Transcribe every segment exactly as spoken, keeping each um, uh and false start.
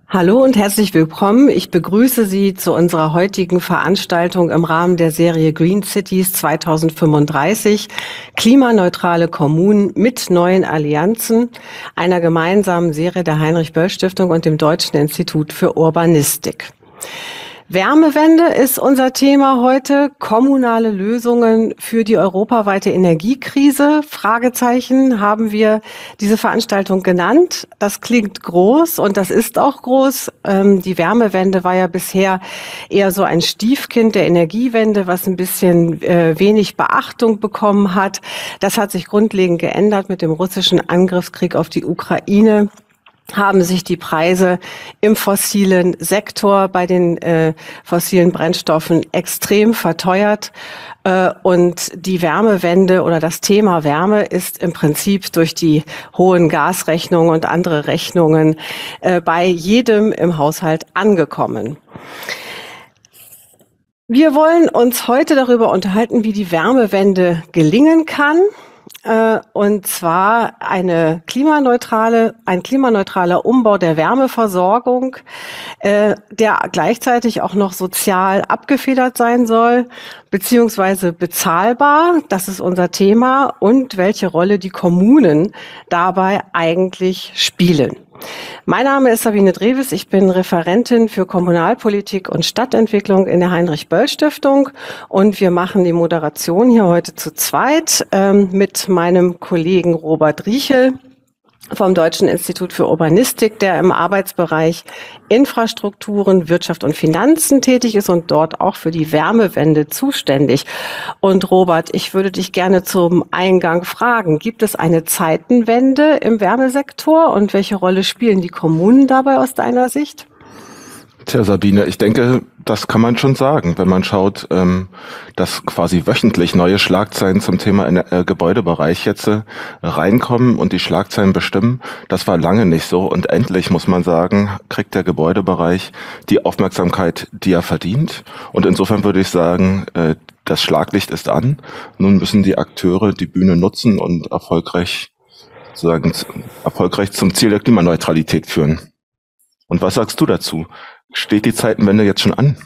Hallo und herzlich willkommen. Ich begrüße Sie zu unserer heutigen Veranstaltung im Rahmen der Serie Green Cities zweitausendfünfunddreißig, klimaneutrale Kommunen mit neuen Allianzen, einer gemeinsamen Serie der Heinrich-Böll-Stiftung und dem Deutschen Institut für Urbanistik. Wärmewende ist unser Thema heute. Kommunale Lösungen für die europaweite Energiekrise? Fragezeichen haben wir diese Veranstaltung genannt. Das klingt groß und das ist auch groß. Ähm, die Wärmewende war ja bisher eher so ein Stiefkind der Energiewende, was ein bisschen äh, wenig Beachtung bekommen hat. Das hat sich grundlegend geändert mit dem russischen Angriffskrieg auf die Ukraine. Haben sich die Preise im fossilen Sektor bei den äh, fossilen Brennstoffen extrem verteuert. Äh, und die Wärmewende oder das Thema Wärme ist im Prinzip durch die hohen Gasrechnungen und andere Rechnungen äh, bei jedem im Haushalt angekommen. Wir wollen uns heute darüber unterhalten, wie die Wärmewende gelingen kann. Und zwar eine klimaneutrale, ein klimaneutraler Umbau der Wärmeversorgung, äh, der gleichzeitig auch noch sozial abgefedert sein soll, beziehungsweise bezahlbar. Das ist unser Thema und welche Rolle die Kommunen dabei eigentlich spielen. Mein Name ist Sabine Drewes, ich bin Referentin für Kommunalpolitik und Stadtentwicklung in der Heinrich-Böll-Stiftung und wir machen die Moderation hier heute zu zweit ähm, mit meinem Kollegen Robert Riechel vom Deutschen Institut für Urbanistik, der im Arbeitsbereich Infrastrukturen, Wirtschaft und Finanzen tätig ist und dort auch für die Wärmewende zuständig. Und Robert, ich würde dich gerne zum Eingang fragen, gibt es eine Zeitenwende im Wärmesektor und welche Rolle spielen die Kommunen dabei aus deiner Sicht? Tja, Sabine, ich denke, das kann man schon sagen, wenn man schaut, ähm, dass quasi wöchentlich neue Schlagzeilen zum Thema äh, Gebäudebereich jetzt äh, reinkommen und die Schlagzeilen bestimmen. Das war lange nicht so und endlich, muss man sagen, kriegt der Gebäudebereich die Aufmerksamkeit, die er verdient. Und insofern würde ich sagen, äh, das Schlaglicht ist an. Nun müssen die Akteure die Bühne nutzen und erfolgreich, sozusagen, erfolgreich zum Ziel der Klimaneutralität führen. Und was sagst du dazu? Steht die Zeitenwende jetzt schon an?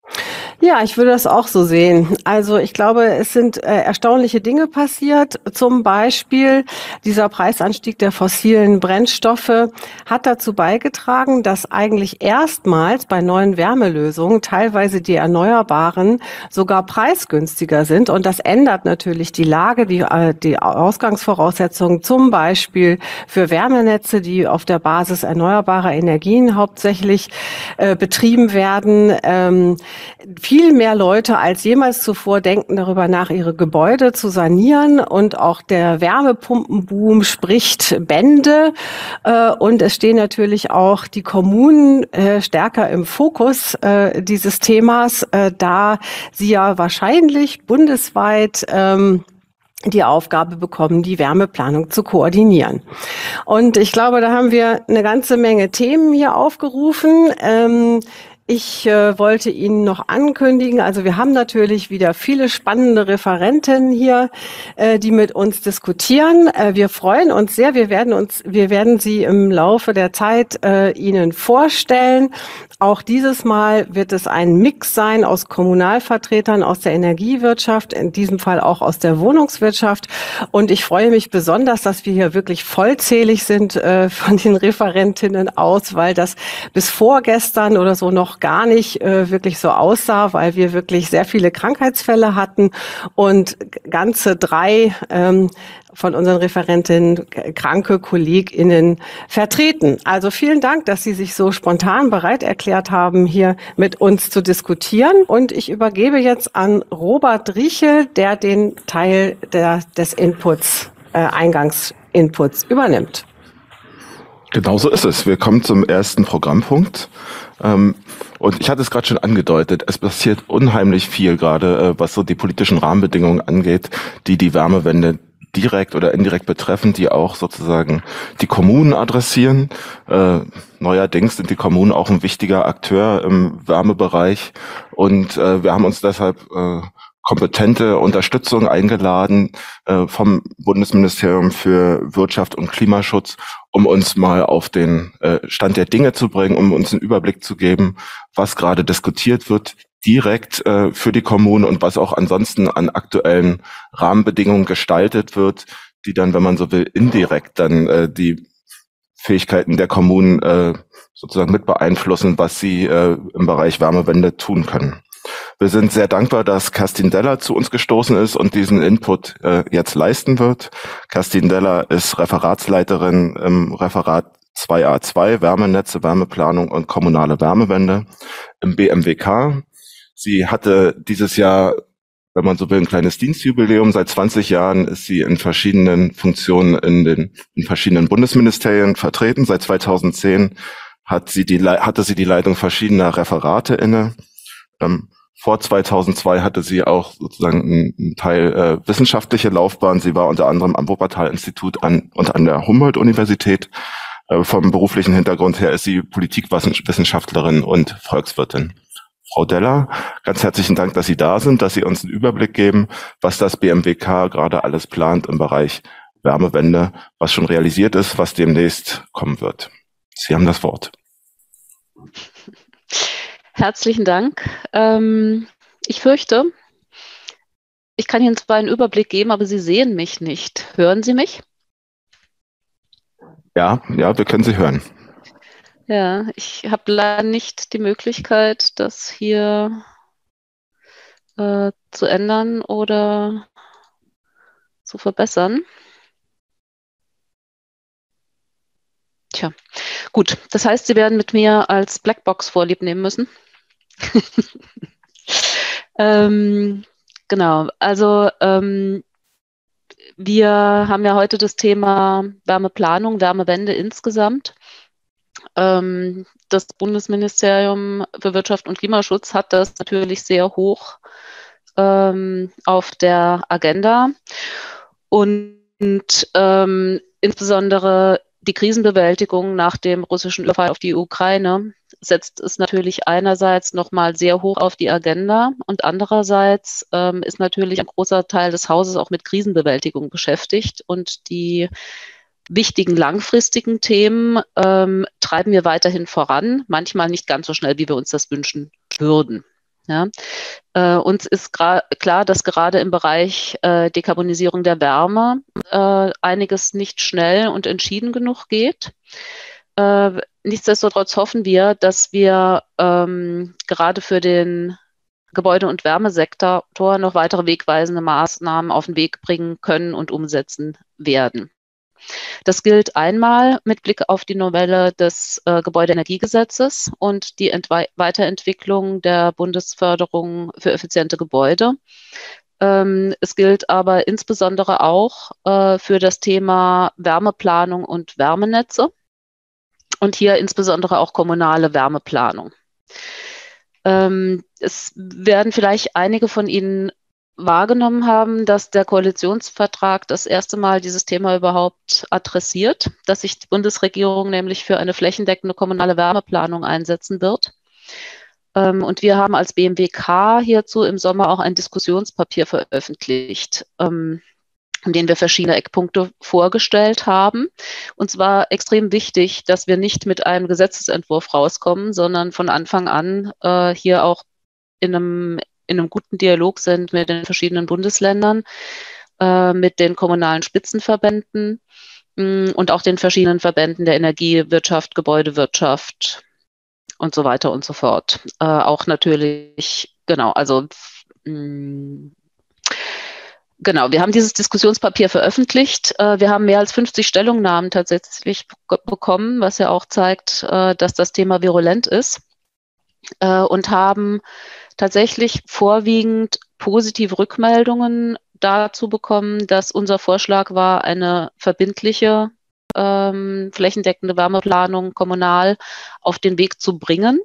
Ja, ich würde das auch so sehen. Also ich glaube, es sind äh, erstaunliche Dinge passiert. Zum Beispiel dieser Preisanstieg der fossilen Brennstoffe hat dazu beigetragen, dass eigentlich erstmals bei neuen Wärmelösungen teilweise die Erneuerbaren sogar preisgünstiger sind. Und das ändert natürlich die Lage, die, äh, die Ausgangsvoraussetzungen zum Beispiel für Wärmenetze, die auf der Basis erneuerbarer Energien hauptsächlich äh, betrieben werden. Ähm, Viel mehr Leute als jemals zuvor denken darüber nach, ihre Gebäude zu sanieren und auch der Wärmepumpenboom spricht Bände äh, und es stehen natürlich auch die Kommunen äh, stärker im Fokus äh, dieses Themas, äh, da sie ja wahrscheinlich bundesweit ähm, die Aufgabe bekommen, die Wärmeplanung zu koordinieren. Und ich glaube, da haben wir eine ganze Menge Themen hier aufgerufen. Ähm, Ich äh, wollte Ihnen noch ankündigen, also wir haben natürlich wieder viele spannende Referenten hier, äh, die mit uns diskutieren. Äh, wir freuen uns sehr, wir werden uns, wir werden Sie im Laufe der Zeit äh, Ihnen vorstellen. Auch dieses Mal wird es ein Mix sein aus Kommunalvertretern aus der Energiewirtschaft, in diesem Fall auch aus der Wohnungswirtschaft. Und ich freue mich besonders, dass wir hier wirklich vollzählig sind äh, von den Referentinnen aus, weil das bis vorgestern oder so noch gar nicht äh, wirklich so aussah, weil wir wirklich sehr viele Krankheitsfälle hatten und ganze drei ähm, von unseren Referentinnen kranke KollegInnen vertreten. Also vielen Dank, dass Sie sich so spontan bereit erklärt haben, hier mit uns zu diskutieren. Und ich übergebe jetzt an Robert Riechel, der den Teil der, des Inputs, äh, Eingangsinputs übernimmt. Genau so ist es. Wir kommen zum ersten Programmpunkt. Ähm, und ich hatte es gerade schon angedeutet, es passiert unheimlich viel gerade, äh, was so die politischen Rahmenbedingungen angeht, die die Wärmewende direkt oder indirekt betreffen, die auch sozusagen die Kommunen adressieren. Äh, neuerdings sind die Kommunen auch ein wichtiger Akteur im Wärmebereich und äh, wir haben uns deshalb äh, kompetente Unterstützung eingeladen äh, vom Bundesministerium für Wirtschaft und Klimaschutz, um uns mal auf den äh, Stand der Dinge zu bringen, um uns einen Überblick zu geben, was gerade diskutiert wird, direkt äh, für die Kommune und was auch ansonsten an aktuellen Rahmenbedingungen gestaltet wird, die dann, wenn man so will, indirekt dann äh, die Fähigkeiten der Kommunen äh, sozusagen mit beeinflussen, was sie äh, im Bereich Wärmewende tun können. Wir sind sehr dankbar, dass Kerstin Deller zu uns gestoßen ist und diesen Input äh, jetzt leisten wird. Kerstin Deller ist Referatsleiterin im Referat zwei a zwei, Wärmenetze, Wärmeplanung und kommunale Wärmewende im B M W K. Sie hatte dieses Jahr, wenn man so will, ein kleines Dienstjubiläum. Seit zwanzig Jahren ist sie in verschiedenen Funktionen in den in verschiedenen Bundesministerien vertreten. Seit zweitausendzehn hat sie die, hatte sie die Leitung verschiedener Referate inne. Ähm, vor zweitausendzwei hatte sie auch sozusagen einen, einen Teil äh, wissenschaftliche Laufbahn. Sie war unter anderem am Wuppertal-Institut an, und an der Humboldt-Universität. Äh, vom beruflichen Hintergrund her ist sie Politikwissenschaftlerin und Volkswirtin. Frau Deller, ganz herzlichen Dank, dass Sie da sind, dass Sie uns einen Überblick geben, was das B M W K gerade alles plant im Bereich Wärmewende, was schon realisiert ist, was demnächst kommen wird. Sie haben das Wort. Herzlichen Dank. Ähm, ich fürchte, ich kann Ihnen zwar einen Überblick geben, aber Sie sehen mich nicht. Hören Sie mich? Ja, ja, wir können Sie hören. Ja, ich habe leider nicht die Möglichkeit, das hier äh, zu ändern oder zu verbessern. Tja, gut. Das heißt, Sie werden mit mir als Blackbox vorlieb nehmen müssen. ähm, genau, also ähm, wir haben ja heute das Thema Wärmeplanung, Wärmewende insgesamt. Ähm, das Bundesministerium für Wirtschaft und Klimaschutz hat das natürlich sehr hoch ähm, auf der Agenda. Und ähm, insbesondere die Krisenbewältigung nach dem russischen Überfall auf die Ukraine setzt es natürlich einerseits nochmal sehr hoch auf die Agenda und andererseits ähm, ist natürlich ein großer Teil des Hauses auch mit Krisenbewältigung beschäftigt und die wichtigen langfristigen Themen ähm, treiben wir weiterhin voran, manchmal nicht ganz so schnell, wie wir uns das wünschen würden. Ja. Äh, uns ist klar, dass gerade im Bereich äh, Dekarbonisierung der Wärme äh, einiges nicht schnell und entschieden genug geht. Äh, nichtsdestotrotz hoffen wir, dass wir ähm, gerade für den Gebäude- und Wärmesektor noch weitere wegweisende Maßnahmen auf den Weg bringen können und umsetzen werden. Das gilt einmal mit Blick auf die Novelle des äh, Gebäudeenergiegesetzes und die Entwe- Weiterentwicklung der Bundesförderung für effiziente Gebäude. Ähm, es gilt aber insbesondere auch äh, für das Thema Wärmeplanung und Wärmenetze und hier insbesondere auch kommunale Wärmeplanung. Ähm, es werden vielleicht einige von Ihnen wahrgenommen haben, dass der Koalitionsvertrag das erste Mal dieses Thema überhaupt adressiert, dass sich die Bundesregierung nämlich für eine flächendeckende kommunale Wärmeplanung einsetzen wird. Ähm, und wir haben als B M W K hierzu im Sommer auch ein Diskussionspapier veröffentlicht, ähm, in dem wir verschiedene Eckpunkte vorgestellt haben. Und zwar extrem wichtig, dass wir nicht mit einem Gesetzesentwurf rauskommen, sondern von Anfang an äh, hier auch in einem in einem guten Dialog sind mit den verschiedenen Bundesländern, äh, mit den kommunalen Spitzenverbänden mh, und auch den verschiedenen Verbänden der Energiewirtschaft, Gebäudewirtschaft und so weiter und so fort. Äh, auch natürlich, genau, also mh, genau, wir haben dieses Diskussionspapier veröffentlicht. Äh, wir haben mehr als fünfzig Stellungnahmen tatsächlich bekommen, was ja auch zeigt, äh, dass das Thema virulent ist, äh, und haben tatsächlich vorwiegend positive Rückmeldungen dazu bekommen, dass unser Vorschlag war, eine verbindliche ähm, flächendeckende Wärmeplanung kommunal auf den Weg zu bringen,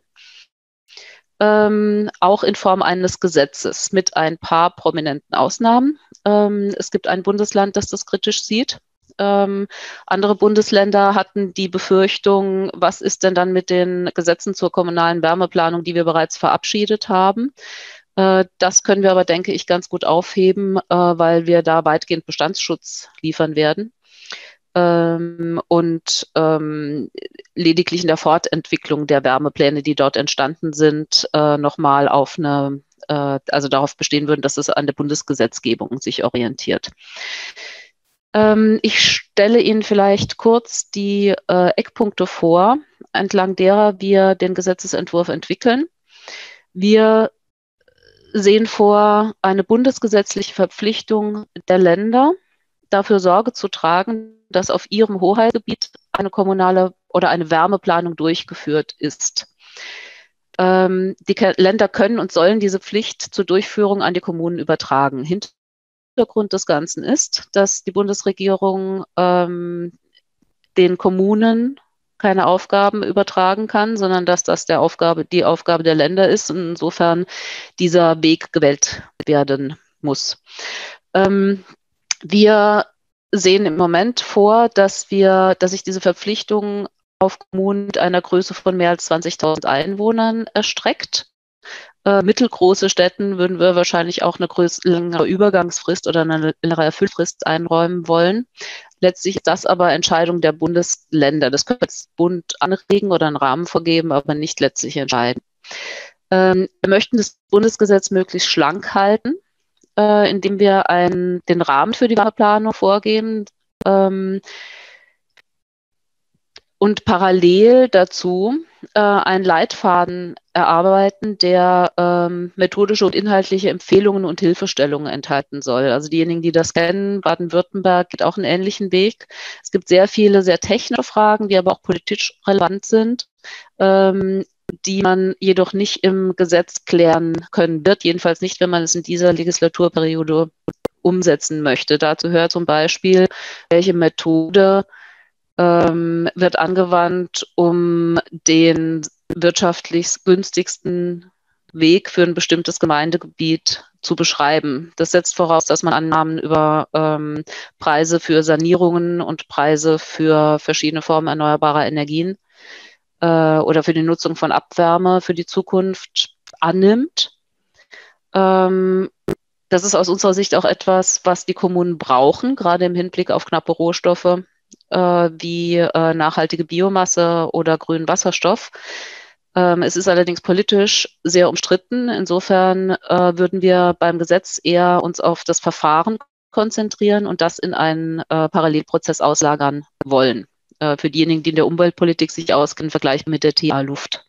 ähm, auch in Form eines Gesetzes mit ein paar prominenten Ausnahmen. Ähm, es gibt ein Bundesland, das das kritisch sieht. Ähm, andere Bundesländer hatten die Befürchtung, was ist denn dann mit den Gesetzen zur kommunalen Wärmeplanung, die wir bereits verabschiedet haben? Äh, das können wir aber, denke ich, ganz gut aufheben, äh, weil wir da weitgehend Bestandsschutz liefern werden. ähm, und ähm, lediglich in der Fortentwicklung der Wärmepläne, die dort entstanden sind, äh, nochmal auf eine, äh, also darauf bestehen würden, dass es an der Bundesgesetzgebung sich orientiert. Ähm, ich stelle Ihnen vielleicht kurz die äh, Eckpunkte vor, entlang derer wir den Gesetzesentwurf entwickeln. Wir sehen vor, eine bundesgesetzliche Verpflichtung der Länder, dafür Sorge zu tragen, dass auf ihrem Hoheitsgebiet eine kommunale oder eine Wärmeplanung durchgeführt ist. Ähm, die Länder können und sollen diese Pflicht zur Durchführung an die Kommunen übertragen. Hintergrund des Ganzen ist, dass die Bundesregierung ähm, den Kommunen keine Aufgaben übertragen kann, sondern dass das der Aufgabe, die Aufgabe der Länder ist und insofern dieser Weg gewählt werden muss. Ähm, wir sehen im Moment vor, dass wir, dass sich diese Verpflichtung auf Kommunen mit einer Größe von mehr als zwanzigtausend Einwohnern erstreckt. Äh, mittelgroße Städten würden wir wahrscheinlich auch eine größere, längere Übergangsfrist oder eine längere Erfüllfrist einräumen wollen. Letztlich ist das aber Entscheidung der Bundesländer. Das könnte das Bund anregen oder einen Rahmen vorgeben, aber nicht letztlich entscheiden. Ähm, wir möchten das Bundesgesetz möglichst schlank halten, äh, indem wir einen, den Rahmen für die Wärmeplanung vorgeben ähm, und parallel dazu äh, einen Leitfaden erarbeiten, der ähm, methodische und inhaltliche Empfehlungen und Hilfestellungen enthalten soll. Also diejenigen, die das kennen, Baden-Württemberg geht auch einen ähnlichen Weg. Es gibt sehr viele sehr technische Fragen, die aber auch politisch relevant sind, ähm, die man jedoch nicht im Gesetz klären können wird, jedenfalls nicht, wenn man es in dieser Legislaturperiode umsetzen möchte. Dazu gehört zum Beispiel, welche Methode ähm, wird angewandt, um den wirtschaftlich günstigsten Weg für ein bestimmtes Gemeindegebiet zu beschreiben. Das setzt voraus, dass man Annahmen über ähm, Preise für Sanierungen und Preise für verschiedene Formen erneuerbarer Energien äh, oder für die Nutzung von Abwärme für die Zukunft annimmt. Ähm, das ist aus unserer Sicht auch etwas, was die Kommunen brauchen, gerade im Hinblick auf knappe Rohstoffe äh, wie äh, nachhaltige Biomasse oder grünen Wasserstoff. Ähm, es ist allerdings politisch sehr umstritten. Insofern äh, würden wir beim Gesetz eher uns auf das Verfahren konzentrieren und das in einen äh, Parallelprozess auslagern wollen. Äh, für diejenigen, die in der Umweltpolitik sich auskennen, vergleichen mit der T A Luft.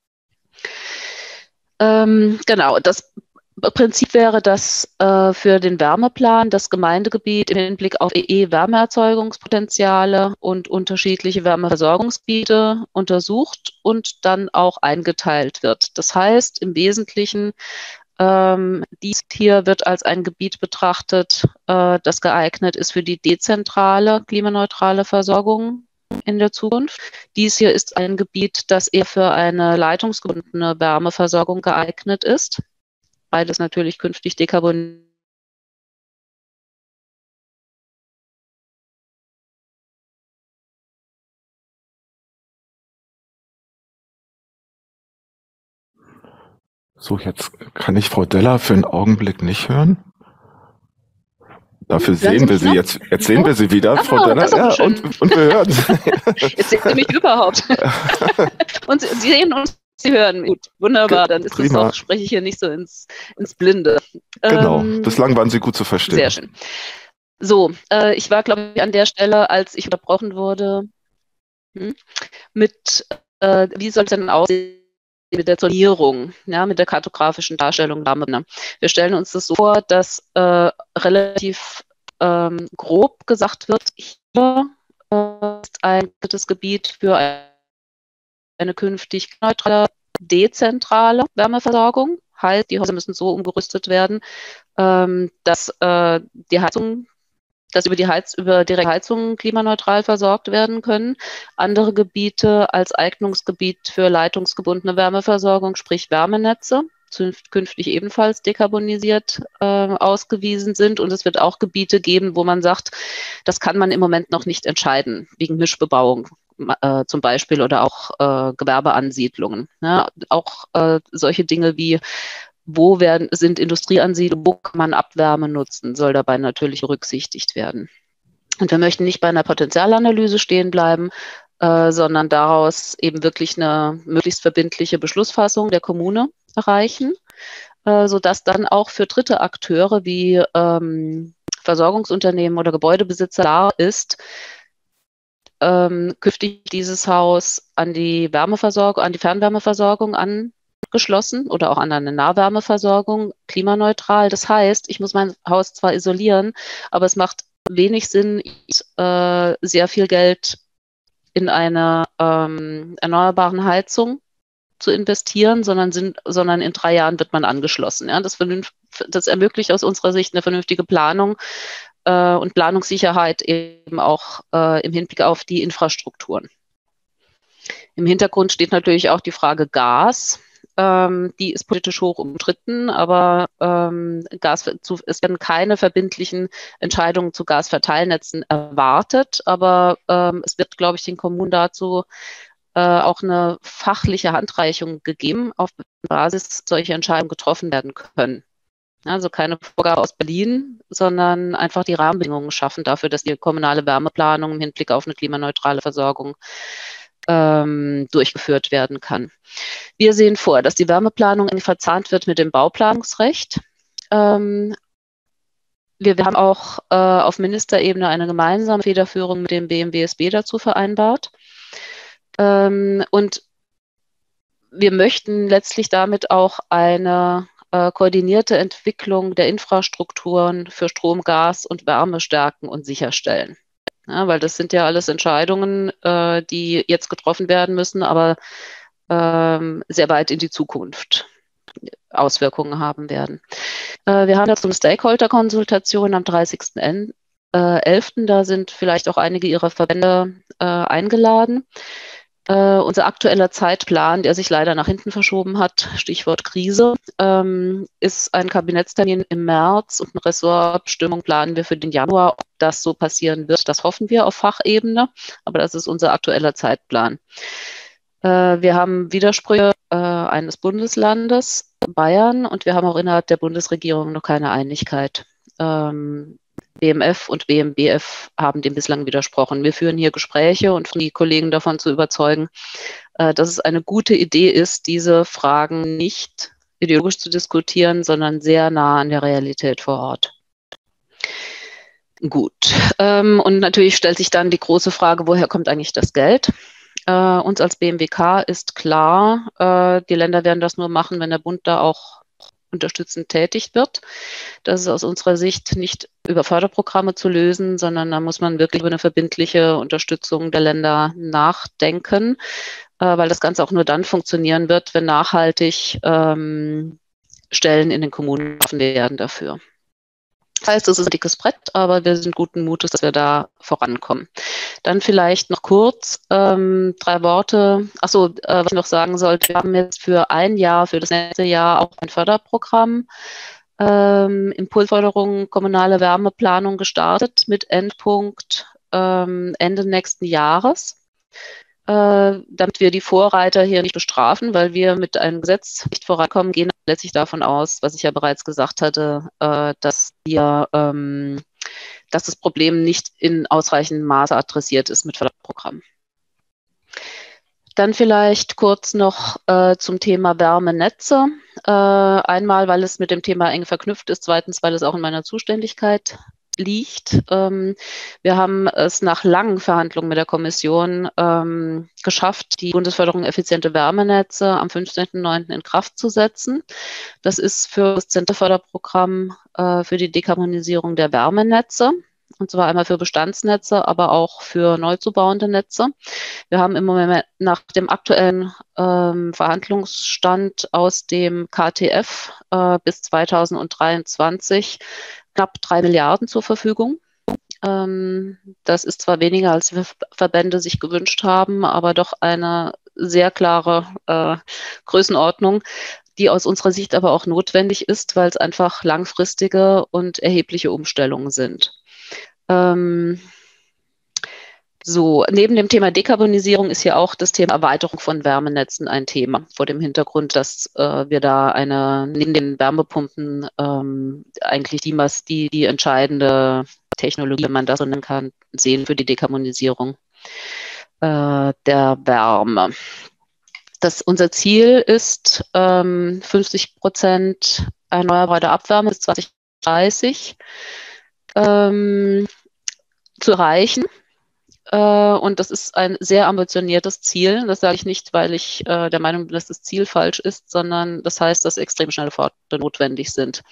Ähm, genau, das Prinzip wäre, dass äh, für den Wärmeplan das Gemeindegebiet im Hinblick auf E E-Wärmeerzeugungspotenziale und unterschiedliche Wärmeversorgungsgebiete untersucht und dann auch eingeteilt wird. Das heißt, im Wesentlichen, ähm, dies hier wird als ein Gebiet betrachtet, äh, das geeignet ist für die dezentrale, klimaneutrale Versorgung in der Zukunft. Dies hier ist ein Gebiet, das eher für eine leitungsgebundene Wärmeversorgung geeignet ist. Beides natürlich künftig dekarbonisiert. So, jetzt kann ich Frau Deller für einen Augenblick nicht hören. Dafür sehen wir sie jetzt. Jetzt sehen wir sie wieder, ah, Frau Deller. Ja, und, und wir hören sie. Jetzt sehen Sie mich überhaupt. Und Sie, sie sehen uns. Sie hören gut, wunderbar, dann ist es auch, spreche ich hier nicht so ins, ins Blinde. Genau, ähm, bislang waren Sie gut zu verstehen. Sehr schön. So, äh, ich war, glaube ich, an der Stelle, als ich unterbrochen wurde, hm, mit, äh, wie soll es denn aussehen mit der Zonierung, ja, mit der kartografischen Darstellung. Wir stellen uns das so vor, dass äh, relativ ähm, grob gesagt wird, hier äh, ist ein drittes Gebiet für ein eine künftig neutrale, dezentrale Wärmeversorgung. Heißt, die Häuser müssen so umgerüstet werden, ähm, dass äh, die Heizung, dass über die Heiz, über direkte Heizung klimaneutral versorgt werden können. Andere Gebiete als Eignungsgebiet für leitungsgebundene Wärmeversorgung, sprich Wärmenetze, künftig ebenfalls dekarbonisiert äh, ausgewiesen sind. Und es wird auch Gebiete geben, wo man sagt, das kann man im Moment noch nicht entscheiden, wegen Mischbebauung. Äh, zum Beispiel oder auch äh, Gewerbeansiedlungen. Ja, auch äh, solche Dinge wie, wo werden, sind Industrieansiedlungen, wo kann man Abwärme nutzen, soll dabei natürlich berücksichtigt werden. Und wir möchten nicht bei einer Potenzialanalyse stehen bleiben, äh, sondern daraus eben wirklich eine möglichst verbindliche Beschlussfassung der Kommune erreichen, äh, sodass dann auch für dritte Akteure wie ähm, Versorgungsunternehmen oder Gebäudebesitzer klar ist, ähm, künftig dieses Haus an die Wärmeversorgung, an die Fernwärmeversorgung angeschlossen oder auch an eine Nahwärmeversorgung, klimaneutral. Das heißt, ich muss mein Haus zwar isolieren, aber es macht wenig Sinn, äh, sehr viel Geld in eine ähm, erneuerbaren Heizung zu investieren, sondern, sind, sondern in drei Jahren wird man angeschlossen. Ja? Das, das ermöglicht aus unserer Sicht eine vernünftige Planung äh, und Planungssicherheit eben auch äh, im Hinblick auf die Infrastrukturen. Im Hintergrund steht natürlich auch die Frage Gas. Ähm, die ist politisch hoch umstritten, aber ähm, Gas, zu, es werden keine verbindlichen Entscheidungen zu Gasverteilnetzen erwartet, aber ähm, es wird, glaube ich, den Kommunen dazu äh, auch eine fachliche Handreichung gegeben, auf Basis solche Entscheidungen getroffen werden können. Also keine Vorgabe aus Berlin, sondern einfach die Rahmenbedingungen schaffen dafür, dass die kommunale Wärmeplanung im Hinblick auf eine klimaneutrale Versorgung ähm, durchgeführt werden kann. Wir sehen vor, dass die Wärmeplanung verzahnt wird mit dem Bauplanungsrecht. Ähm, wir, wir haben auch äh, auf Ministerebene eine gemeinsame Federführung mit dem B M W S B dazu vereinbart. Ähm, und wir möchten letztlich damit auch eine äh, koordinierte Entwicklung der Infrastrukturen für Strom, Gas und Wärme stärken und sicherstellen. Ja, weil das sind ja alles Entscheidungen, äh, die jetzt getroffen werden müssen, aber ähm, sehr weit in die Zukunft Auswirkungen haben werden. Äh, wir haben dazu eine Stakeholder-Konsultation am dreißigsten elften Da sind vielleicht auch einige Ihrer Verbände äh, eingeladen. Uh, unser aktueller Zeitplan, der sich leider nach hinten verschoben hat, Stichwort Krise, ähm, ist ein Kabinettstermin im März und eine Ressortabstimmung planen wir für den Januar. Ob das so passieren wird, das hoffen wir auf Fachebene, aber das ist unser aktueller Zeitplan. Uh, wir haben Widersprüche uh, eines Bundeslandes, Bayern, und wir haben auch innerhalb der Bundesregierung noch keine Einigkeit. Ähm, B M F und B M B F haben dem bislang widersprochen. Wir führen hier Gespräche und die Kollegen davon zu überzeugen, äh, dass es eine gute Idee ist, diese Fragen nicht ideologisch zu diskutieren, sondern sehr nah an der Realität vor Ort. Gut. Ähm, und natürlich stellt sich dann die große Frage, woher kommt eigentlich das Geld? Äh, uns als B M W K ist klar, äh, die Länder werden das nur machen, wenn der Bund da auch unterstützend tätig wird. Das ist aus unserer Sicht nicht über Förderprogramme zu lösen, sondern da muss man wirklich über eine verbindliche Unterstützung der Länder nachdenken, äh, weil das Ganze auch nur dann funktionieren wird, wenn nachhaltig ähm, Stellen in den Kommunen geschaffen werden dafür. Das heißt, es ist ein dickes Brett, aber wir sind guten Mutes, dass wir da vorankommen. Dann vielleicht noch kurz ähm, drei Worte. Achso, äh, was ich noch sagen sollte, wir haben jetzt für ein Jahr, für das nächste Jahr auch ein Förderprogramm, ähm, Impulsförderung kommunale Wärmeplanung gestartet mit Endpunkt ähm, Ende nächsten Jahres. Damit wir die Vorreiter hier nicht bestrafen, weil wir mit einem Gesetz nicht vorankommen, gehen letztlich davon aus, was ich ja bereits gesagt hatte, dass wir, dass das Problem nicht in ausreichendem Maße adressiert ist mit Förderprogrammen. Dann vielleicht kurz noch äh, zum Thema Wärmenetze. Äh, einmal, weil es mit dem Thema eng verknüpft ist, zweitens, weil es auch in meiner Zuständigkeit liegt. Ähm, wir haben es nach langen Verhandlungen mit der Kommission ähm, geschafft, die Bundesförderung effiziente Wärmenetze am fünfzehnten neunten in Kraft zu setzen. Das ist für das Zentralförderprogramm äh, für die Dekarbonisierung der Wärmenetze. Und zwar einmal für Bestandsnetze, aber auch für neu zu bauende Netze. Wir haben im Moment nach dem aktuellen ähm, Verhandlungsstand aus dem K T F äh, bis zweitausenddreiundzwanzig knapp drei Milliarden zur Verfügung. Ähm, das ist zwar weniger, als die Verbände sich gewünscht haben, aber doch eine sehr klare äh, Größenordnung, die aus unserer Sicht aber auch notwendig ist, weil es einfach langfristige und erhebliche Umstellungen sind. Ähm, So, neben dem Thema Dekarbonisierung ist hier auch das Thema Erweiterung von Wärmenetzen ein Thema, vor dem Hintergrund, dass äh, wir da eine, neben den Wärmepumpen ähm, eigentlich die, die, die entscheidende Technologie, wenn man das so nennen kann, sehen für die Dekarbonisierung äh, der Wärme. Das, unser Ziel ist, ähm, fünfzig Prozent erneuerbare Abwärme bis zwanzig dreißig ähm, zu erreichen. Und das ist ein sehr ambitioniertes Ziel. Das sage ich nicht, weil ich äh, der Meinung bin, dass das Ziel falsch ist, sondern das heißt, dass extrem schnelle Fortschritte notwendig sind.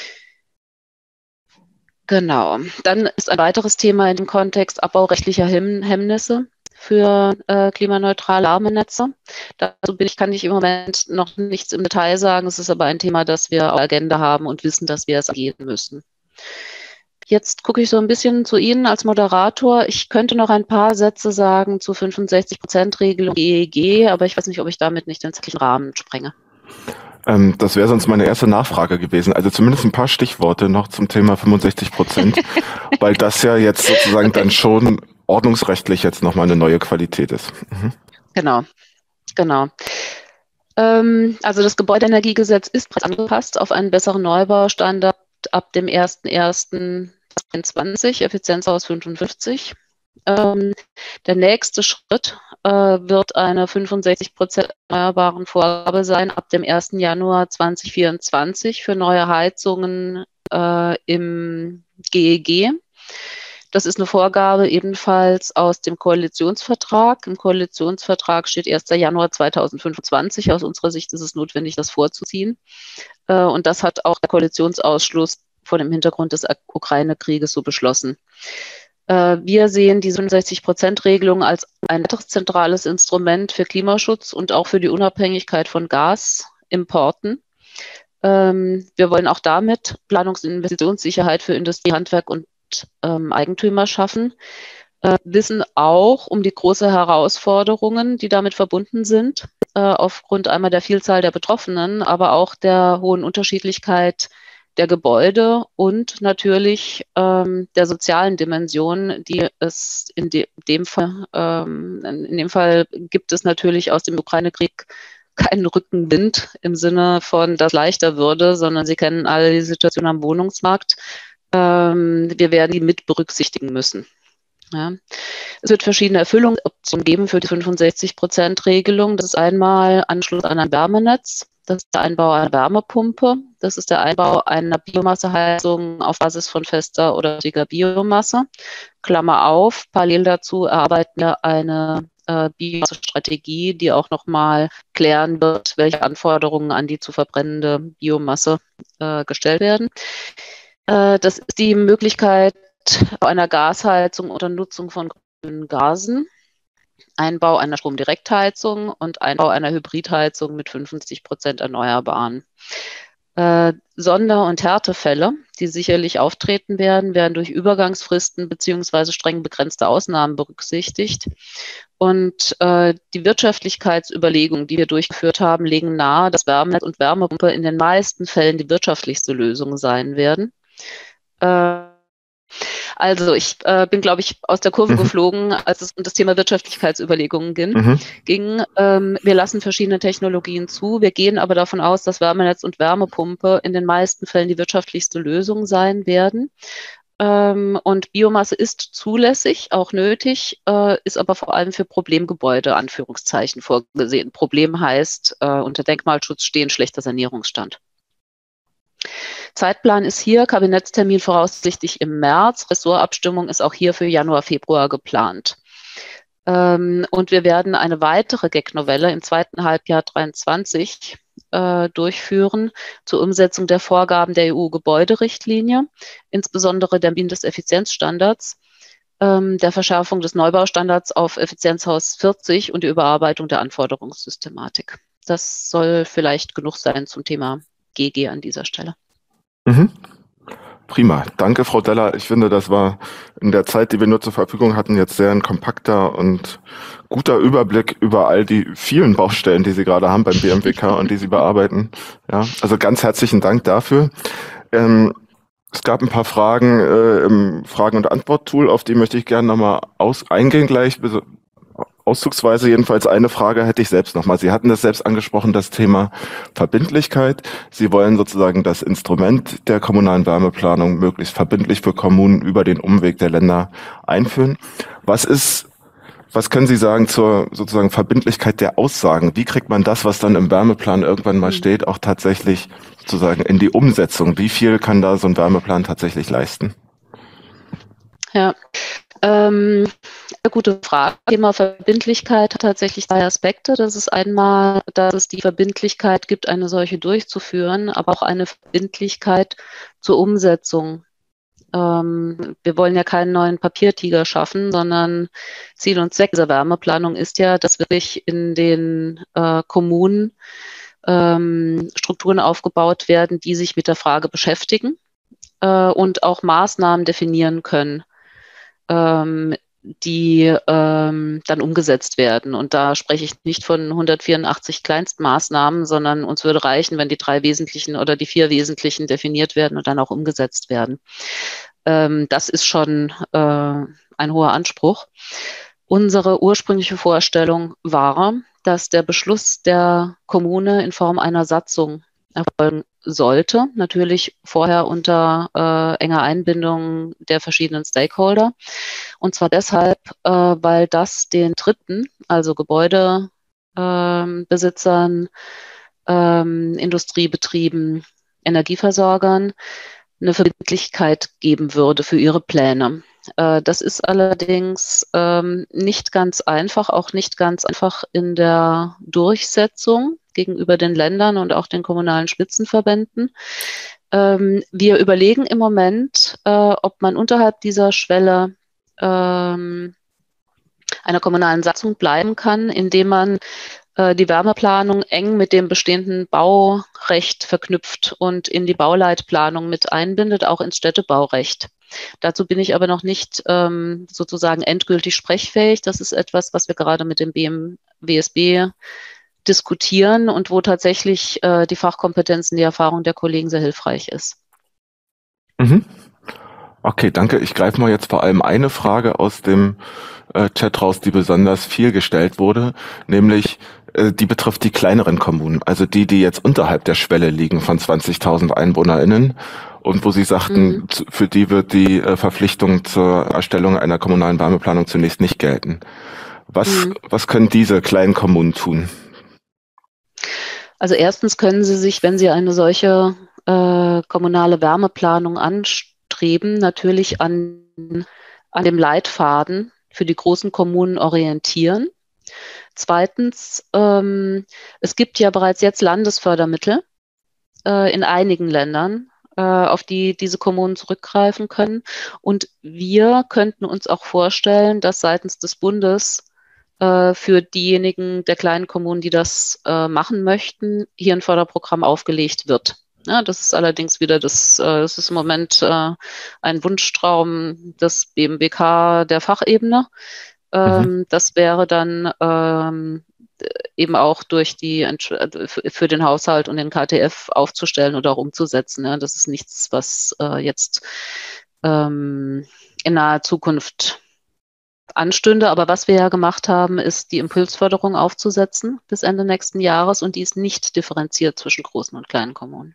Genau. Dann ist ein weiteres Thema in dem Kontext Abbau rechtlicher Hemm Hemmnisse für äh, klimaneutrale Wärmenetze. Dazu bin ich, kann ich im Moment noch nichts im Detail sagen. Es ist aber ein Thema, das wir auf der Agenda haben und wissen, dass wir es angehen müssen. Jetzt gucke ich so ein bisschen zu Ihnen als Moderator. Ich könnte noch ein paar Sätze sagen zu fünfundsechzig Prozent Regelung E E G, aber ich weiß nicht, ob ich damit nicht den zeitlichen Rahmen sprenge. Ähm, das wäre sonst meine erste Nachfrage gewesen. Also zumindest ein paar Stichworte noch zum Thema fünfundsechzig Prozent, weil das ja jetzt sozusagen okay. dann schon ordnungsrechtlich jetzt nochmal eine neue Qualität ist. Mhm. Genau, genau. Ähm, also das Gebäudeenergiegesetz ist angepasst auf einen besseren Neubaustandard ab dem ersten ersten zweitausendzweiundzwanzig, Effizienzhaus fünfundfünfzig. Ähm, der nächste Schritt äh, wird eine fünfundsechzig Prozent erneuerbaren Vorgabe sein ab dem ersten Januar zweitausendvierundzwanzig für neue Heizungen äh, im G E G. Das ist eine Vorgabe ebenfalls aus dem Koalitionsvertrag. Im Koalitionsvertrag steht erster Januar zweitausendfünfundzwanzig. Aus unserer Sicht ist es notwendig, das vorzuziehen. Äh, und das hat auch der Koalitionsausschuss vor dem Hintergrund des Ukraine-Krieges so beschlossen. Wir sehen die fünfundsechzig Prozent Regelung als ein weiteres zentrales Instrument für Klimaschutz und auch für die Unabhängigkeit von Gasimporten. Wir wollen auch damit Planungs- und Investitionssicherheit für Industrie, Handwerk und Eigentümer schaffen, wissen auch um die großen Herausforderungen, die damit verbunden sind, aufgrund einmal der Vielzahl der Betroffenen, aber auch der hohen Unterschiedlichkeit der Gebäude und natürlich ähm, der sozialen Dimension, die es in de dem Fall, ähm, in dem Fall gibt es natürlich aus dem Ukraine-Krieg keinen Rückenwind im Sinne von, dass leichter würde, sondern Sie kennen alle die Situation am Wohnungsmarkt. Ähm, wir werden die mit berücksichtigen müssen. Ja. Es wird verschiedene Erfüllungsoptionen geben für die fünfundsechzig Prozent Regelung. Das ist einmal Anschluss an ein Wärmenetz. Das ist der Einbau einer Wärmepumpe. Das ist der Einbau einer Biomasseheizung auf Basis von fester oder flüssiger Biomasse. Klammer auf, parallel dazu erarbeiten wir eine äh, Biomassestrategie, die auch nochmal klären wird, welche Anforderungen an die zu verbrennende Biomasse äh, gestellt werden. Äh, das ist die Möglichkeit einer Gasheizung unter Nutzung von grünen Gasen. Einbau einer Stromdirektheizung und Einbau einer Hybridheizung mit fünfundsiebzig Prozent Erneuerbaren. Äh, Sonder- und Härtefälle, die sicherlich auftreten werden, werden durch Übergangsfristen beziehungsweise streng begrenzte Ausnahmen berücksichtigt. Und äh, die Wirtschaftlichkeitsüberlegungen, die wir durchgeführt haben, legen nahe, dass Wärmenetz und Wärmepumpe in den meisten Fällen die wirtschaftlichste Lösung sein werden. Äh, Also ich äh, bin, glaube ich, aus der Kurve mhm. geflogen, als es um das Thema Wirtschaftlichkeitsüberlegungen ging. Mhm. ging. Ähm, wir lassen verschiedene Technologien zu. Wir gehen aber davon aus, dass Wärmenetz und Wärmepumpe in den meisten Fällen die wirtschaftlichste Lösung sein werden. Ähm, und Biomasse ist zulässig, auch nötig, äh, ist aber vor allem für Problemgebäude, Anführungszeichen, vorgesehen. Problem heißt, äh, unter Denkmalschutz stehen schlechter Sanierungsstand. Zeitplan ist hier, Kabinettstermin voraussichtlich im März. Ressortabstimmung ist auch hier für Januar, Februar geplant. Ähm, und wir werden eine weitere G E C-Novelle im zweiten Halbjahr dreiundzwanzig äh, durchführen zur Umsetzung der Vorgaben der E U-Gebäuderichtlinie, insbesondere der Mindesteffizienzstandards, ähm, der Verschärfung des Neubaustandards auf Effizienzhaus vierzig und die Überarbeitung der Anforderungssystematik. Das soll vielleicht genug sein zum Thema G G an dieser Stelle. Mhm. Prima. Danke, Frau Deller. Ich finde, das war in der Zeit, die wir nur zur Verfügung hatten, jetzt sehr ein kompakter und guter Überblick über all die vielen Baustellen, die Sie gerade haben beim B M W K und die Sie bearbeiten. Ja, also ganz herzlichen Dank dafür. Ähm, Es gab ein paar Fragen äh, im Fragen- und Antwort-Tool, auf die möchte ich gerne nochmal aus eingehen gleich. Auszugsweise jedenfalls eine Frage hätte ich selbst nochmal. Sie hatten das selbst angesprochen, das Thema Verbindlichkeit. Sie wollen sozusagen das Instrument der kommunalen Wärmeplanung möglichst verbindlich für Kommunen über den Umweg der Länder einführen. Was ist, was können Sie sagen zur sozusagen Verbindlichkeit der Aussagen? Wie kriegt man das, was dann im Wärmeplan irgendwann mal steht, auch tatsächlich sozusagen in die Umsetzung? Wie viel kann da so ein Wärmeplan tatsächlich leisten? Ja, ähm, eine gute Frage. Thema Verbindlichkeit hat tatsächlich zwei Aspekte. Das ist einmal, dass es die Verbindlichkeit gibt, eine solche durchzuführen, aber auch eine Verbindlichkeit zur Umsetzung. Ähm, wir wollen ja keinen neuen Papiertiger schaffen, sondern Ziel und Zweck dieser Wärmeplanung ist ja, dass wirklich in den äh, Kommunen ähm, Strukturen aufgebaut werden, die sich mit der Frage beschäftigen äh, und auch Maßnahmen definieren können, ähm, die ähm, dann umgesetzt werden. Und da spreche ich nicht von hundertvierundachtzig Kleinstmaßnahmen, sondern uns würde reichen, wenn die drei wesentlichen oder die vier wesentlichen definiert werden und dann auch umgesetzt werden. Ähm, das ist schon äh, ein hoher Anspruch. Unsere ursprüngliche Vorstellung war, dass der Beschluss der Kommune in Form einer Satzung erfolgen sollte, natürlich vorher unter äh, enger Einbindung der verschiedenen Stakeholder. Und zwar deshalb, äh, weil das den Dritten, also Gebäudebesitzern, ähm, Industriebetrieben, Energieversorgern, eine Verbindlichkeit geben würde für ihre Pläne. Äh, das ist allerdings ähm, nicht ganz einfach, auch nicht ganz einfach in der Durchsetzung gegenüber den Ländern und auch den kommunalen Spitzenverbänden. Ähm, wir überlegen im Moment, äh, ob man unterhalb dieser Schwelle ähm, einer kommunalen Satzung bleiben kann, indem man äh, die Wärmeplanung eng mit dem bestehenden Baurecht verknüpft und in die Bauleitplanung mit einbindet, auch ins Städtebaurecht. Dazu bin ich aber noch nicht ähm, sozusagen endgültig sprechfähig. Das ist etwas, was wir gerade mit dem B M W S B diskutieren und wo tatsächlich äh, die Fachkompetenzen, die Erfahrung der Kollegen sehr hilfreich ist. Mhm. Okay, danke. Ich greife mal jetzt vor allem eine Frage aus dem äh, Chat raus, die besonders viel gestellt wurde, nämlich äh, die betrifft die kleineren Kommunen, also die, die jetzt unterhalb der Schwelle liegen von zwanzigtausend EinwohnerInnen und wo Sie sagten, mhm. für die wird die äh, Verpflichtung zur Erstellung einer kommunalen Wärmeplanung zunächst nicht gelten. Was, mhm. was können diese kleinen Kommunen tun? Also erstens können Sie sich, wenn Sie eine solche äh, kommunale Wärmeplanung anstreben, natürlich an, an dem Leitfaden für die großen Kommunen orientieren. Zweitens, ähm, es gibt ja bereits jetzt Landesfördermittel äh, in einigen Ländern, äh, auf die diese Kommunen zurückgreifen können. Und wir könnten uns auch vorstellen, dass seitens des Bundes für diejenigen der kleinen Kommunen, die das äh, machen möchten, hier ein Förderprogramm aufgelegt wird. Ja, das ist allerdings wieder das, äh, das ist im Moment äh, ein Wunschtraum des B M W K der Fachebene. Ähm, mhm. Das wäre dann ähm, eben auch durch die für den Haushalt und den K T F aufzustellen oder auch umzusetzen. Ja, das ist nichts, was äh, jetzt ähm, in naher Zukunft anstünde. Aber was wir ja gemacht haben, ist die Impulsförderung aufzusetzen bis Ende nächsten Jahres und die ist nicht differenziert zwischen großen und kleinen Kommunen.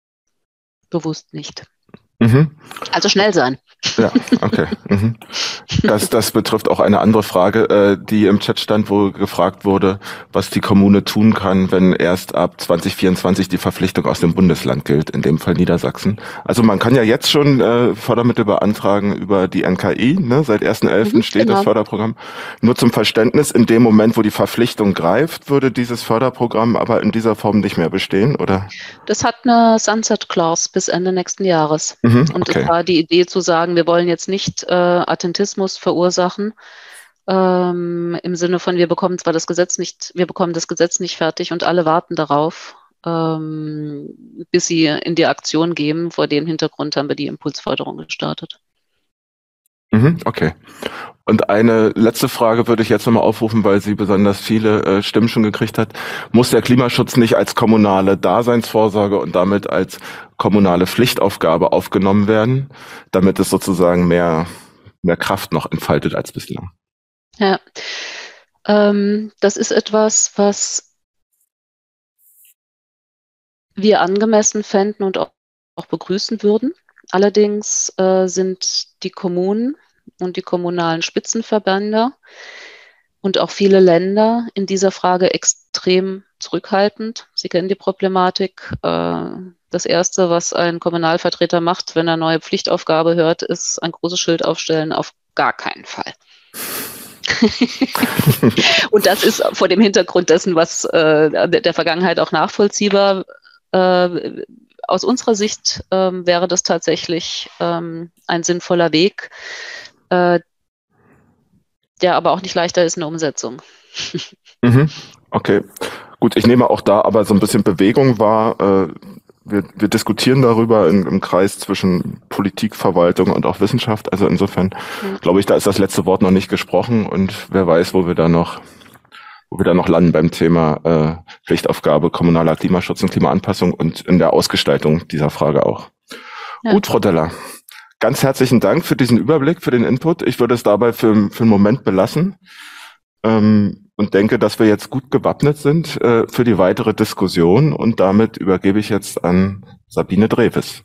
Bewusst nicht. Mhm. Also schnell sein. Ja, okay. Mhm. Das, das betrifft auch eine andere Frage, äh, die im Chat stand, wo gefragt wurde, was die Kommune tun kann, wenn erst ab zwanzig vierundzwanzig die Verpflichtung aus dem Bundesland gilt, in dem Fall Niedersachsen. Also man kann ja jetzt schon äh, Fördermittel beantragen über die N K I, ne? Seit ersten elften Mhm, steht genau. Das Förderprogramm. Nur zum Verständnis, in dem Moment, wo die Verpflichtung greift, würde dieses Förderprogramm aber in dieser Form nicht mehr bestehen, oder? Das hat eine Sunset Clause bis Ende nächsten Jahres. Mhm, und okay. Es war die Idee zu sagen, wir wollen jetzt nicht äh, Attentismus verursachen, ähm, im Sinne von, wir bekommen zwar das Gesetz nicht, wir bekommen das Gesetz nicht fertig und alle warten darauf, ähm, bis sie in die Aktion gehen. Vor dem Hintergrund haben wir die Impulsförderung gestartet. Mhm, okay. Und eine letzte Frage würde ich jetzt nochmal aufrufen, weil sie besonders viele äh, Stimmen schon gekriegt hat. Muss der Klimaschutz nicht als kommunale Daseinsvorsorge und damit als kommunale Pflichtaufgabe aufgenommen werden, damit es sozusagen mehr, mehr Kraft noch entfaltet als bislang. Ja, ähm, das ist etwas, was wir angemessen fänden und auch, auch begrüßen würden. Allerdings äh, sind die Kommunen und die kommunalen Spitzenverbände und auch viele Länder in dieser Frage extrem zurückhaltend. Sie kennen die Problematik. Das Erste, was ein Kommunalvertreter macht, wenn er eine neue Pflichtaufgabe hört, ist ein großes Schild aufstellen, auf gar keinen Fall. Und das ist vor dem Hintergrund dessen, was der Vergangenheit auch nachvollziehbar. Aus unserer Sicht wäre das tatsächlich ein sinnvoller Weg, der aber auch nicht leichter ist in der Umsetzung. Mhm. Okay, gut, ich nehme auch da aber so ein bisschen Bewegung wahr. Äh, wir, wir diskutieren darüber in, im Kreis zwischen Politik, Verwaltung und auch Wissenschaft. Also insofern mhm. glaube ich, da ist das letzte Wort noch nicht gesprochen und wer weiß, wo wir da noch, wo wir da noch landen beim Thema äh, Pflichtaufgabe, kommunaler Klimaschutz und Klimaanpassung und in der Ausgestaltung dieser Frage auch. Ja. Gut, Frau Deller. Ganz herzlichen Dank für diesen Überblick, für den Input. Ich würde es dabei für, für einen Moment belassen ähm, und denke, dass wir jetzt gut gewappnet sind äh, für die weitere Diskussion. Und damit übergebe ich jetzt an Sabine Dreves.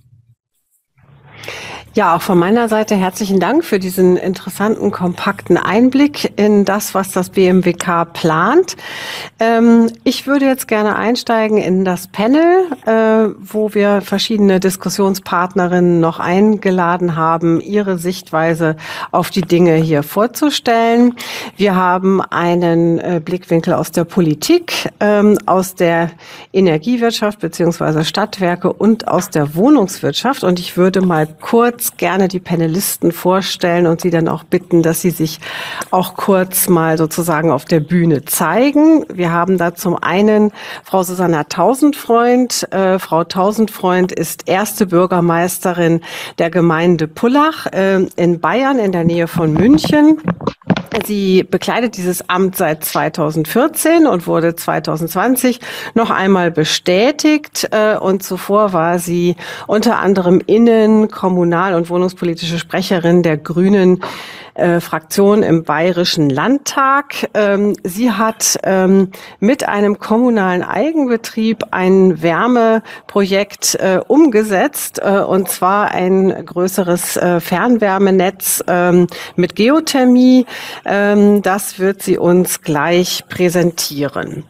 Ja, auch von meiner Seite herzlichen Dank für diesen interessanten, kompakten Einblick in das, was das B M W K plant. Ähm, ich würde jetzt gerne einsteigen in das Panel, äh, wo wir verschiedene Diskussionspartnerinnen noch eingeladen haben, ihre Sichtweise auf die Dinge hier vorzustellen. Wir haben einen äh, Blickwinkel aus der Politik, ähm, aus der Energiewirtschaft beziehungsweise Stadtwerke und aus der Wohnungswirtschaft. Und ich würde mal kurz gerne die Panelisten vorstellen und sie dann auch bitten, dass sie sich auch kurz mal sozusagen auf der Bühne zeigen. Wir haben da zum einen Frau Susanna Tausendfreund. Äh, Frau Tausendfreund ist erste Bürgermeisterin der Gemeinde Pullach äh, in Bayern in der Nähe von München. Sie bekleidet dieses Amt seit zweitausendvierzehn und wurde zweitausendzwanzig noch einmal bestätigt. Und zuvor war sie unter anderem innen-, kommunal- und wohnungspolitische Sprecherin der Grünen äh, Fraktion im Bayerischen Landtag. Ähm, sie hat ähm, mit einem kommunalen Eigenbetrieb ein Wärmeprojekt äh, umgesetzt, äh, und zwar ein größeres äh, Fernwärmenetz ähm, mit Geothermie. Ähm, das wird sie uns gleich präsentieren.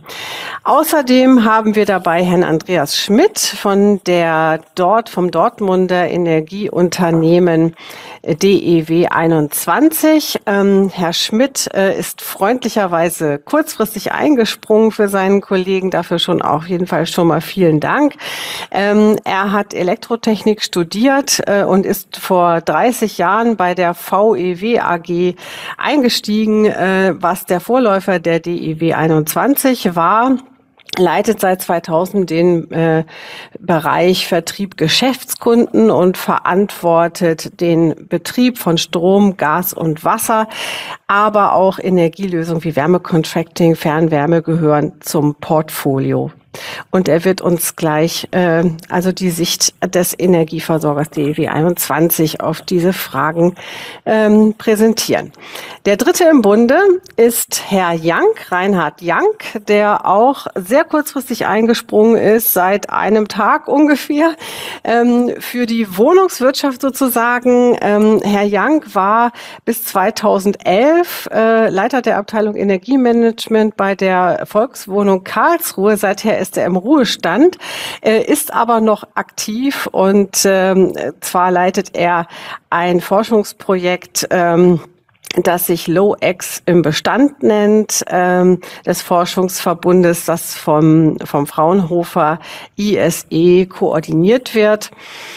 Außerdem haben wir dabei Herrn Andreas Schmidt von der dort vom Dortmunder Energieunternehmen D E W einundzwanzig. Ähm, Herr Schmidt äh, ist freundlicherweise kurzfristig eingesprungen für seinen Kollegen. Dafür schon auf jeden Fall schon mal vielen Dank. Ähm, er hat Elektrotechnik studiert äh, und ist vor dreißig Jahren bei der V E W A G eingestiegen, äh, was der Vorläufer der D E W einundzwanzig war. Leitet seit zweitausend den äh, Bereich Vertrieb Geschäftskunden und verantwortet den Betrieb von Strom, Gas und Wasser, aber auch Energielösungen wie Wärmecontracting, Fernwärme gehören zum Portfolio. Und er wird uns gleich äh, also die Sicht des Energieversorgers D E W einundzwanzig auf diese Fragen ähm, präsentieren. Der dritte im Bunde ist Herr Jank, Reinhard Jank, der auch sehr kurzfristig eingesprungen ist, seit einem Tag ungefähr, ähm, für die Wohnungswirtschaft sozusagen. Ähm, Herr Jank war bis zweitausendelf äh, Leiter der Abteilung Energiemanagement bei der Volkswohnung Karlsruhe. Seither ist er im Ruhestand, äh, ist aber noch aktiv und ähm, zwar leitet er ein Forschungsprojekt, ähm, das sich Low-X im Bestand nennt, ähm, des Forschungsverbundes, das vom, vom Fraunhofer I S E koordiniert wird.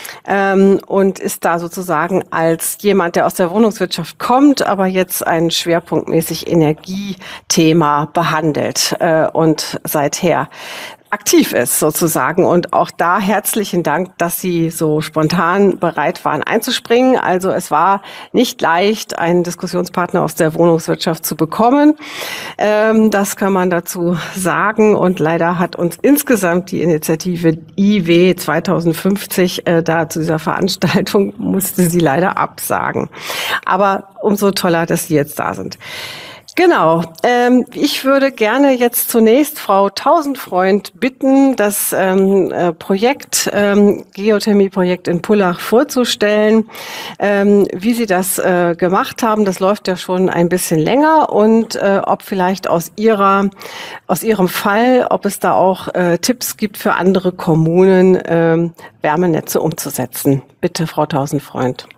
Ähm, und ist da sozusagen als jemand, der aus der Wohnungswirtschaft kommt, aber jetzt ein schwerpunktmäßig Energiethema behandelt äh, und seither aktiv ist sozusagen. Und auch da herzlichen Dank, dass Sie so spontan bereit waren einzuspringen. Also es war nicht leicht, einen Diskussionspartner aus der Wohnungswirtschaft zu bekommen. Ähm, das kann man dazu sagen. Und leider hat uns insgesamt die Initiative I W zwanzig fünfzig äh, da zu dieser Veranstaltung, musste sie leider absagen. Aber umso toller, dass Sie jetzt da sind. Genau. Ähm, ich würde gerne jetzt zunächst Frau Tausendfreund bitten, das ähm, äh, Projekt, ähm, Geothermie-Projekt in Pullach vorzustellen, ähm, wie Sie das äh, gemacht haben. Das läuft ja schon ein bisschen länger und äh, ob vielleicht aus Ihrer, aus Ihrem Fall, ob es da auch äh, Tipps gibt für andere Kommunen, ähm, Wärmenetze umzusetzen. Bitte, Frau Tausendfreund.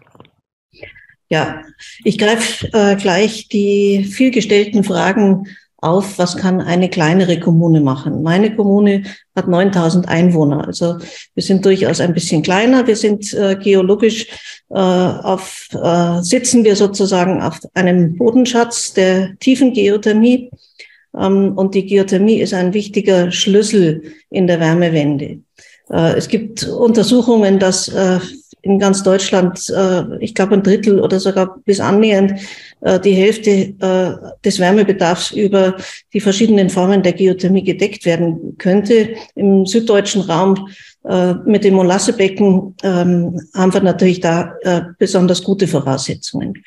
Ja, ich greife äh, gleich die vielgestellten Fragen auf, was kann eine kleinere Kommune machen? Meine Kommune hat neuntausend Einwohner, also wir sind durchaus ein bisschen kleiner. Wir sind äh, geologisch äh, auf, äh, sitzen wir sozusagen auf einem Bodenschatz der Tiefengeothermie, ähm, und die Geothermie ist ein wichtiger Schlüssel in der Wärmewende. Äh, es gibt Untersuchungen, dass äh, in ganz Deutschland, äh, ich glaube ein Drittel oder sogar bis annähernd äh, die Hälfte äh, des Wärmebedarfs über die verschiedenen Formen der Geothermie gedeckt werden könnte. Im süddeutschen Raum äh, mit dem Molassebecken ähm, haben wir natürlich da äh, besonders gute Voraussetzungen.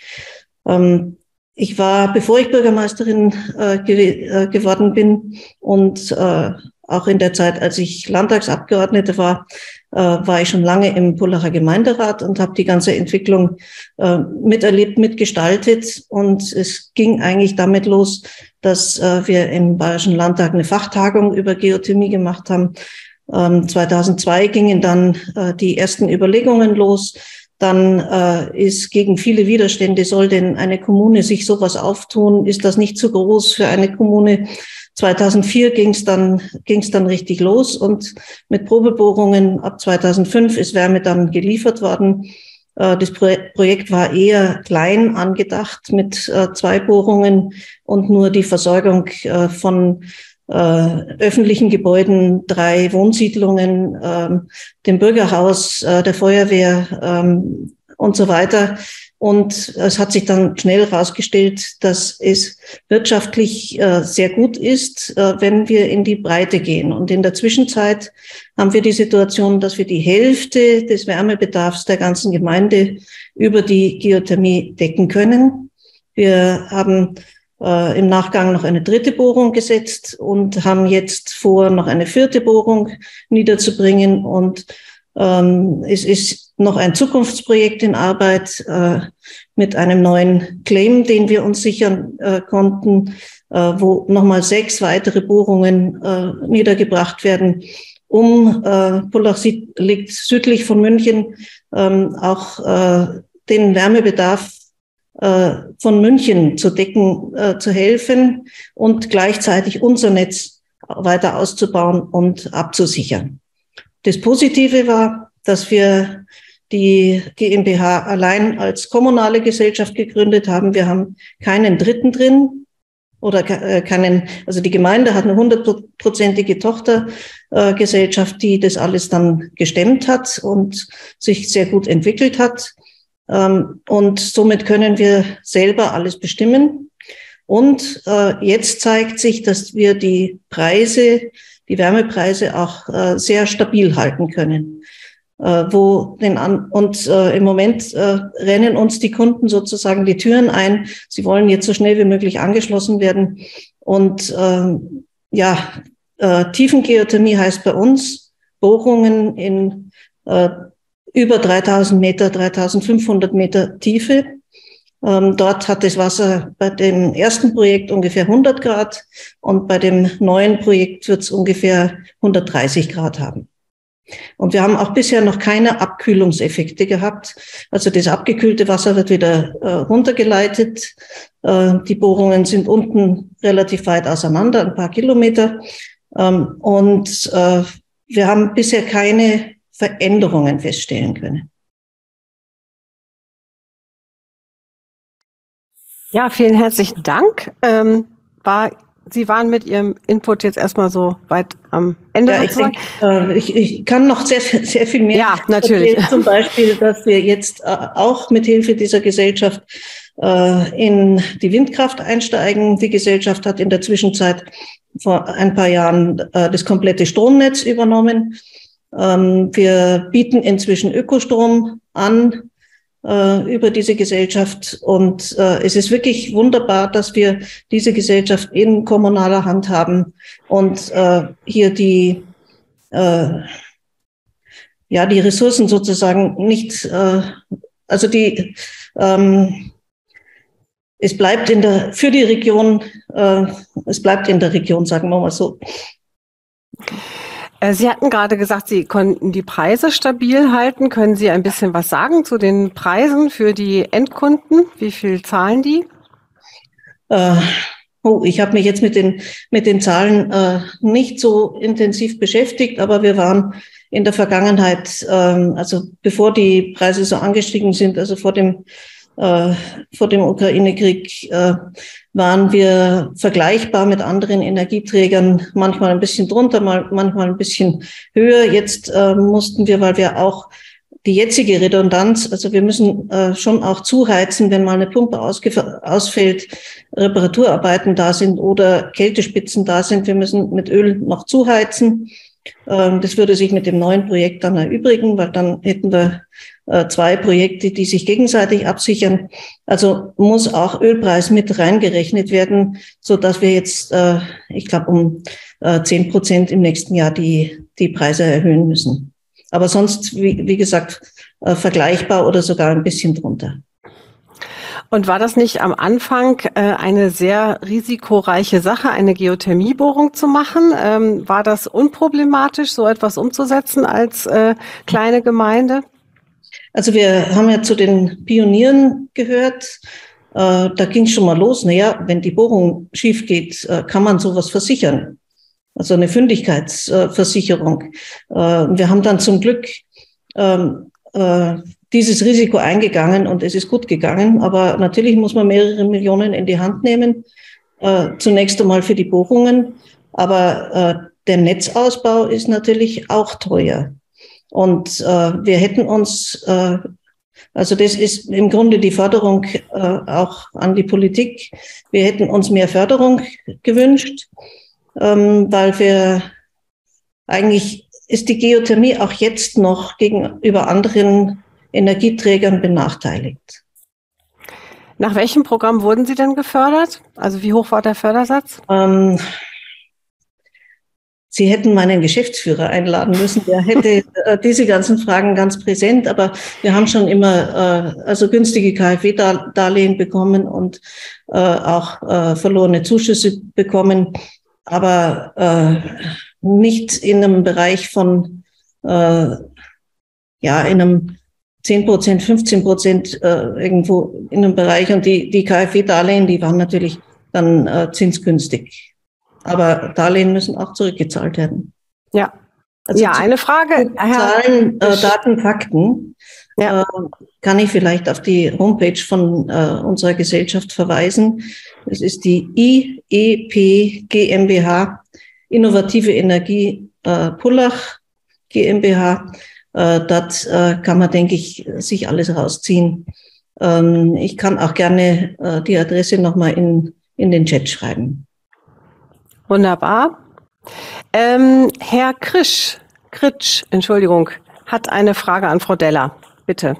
Ähm, ich war, bevor ich Bürgermeisterin äh, ge äh, geworden bin und äh, auch in der Zeit, als ich Landtagsabgeordnete war, äh, war ich schon lange im Pullacher Gemeinderat und habe die ganze Entwicklung äh, miterlebt, mitgestaltet. Und es ging eigentlich damit los, dass äh, wir im Bayerischen Landtag eine Fachtagung über Geothermie gemacht haben. Ähm, zweitausendzwei gingen dann äh, die ersten Überlegungen los. Dann äh, ist gegen viele Widerstände, soll denn eine Kommune sich sowas auftun? Ist das nicht zu groß für eine Kommune? zweitausendvier ging es dann, ging's dann richtig los und mit Probebohrungen ab zweitausendfünf ist Wärme dann geliefert worden. Äh, das Pro Projekt war eher klein angedacht mit äh, zwei Bohrungen und nur die Versorgung äh, von äh, öffentlichen Gebäuden, drei Wohnsiedlungen, äh, dem Bürgerhaus, äh, der Feuerwehr äh, und so weiter. Und es hat sich dann schnell herausgestellt, dass es wirtschaftlich äh, sehr gut ist, äh, wenn wir in die Breite gehen. Und in der Zwischenzeit haben wir die Situation, dass wir die Hälfte des Wärmebedarfs der ganzen Gemeinde über die Geothermie decken können. Wir haben äh, im Nachgang noch eine dritte Bohrung gesetzt und haben jetzt vor, noch eine vierte Bohrung niederzubringen. Und ähm, es ist noch ein Zukunftsprojekt in Arbeit äh, mit einem neuen Claim, den wir uns sichern äh, konnten, äh, wo nochmal sechs weitere Bohrungen äh, niedergebracht werden, um äh, Pullach liegt südlich von München, ähm, auch äh, den Wärmebedarf äh, von München zu decken, äh, zu helfen und gleichzeitig unser Netz weiter auszubauen und abzusichern. Das Positive war, dass wir die GmbH allein als kommunale Gesellschaft gegründet haben. Wir haben keinen Dritten drin oder keinen, also die Gemeinde hat eine hundertprozentige Tochtergesellschaft, die das alles dann gestemmt hat und sich sehr gut entwickelt hat. Und somit können wir selber alles bestimmen. Und jetzt zeigt sich, dass wir die Preise, die Wärmepreise auch sehr stabil halten können. Wo den an und äh, im Moment äh, rennen uns die Kunden sozusagen die Türen ein. Sie wollen jetzt so schnell wie möglich angeschlossen werden. Und ähm, ja, äh, Tiefengeothermie heißt bei uns Bohrungen in äh, über dreitausend Meter, dreitausendfünfhundert Meter Tiefe. Ähm, dort hat das Wasser bei dem ersten Projekt ungefähr hundert Grad und bei dem neuen Projekt wird es ungefähr hundertdreißig Grad haben. Und wir haben auch bisher noch keine Abkühlungseffekte gehabt. Also das abgekühlte Wasser wird wieder äh, runtergeleitet. Äh, die Bohrungen sind unten relativ weit auseinander, ein paar Kilometer. Ähm, und äh, wir haben bisher keine Veränderungen feststellen können. Ja, vielen herzlichen Dank. Ähm, war Sie waren mit Ihrem Input jetzt erstmal so weit am Ende. Ja, ich, denk, äh, ich, ich kann noch sehr, sehr viel mehr. Ja, natürlich. Erzählen. Zum Beispiel, dass wir jetzt äh, auch mit Hilfe dieser Gesellschaft äh, in die Windkraft einsteigen. Die Gesellschaft hat in der Zwischenzeit vor ein paar Jahren äh, das komplette Stromnetz übernommen. Ähm, wir bieten inzwischen Ökostrom an über diese Gesellschaft. Und äh, es ist wirklich wunderbar, dass wir diese Gesellschaft in kommunaler Hand haben und äh, hier die, äh, ja, die Ressourcen sozusagen nicht, äh, also die, ähm, es bleibt in der, für die Region, äh, es bleibt in der Region, sagen wir mal so. Sie hatten gerade gesagt, Sie konnten die Preise stabil halten. Können Sie ein bisschen was sagen zu den Preisen für die Endkunden? Wie viel zahlen die? Äh, oh, ich habe mich jetzt mit den, mit den Zahlen äh, nicht so intensiv beschäftigt, aber wir waren in der Vergangenheit, äh, also bevor die Preise so angestiegen sind, also vor dem Äh, vor dem Ukraine-Krieg äh, waren wir vergleichbar mit anderen Energieträgern, manchmal ein bisschen drunter, mal, manchmal ein bisschen höher. Jetzt äh, mussten wir, weil wir auch die jetzige Redundanz, also wir müssen äh, schon auch zuheizen, wenn mal eine Pumpe ausfällt, Reparaturarbeiten da sind oder Kältespitzen da sind. Wir müssen mit Öl noch zuheizen. Ähm, das würde sich mit dem neuen Projekt dann erübrigen, weil dann hätten wir zwei Projekte, die sich gegenseitig absichern. Also muss auch Ölpreis mit reingerechnet werden, so dass wir jetzt, äh, ich glaube, um äh, zehn Prozent im nächsten Jahr die, die Preise erhöhen müssen. Aber sonst, wie, wie gesagt, äh, vergleichbar oder sogar ein bisschen drunter. Und war das nicht am Anfang äh, eine sehr risikoreiche Sache, eine Geothermiebohrung zu machen? Ähm, war das unproblematisch, so etwas umzusetzen als äh, kleine Gemeinde? Also wir haben ja zu den Pionieren gehört. Äh, da ging es schon mal los. Naja, wenn die Bohrung schief geht, äh, kann man sowas versichern. Also eine Fündigkeitsversicherung. Äh, wir haben dann zum Glück ähm, äh, dieses Risiko eingegangen und es ist gut gegangen. Aber natürlich muss man mehrere Millionen in die Hand nehmen. Äh, zunächst einmal für die Bohrungen. Aber äh, der Netzausbau ist natürlich auch teuer. Und äh, wir hätten uns, äh, also das ist im Grunde die Forderung äh, auch an die Politik, wir hätten uns mehr Förderung gewünscht, ähm, weil wir eigentlich ist die Geothermie auch jetzt noch gegenüber anderen Energieträgern benachteiligt. Nach welchem Programm wurden Sie denn gefördert? Also wie hoch war der Fördersatz? Ähm, Sie hätten meinen Geschäftsführer einladen müssen, der hätte äh, diese ganzen Fragen ganz präsent, aber wir haben schon immer äh, also günstige KfW-Darlehen bekommen und äh, auch äh, verlorene Zuschüsse bekommen, aber äh, nicht in einem Bereich von äh, ja in einem zehn Prozent, fünfzehn Prozent äh, irgendwo in einem Bereich, und die die KfW-Darlehen, die waren natürlich dann äh, zinsgünstig. Aber Darlehen müssen auch zurückgezahlt werden. Ja, also ja, eine Frage. Zahlen, äh, Daten, Fakten. Ja. Äh, kann ich vielleicht auf die Homepage von äh, unserer Gesellschaft verweisen. Das ist die I E P GmbH, Innovative Energie äh, Pullach GmbH. Äh, dort äh, kann man, denke ich, sich alles rausziehen. Ähm, ich kann auch gerne äh, die Adresse nochmal in, in den Chat schreiben. Wunderbar. Ähm, Herr Krisch, Kritsch, Entschuldigung, hat eine Frage an Frau Deller. Bitte.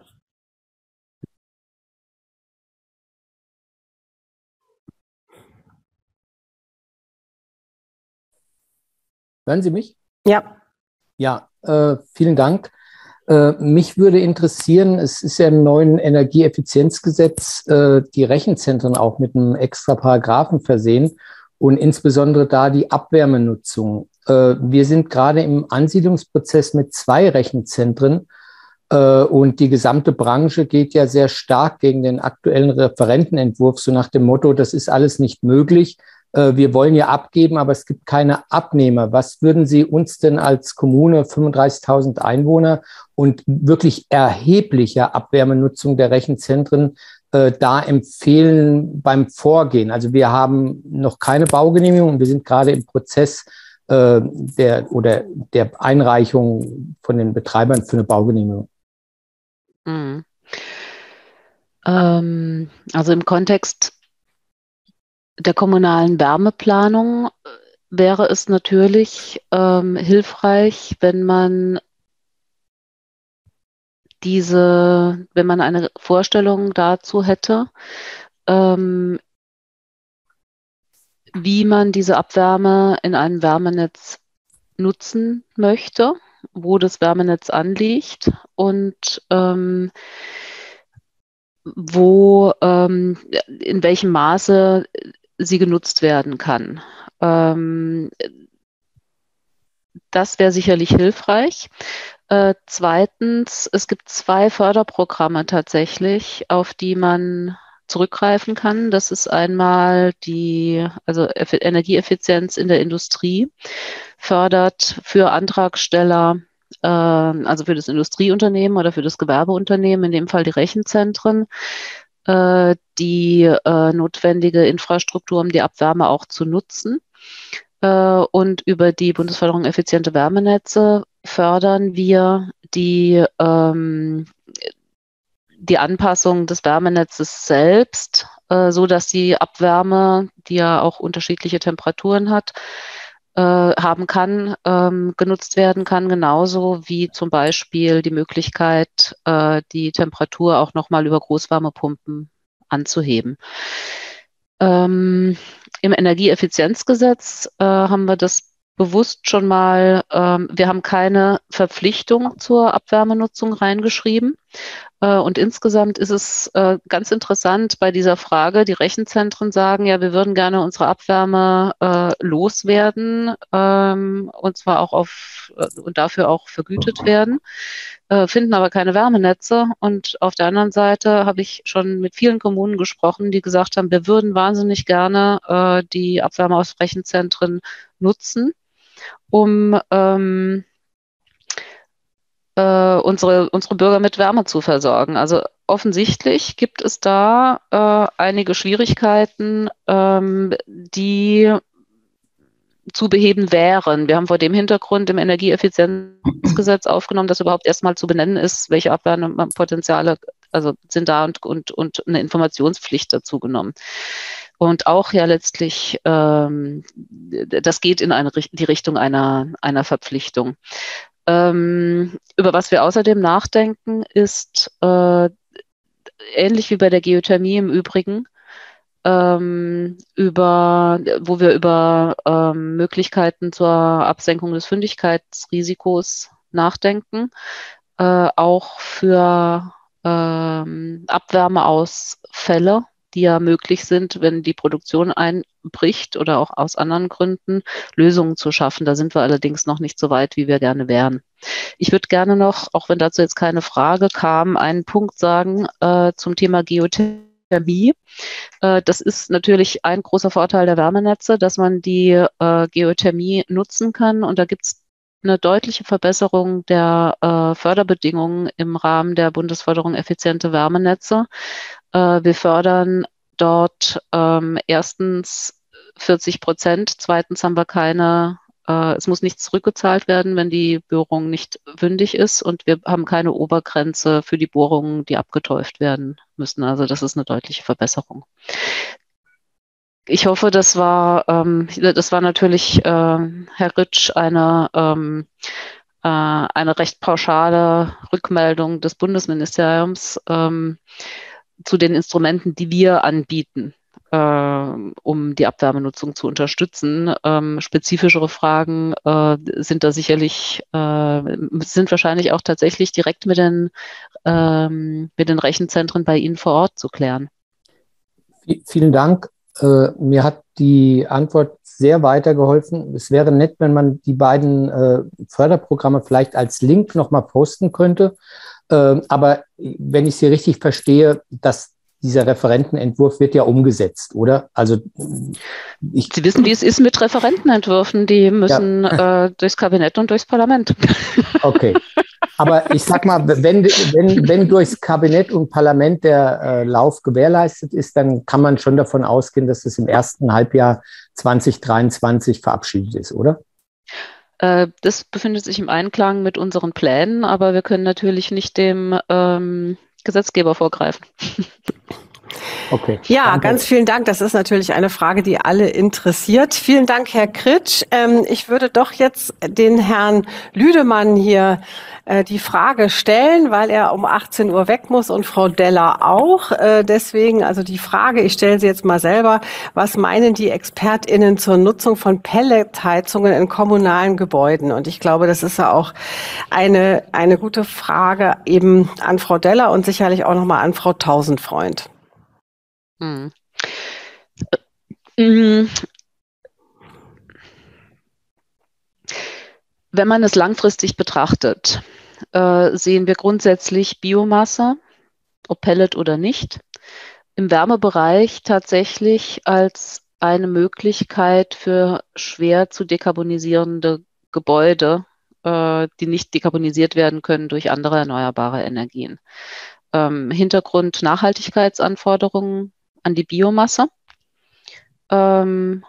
Hören Sie mich? Ja. Ja, äh, vielen Dank. Äh, mich würde interessieren, es ist ja im neuen Energieeffizienzgesetz äh, die Rechenzentren auch mit einem extra Paragraphen versehen. Und insbesondere da die Abwärmenutzung. Wir sind gerade im Ansiedlungsprozess mit zwei Rechenzentren und die gesamte Branche geht ja sehr stark gegen den aktuellen Referentenentwurf, so nach dem Motto, das ist alles nicht möglich. Wir wollen ja abgeben, aber es gibt keine Abnehmer. Was würden Sie uns denn als Kommune, fünfunddreißigtausend Einwohner und wirklich erheblicher Abwärmenutzung der Rechenzentren äh, da empfehlen beim Vorgehen? Also wir haben noch keine Baugenehmigung und wir sind gerade im Prozess äh, der oder der Einreichung von den Betreibern für eine Baugenehmigung. Mhm. Ähm, also im Kontext der kommunalen Wärmeplanung wäre es natürlich ähm, hilfreich, wenn man diese, wenn man eine Vorstellung dazu hätte, ähm, wie man diese Abwärme in einem Wärmenetz nutzen möchte, wo das Wärmenetz anliegt und ähm, wo, ähm, in welchem Maße sie genutzt werden kann. Ähm, das wäre sicherlich hilfreich. Äh, zweitens, es gibt zwei Förderprogramme tatsächlich, auf die man zurückgreifen kann. Das ist einmal die, also Energieeffizienz in der Industrie, fördert für Antragsteller, äh, also für das Industrieunternehmen oder für das Gewerbeunternehmen, in dem Fall die Rechenzentren, äh, die äh, notwendige Infrastruktur, um die Abwärme auch zu nutzen. Äh, und über die Bundesförderung effiziente Wärmenetze fördern wir die, ähm, die Anpassung des Wärmenetzes selbst, äh, so dass die Abwärme, die ja auch unterschiedliche Temperaturen hat, äh, haben kann, ähm, genutzt werden kann, genauso wie zum Beispiel die Möglichkeit, äh, die Temperatur auch nochmal über Großwärmepumpen anzuheben. Ähm, Im Energieeffizienzgesetz äh, haben wir das bewusst schon mal, ähm, wir haben keine Verpflichtung zur Abwärmenutzung reingeschrieben. Äh, und insgesamt ist es äh, ganz interessant bei dieser Frage, die Rechenzentren sagen, ja, wir würden gerne unsere Abwärme äh, loswerden, ähm, und zwar auch auf äh, und dafür auch vergütet werden, äh, finden aber keine Wärmenetze. Und auf der anderen Seite habe ich schon mit vielen Kommunen gesprochen, die gesagt haben, wir würden wahnsinnig gerne äh, die Abwärme aus Rechenzentren nutzen, um ähm, äh, unsere, unsere Bürger mit Wärme zu versorgen. Also offensichtlich gibt es da äh, einige Schwierigkeiten, ähm, die zu beheben wären. Wir haben vor dem Hintergrund im Energieeffizienzgesetz aufgenommen, dass überhaupt erstmal zu benennen ist, welche Abwärmepotenziale also sind da und, und, und eine Informationspflicht dazu genommen. Und auch ja letztlich, ähm, das geht in eine, die Richtung einer, einer Verpflichtung. Ähm, über was wir außerdem nachdenken, ist äh, ähnlich wie bei der Geothermie im Übrigen, ähm, über, wo wir über ähm, Möglichkeiten zur Absenkung des Fündigkeitsrisikos nachdenken, äh, auch für ähm, Abwärmeausfälle, die ja möglich sind, wenn die Produktion einbricht oder auch aus anderen Gründen, Lösungen zu schaffen. Da sind wir allerdings noch nicht so weit, wie wir gerne wären. Ich würde gerne noch, auch wenn dazu jetzt keine Frage kam, einen Punkt sagen äh, zum Thema Geothermie. Äh, das ist natürlich ein großer Vorteil der Wärmenetze, dass man die äh, Geothermie nutzen kann. Und da gibt es eine deutliche Verbesserung der äh, Förderbedingungen im Rahmen der Bundesförderung effiziente Wärmenetze. Äh, wir fördern dort ähm, erstens vierzig Prozent, zweitens haben wir keine, äh, es muss nichts zurückgezahlt werden, wenn die Bohrung nicht wündig ist, und wir haben keine Obergrenze für die Bohrungen, die abgetäuft werden müssen. Also das ist eine deutliche Verbesserung. Ich hoffe, das war, ähm, das war natürlich, äh, Herr Ritsch, eine, ähm, äh, eine recht pauschale Rückmeldung des Bundesministeriums ähm, zu den Instrumenten, die wir anbieten, äh, um die Abwärmenutzung zu unterstützen. Ähm, spezifischere Fragen äh, sind da sicherlich, äh, sind wahrscheinlich auch tatsächlich direkt mit den, ähm, mit den Rechenzentren bei Ihnen vor Ort zu klären. V- vielen Dank. Äh, mir hat die Antwort sehr weitergeholfen. Es wäre nett, wenn man die beiden äh, Förderprogramme vielleicht als Link nochmal posten könnte. Äh, aber wenn ich Sie richtig verstehe, dass dieser Referentenentwurf wird ja umgesetzt, oder? Also ich Sie wissen, wie es ist mit Referentenentwürfen. Die müssen ja. äh, durchs Kabinett und durchs Parlament. Okay. Aber ich sag mal, wenn, wenn, wenn durchs Kabinett und Parlament der äh, Lauf gewährleistet ist, dann kann man schon davon ausgehen, dass es im ersten Halbjahr zwanzig dreiundzwanzig verabschiedet ist, oder? Äh, das befindet sich im Einklang mit unseren Plänen, aber wir können natürlich nicht dem ähm, Gesetzgeber vorgreifen. Okay. Ja, danke. Ganz vielen Dank. Das ist natürlich eine Frage, die alle interessiert. Vielen Dank, Herr Kritsch. Ähm, ich würde doch jetzt den Herrn Lüdemann hier äh, die Frage stellen, weil er um achtzehn Uhr weg muss und Frau Deller auch. Äh, deswegen also die Frage, ich stelle sie jetzt mal selber. Was meinen die ExpertInnen zur Nutzung von Pelletheizungen in kommunalen Gebäuden? Und ich glaube, das ist ja auch eine, eine gute Frage eben an Frau Deller und sicherlich auch nochmal an Frau Tausendfreund. Hm. Wenn man es langfristig betrachtet, äh, sehen wir grundsätzlich Biomasse, ob Pellet oder nicht, im Wärmebereich tatsächlich als eine Möglichkeit für schwer zu dekarbonisierende Gebäude, äh, die nicht dekarbonisiert werden können durch andere erneuerbare Energien. Ähm, Hintergrund Nachhaltigkeitsanforderungen an die Biomasse ähm,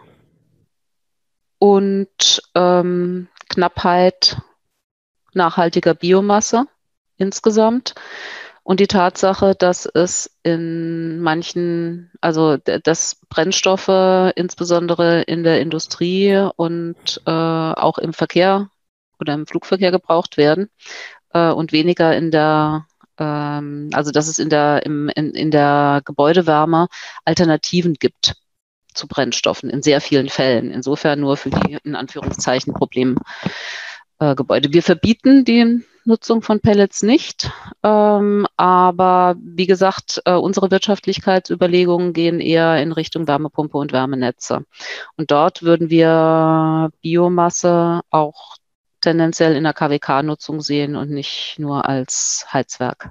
und ähm, Knappheit nachhaltiger Biomasse insgesamt und die Tatsache, dass es in manchen, also dass Brennstoffe insbesondere in der Industrie und äh, auch im Verkehr oder im Flugverkehr gebraucht werden äh, und weniger in der also dass es in der, im, in, in der Gebäudewärme Alternativen gibt zu Brennstoffen in sehr vielen Fällen. Insofern nur für die, in Anführungszeichen, Problemgebäude. Äh, Wir verbieten die Nutzung von Pellets nicht, ähm, aber wie gesagt, äh, unsere Wirtschaftlichkeitsüberlegungen gehen eher in Richtung Wärmepumpe und Wärmenetze. Und dort würden wir Biomasse auch tendenziell in der K W K-Nutzung sehen und nicht nur als Heizwerk.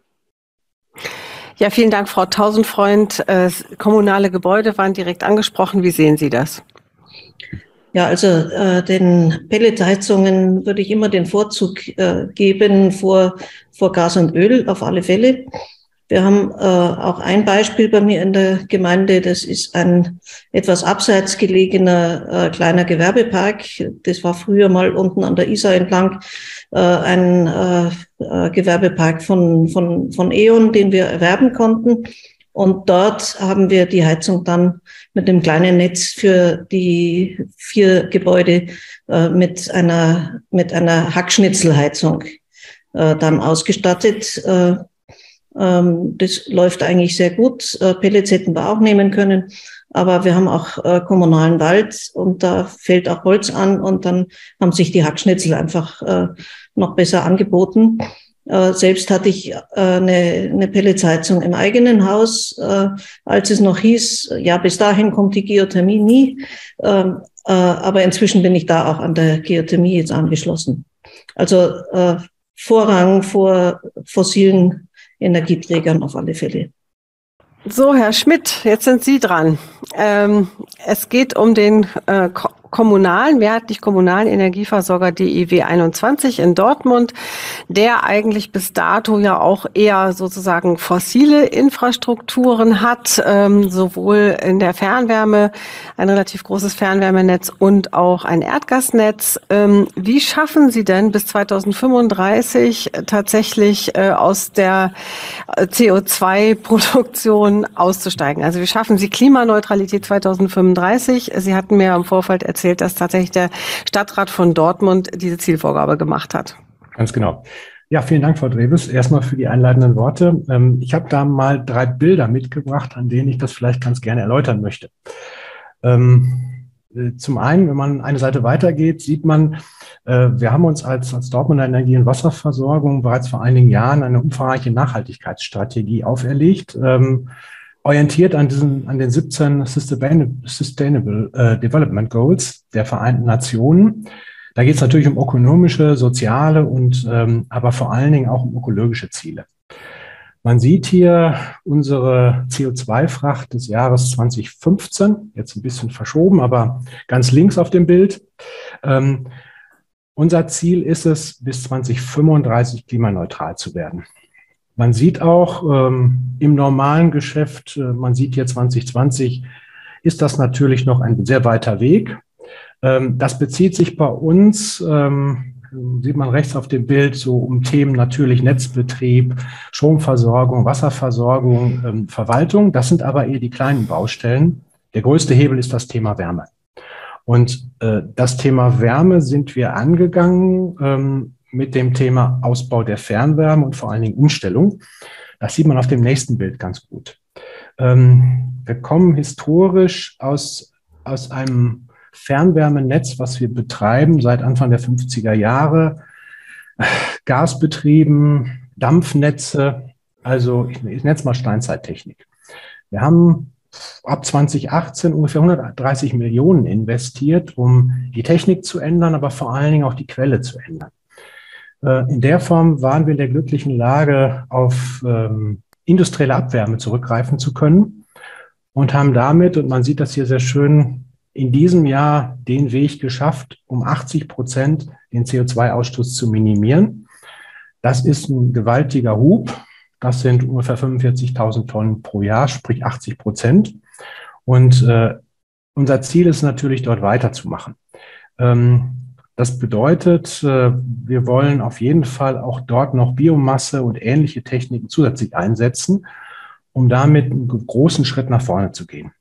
Ja, vielen Dank, Frau Tausendfreund. Äh, kommunale Gebäude waren direkt angesprochen. Wie sehen Sie das? Ja, also äh, den Pelletheizungen würde ich immer den Vorzug äh, geben vor, vor Gas und Öl, auf alle Fälle. Wir haben äh, auch ein Beispiel bei mir in der Gemeinde, das ist ein etwas abseits gelegener äh, kleiner Gewerbepark. Das war früher mal unten an der Isar entlang äh, ein äh, äh, Gewerbepark von, von, von E.ON, den wir erwerben konnten. Und dort haben wir die Heizung dann mit einem kleinen Netz für die vier Gebäude äh, mit einer, mit einer Hackschnitzelheizung äh, dann ausgestattet. Äh, Das läuft eigentlich sehr gut. Pellets hätten wir auch nehmen können, aber wir haben auch äh, kommunalen Wald und da fällt auch Holz an und dann haben sich die Hackschnitzel einfach äh, noch besser angeboten. Äh, selbst hatte ich äh, eine, eine Pelletsheizung im eigenen Haus, äh, als es noch hieß, ja, bis dahin kommt die Geothermie nie. Äh, äh, aber inzwischen bin ich da auch an der Geothermie jetzt angeschlossen. Also äh, Vorrang vor fossilen Energieträgern auf alle Fälle. So, Herr Schmidt, jetzt sind Sie dran. Ähm, es geht um den äh, kommunalen, mehrheitlich kommunalen Energieversorger D I W einundzwanzig in Dortmund, der eigentlich bis dato ja auch eher sozusagen fossile Infrastrukturen hat, ähm, sowohl in der Fernwärme, ein relativ großes Fernwärmenetz und auch ein Erdgasnetz. Ähm, wie schaffen Sie denn bis zweitausendfünfunddreißig tatsächlich äh, aus der C O zwei Produktion auszusteigen? Also wie schaffen Sie Klimaneutralität zweitausendfünfunddreißig? Sie hatten mir im Vorfeld erzählt, dass tatsächlich der Stadtrat von Dortmund diese Zielvorgabe gemacht hat. Ganz genau. Ja, vielen Dank, Frau Dreves, erstmal für die einleitenden Worte. Ich habe da mal drei Bilder mitgebracht, an denen ich das vielleicht ganz gerne erläutern möchte. Zum einen, wenn man eine Seite weitergeht, sieht man, wir haben uns als, als Dortmunder Energie- und Wasserversorgung bereits vor einigen Jahren eine umfangreiche Nachhaltigkeitsstrategie auferlegt, orientiert an, diesen, an den siebzehn Sustainable, Sustainable äh, Development Goals der Vereinten Nationen. Da geht es natürlich um ökonomische, soziale und ähm, aber vor allen Dingen auch um ökologische Ziele. Man sieht hier unsere C O zwei Fracht des Jahres zweitausendfünfzehn, jetzt ein bisschen verschoben, aber ganz links auf dem Bild. Ähm, unser Ziel ist es, bis zwanzig fünfunddreißig klimaneutral zu werden. Man sieht auch ähm, im normalen Geschäft, äh, man sieht hier zwanzig zwanzig, ist das natürlich noch ein sehr weiter Weg. Ähm, das bezieht sich bei uns, ähm, sieht man rechts auf dem Bild, so um Themen natürlich Netzbetrieb, Stromversorgung, Wasserversorgung, ähm, Verwaltung. Das sind aber eher die kleinen Baustellen. Der größte Hebel ist das Thema Wärme. Und äh, das Thema Wärme sind wir angegangen ähm, mit dem Thema Ausbau der Fernwärme und vor allen Dingen Umstellung. Das sieht man auf dem nächsten Bild ganz gut. Ähm, wir kommen historisch aus, aus einem Fernwärmenetz, was wir betreiben seit Anfang der fünfziger Jahre, Gasbetrieben, Dampfnetze, also ich, ich nenne es mal Steinzeittechnik. Wir haben ab zwanzig achtzehn ungefähr hundertdreißig Millionen investiert, um die Technik zu ändern, aber vor allen Dingen auch die Quelle zu ändern. In der Form waren wir in der glücklichen Lage, auf ähm, industrielle Abwärme zurückgreifen zu können und haben damit, und man sieht das hier sehr schön, in diesem Jahr den Weg geschafft, um achtzig Prozent den C O zwei Ausstoß zu minimieren. Das ist ein gewaltiger Hub. Das sind ungefähr fünfundvierzigtausend Tonnen pro Jahr, sprich achtzig Prozent. Und äh, unser Ziel ist natürlich, dort weiterzumachen. Ähm, das bedeutet, äh, wir wollen auf jeden Fall auch dort noch Biomasse und ähnliche Techniken zusätzlich einsetzen, um damit einen großen Schritt nach vorne zu gehen.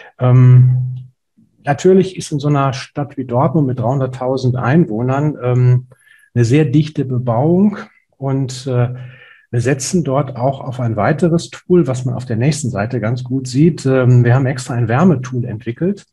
Ähm, Natürlich ist in so einer Stadt wie Dortmund mit dreihunderttausend Einwohnern ähm, eine sehr dichte Bebauung und äh, wir setzen dort auch auf ein weiteres Tool, was man auf der nächsten Seite ganz gut sieht. Ähm, wir haben extra ein Wärmetool entwickelt,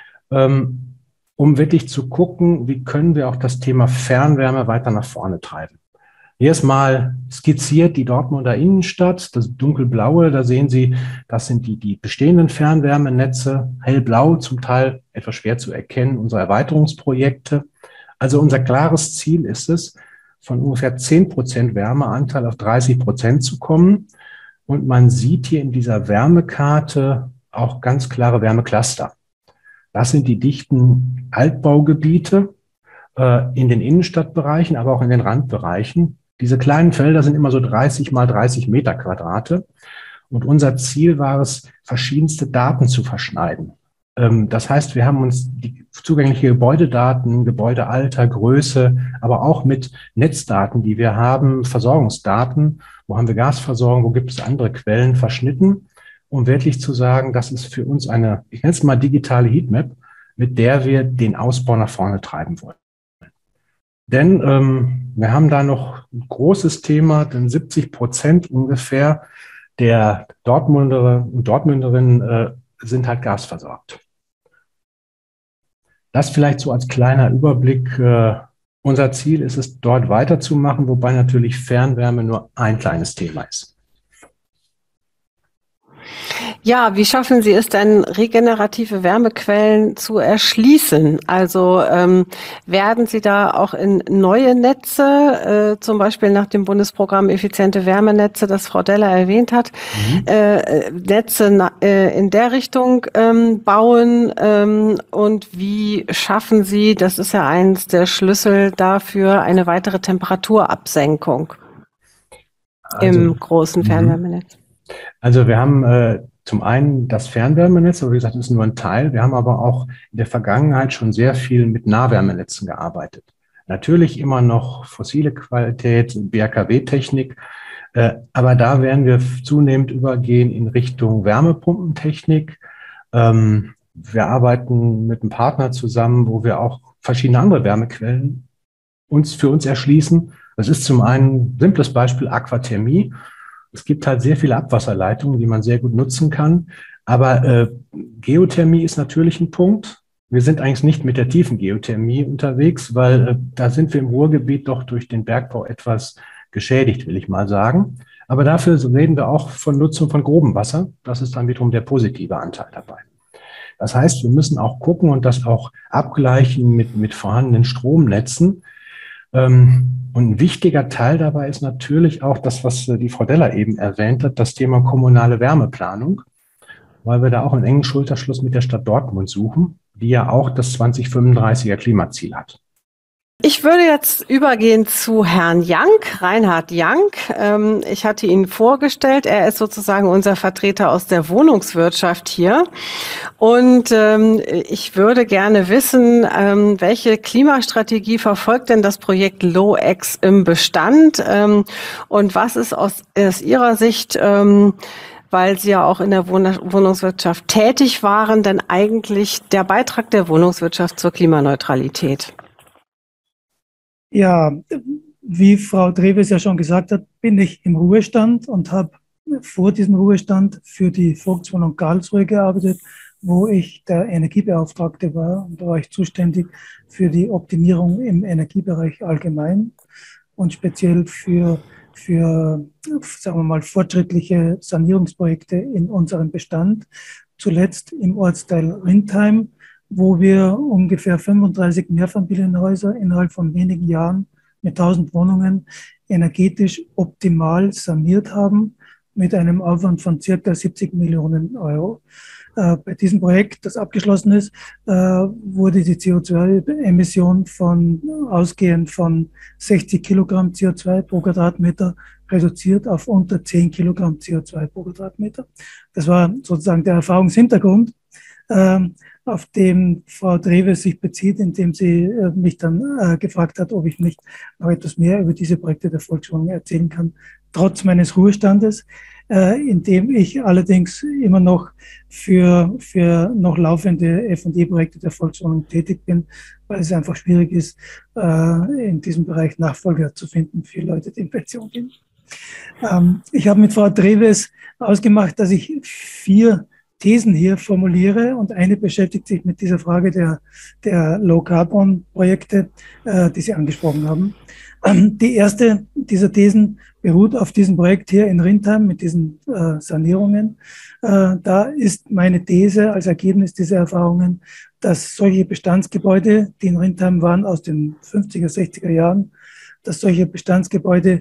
ähm, um wirklich zu gucken, wie können wir auch das Thema Fernwärme weiter nach vorne treiben. Hier ist mal skizziert die Dortmunder Innenstadt, das dunkelblaue, da sehen Sie, das sind die, die bestehenden Fernwärmenetze, hellblau, zum Teil etwas schwer zu erkennen, unsere Erweiterungsprojekte. Also unser klares Ziel ist es, von ungefähr zehn Prozent Wärmeanteil auf dreißig Prozent zu kommen. Und man sieht hier in dieser Wärmekarte auch ganz klare Wärmecluster. Das sind die dichten Altbaugebiete äh, in den Innenstadtbereichen, aber auch in den Randbereichen. Diese kleinen Felder sind immer so dreißig mal dreißig Meter Quadrate. Und unser Ziel war es, verschiedenste Daten zu verschneiden. Ähm, das heißt, wir haben uns die zugängliche Gebäudedaten, Gebäudealter, Größe, aber auch mit Netzdaten, die wir haben, Versorgungsdaten, wo haben wir Gasversorgung, wo gibt es andere Quellen, verschnitten, um wirklich zu sagen, das ist für uns eine, ich nenne es mal digitale Heatmap, mit der wir den Ausbau nach vorne treiben wollen. Denn ähm, wir haben da noch ein großes Thema, denn siebzig Prozent ungefähr der Dortmunder und Dortmunderinnen äh, sind halt gasversorgt. Das vielleicht so als kleiner Überblick. Äh, unser Ziel ist es, dort weiterzumachen, wobei natürlich Fernwärme nur ein kleines Thema ist. Ja, wie schaffen Sie es denn, regenerative Wärmequellen zu erschließen? Also ähm, werden Sie da auch in neue Netze, äh, zum Beispiel nach dem Bundesprogramm Effiziente Wärmenetze, das Frau Deller erwähnt hat, mhm. äh, Netze äh, in der Richtung ähm, bauen? Ähm, und wie schaffen Sie, das ist ja eins der Schlüssel dafür, eine weitere Temperaturabsenkung also, im großen Fernwärmenetz? Also wir haben äh, zum einen das Fernwärmenetz, aber wie gesagt, das ist nur ein Teil. Wir haben aber auch in der Vergangenheit schon sehr viel mit Nahwärmenetzen gearbeitet. Natürlich immer noch fossile Qualität, B R K W-Technik, äh, aber da werden wir zunehmend übergehen in Richtung Wärmepumpentechnik. Ähm, wir arbeiten mit einem Partner zusammen, wo wir auch verschiedene andere Wärmequellen uns für uns erschließen. Das ist zum einen ein simples Beispiel Aquathermie. Es gibt halt sehr viele Abwasserleitungen, die man sehr gut nutzen kann. Aber äh, Geothermie ist natürlich ein Punkt. Wir sind eigentlich nicht mit der tiefen Geothermie unterwegs, weil äh, da sind wir im Ruhrgebiet doch durch den Bergbau etwas geschädigt, will ich mal sagen. Aber dafür reden wir auch von Nutzung von grobem Wasser. Das ist dann wiederum der positive Anteil dabei. Das heißt, wir müssen auch gucken und das auch abgleichen mit, mit vorhandenen Stromnetzen. Und ein wichtiger Teil dabei ist natürlich auch das, was die Frau Deller eben erwähnt hat, das Thema kommunale Wärmeplanung, weil wir da auch einen engen Schulterschluss mit der Stadt Dortmund suchen, die ja auch das zwanzig fünfunddreißiger Klimaziel hat. Ich würde jetzt übergehen zu Herrn Jank, Reinhard Jank. Ähm, ich hatte ihn vorgestellt. Er ist sozusagen unser Vertreter aus der Wohnungswirtschaft hier. Und ähm, ich würde gerne wissen, ähm, welche Klimastrategie verfolgt denn das Projekt LowX im Bestand? Ähm, und was ist aus, aus Ihrer Sicht, ähm, weil Sie ja auch in der Wohn- Wohnungswirtschaft tätig waren, denn eigentlich der Beitrag der Wohnungswirtschaft zur Klimaneutralität? Ja, wie Frau Dreves ja schon gesagt hat, bin ich im Ruhestand und habe vor diesem Ruhestand für die Volkswohnung Karlsruhe gearbeitet, wo ich der Energiebeauftragte war. Und da war ich zuständig für die Optimierung im Energiebereich allgemein und speziell für, für sagen wir mal, fortschrittliche Sanierungsprojekte in unserem Bestand. Zuletzt im Ortsteil Rindheim, wo wir ungefähr fünfunddreißig Mehrfamilienhäuser innerhalb von wenigen Jahren mit tausend Wohnungen energetisch optimal saniert haben, mit einem Aufwand von circa siebzig Millionen Euro. Äh, bei diesem Projekt, das abgeschlossen ist, äh, wurde die C O zwei Emission von, ausgehend von sechzig Kilogramm C O zwei pro Quadratmeter reduziert auf unter zehn Kilogramm C O zwei pro Quadratmeter. Das war sozusagen der Erfahrungshintergrund, äh, auf dem Frau Dreves sich bezieht, indem sie äh, mich dann äh, gefragt hat, ob ich nicht noch etwas mehr über diese Projekte der Volkswohnung erzählen kann, trotz meines Ruhestandes, äh, indem ich allerdings immer noch für, für noch laufende F und E-Projekte der Volkswohnung tätig bin, weil es einfach schwierig ist, äh, in diesem Bereich Nachfolger zu finden für Leute, die in Pension gehen. Ähm, ich habe mit Frau Dreves ausgemacht, dass ich vier Thesen hier formuliere und eine beschäftigt sich mit dieser Frage der, der Low-Carbon-Projekte, äh, die Sie angesprochen haben. Ähm, die erste dieser Thesen beruht auf diesem Projekt hier in Rindheim mit diesen äh, Sanierungen. Äh, da ist meine These als Ergebnis dieser Erfahrungen, dass solche Bestandsgebäude, die in Rindheim waren aus den fünfziger, sechziger Jahren, dass solche Bestandsgebäude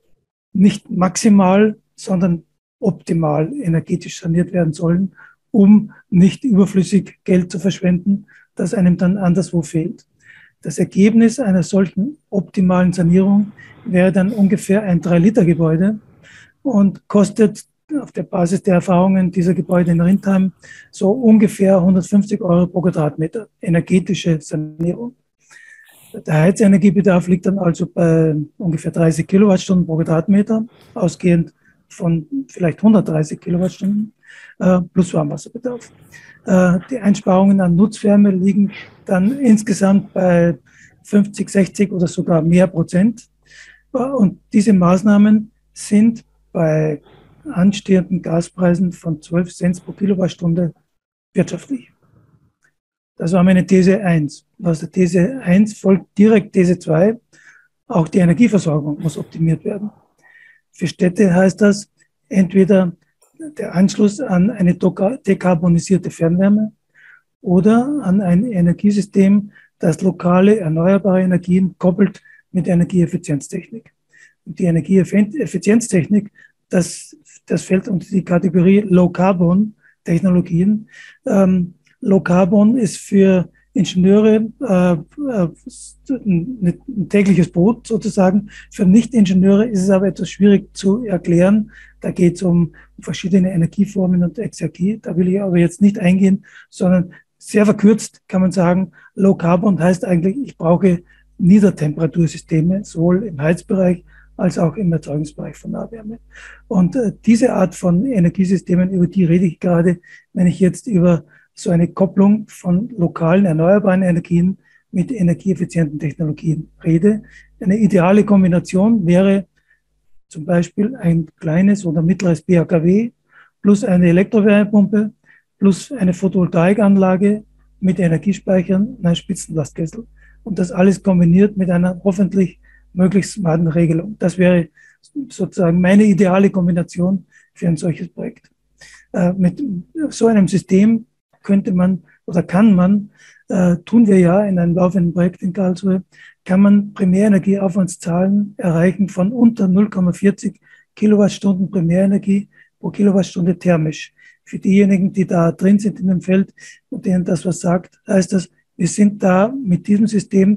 nicht maximal, sondern optimal energetisch saniert werden sollen, um nicht überflüssig Geld zu verschwenden, das einem dann anderswo fehlt. Das Ergebnis einer solchen optimalen Sanierung wäre dann ungefähr ein drei Liter Gebäude und kostet auf der Basis der Erfahrungen dieser Gebäude in Rindheim so ungefähr hundertfünfzig Euro pro Quadratmeter energetische Sanierung. Der Heizenergiebedarf liegt dann also bei ungefähr dreißig Kilowattstunden pro Quadratmeter, ausgehend von vielleicht hundertdreißig Kilowattstunden äh, plus Warmwasserbedarf. Äh, die Einsparungen an Nutzwärme liegen dann insgesamt bei fünfzig, sechzig oder sogar mehr Prozent. Äh, und diese Maßnahmen sind bei anstehenden Gaspreisen von zwölf Cent pro Kilowattstunde wirtschaftlich. Das war meine These eins. Aus der These eins folgt direkt These zwei. Auch die Energieversorgung muss optimiert werden. Für Städte heißt das entweder der Anschluss an eine dekarbonisierte Fernwärme oder an ein Energiesystem, das lokale erneuerbare Energien koppelt mit Energieeffizienztechnik. Und die Energieeffizienztechnik, das, das fällt unter die Kategorie Low-Carbon-Technologien. Ähm, Low-Carbon ist für Ingenieure äh, ein, ein tägliches Brot sozusagen. Für Nicht-Ingenieure ist es aber etwas schwierig zu erklären. Da geht es um verschiedene Energieformen und Exergie. Da will ich aber jetzt nicht eingehen, sondern sehr verkürzt kann man sagen, Low Carbon heißt eigentlich, ich brauche Niedertemperatursysteme, sowohl im Heizbereich als auch im Erzeugungsbereich von Nahwärme. Und äh, diese Art von Energiesystemen, über die rede ich gerade, wenn ich jetzt über so eine Kopplung von lokalen erneuerbaren Energien mit energieeffizienten Technologien rede. Eine ideale Kombination wäre zum Beispiel ein kleines oder mittleres B H K W plus eine Elektrowärmepumpe plus eine Photovoltaikanlage mit Energiespeichern und einem Spitzenlastkessel. Und das alles kombiniert mit einer hoffentlich möglichst smarten Regelung. Das wäre sozusagen meine ideale Kombination für ein solches Projekt. Äh, mit so einem System könnte man oder kann man, äh, tun wir ja in einem laufenden Projekt in Karlsruhe, kann man Primärenergieaufwandszahlen erreichen von unter null Komma vierzig Kilowattstunden Primärenergie pro Kilowattstunde thermisch. Für diejenigen, die da drin sind in dem Feld und denen das was sagt, heißt das, wir sind da mit diesem System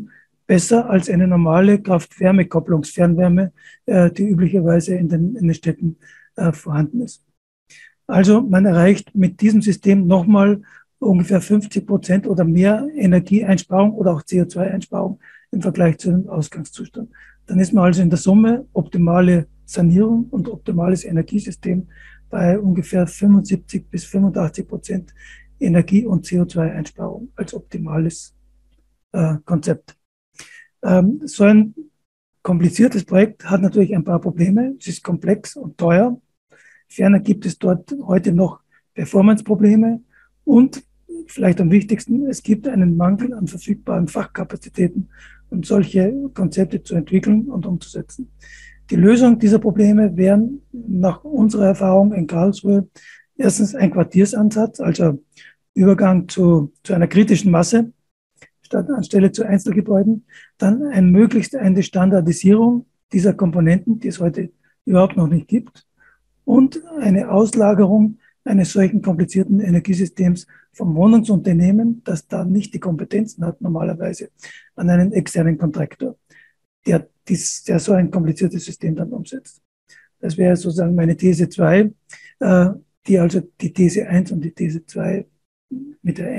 besser als eine normale Kraft-Wärme-Kopplungsfernwärme, äh, die üblicherweise in den, in den Städten äh, vorhanden ist. Also man erreicht mit diesem System nochmal ungefähr fünfzig Prozent oder mehr Energieeinsparung oder auch C O zwei Einsparung im Vergleich zu dem Ausgangszustand. Dann ist man also in der Summe optimale Sanierung und optimales Energiesystem bei ungefähr fünfundsiebzig bis fünfundachtzig Prozent Energie- und C O zwei Einsparung als optimales äh, Konzept. Ähm, so ein kompliziertes Projekt hat natürlich ein paar Probleme. Es ist komplex und teuer. Ferner gibt es dort heute noch Performance-Probleme und vielleicht am wichtigsten, es gibt einen Mangel an verfügbaren Fachkapazitäten, um solche Konzepte zu entwickeln und umzusetzen. Die Lösung dieser Probleme wären nach unserer Erfahrung in Karlsruhe erstens ein Quartiersansatz, also Übergang zu, zu einer kritischen Masse statt anstelle zu Einzelgebäuden, dann ein möglichst eine Standardisierung dieser Komponenten, die es heute überhaupt noch nicht gibt, und eine Auslagerung eines solchen komplizierten Energiesystems vom Wohnungsunternehmen, das da nicht die Kompetenzen hat, normalerweise an einen externen Kontraktor, der, dies, der so ein kompliziertes System dann umsetzt. Das wäre sozusagen meine These zwei, äh, die also die These eins und die These zwei mit der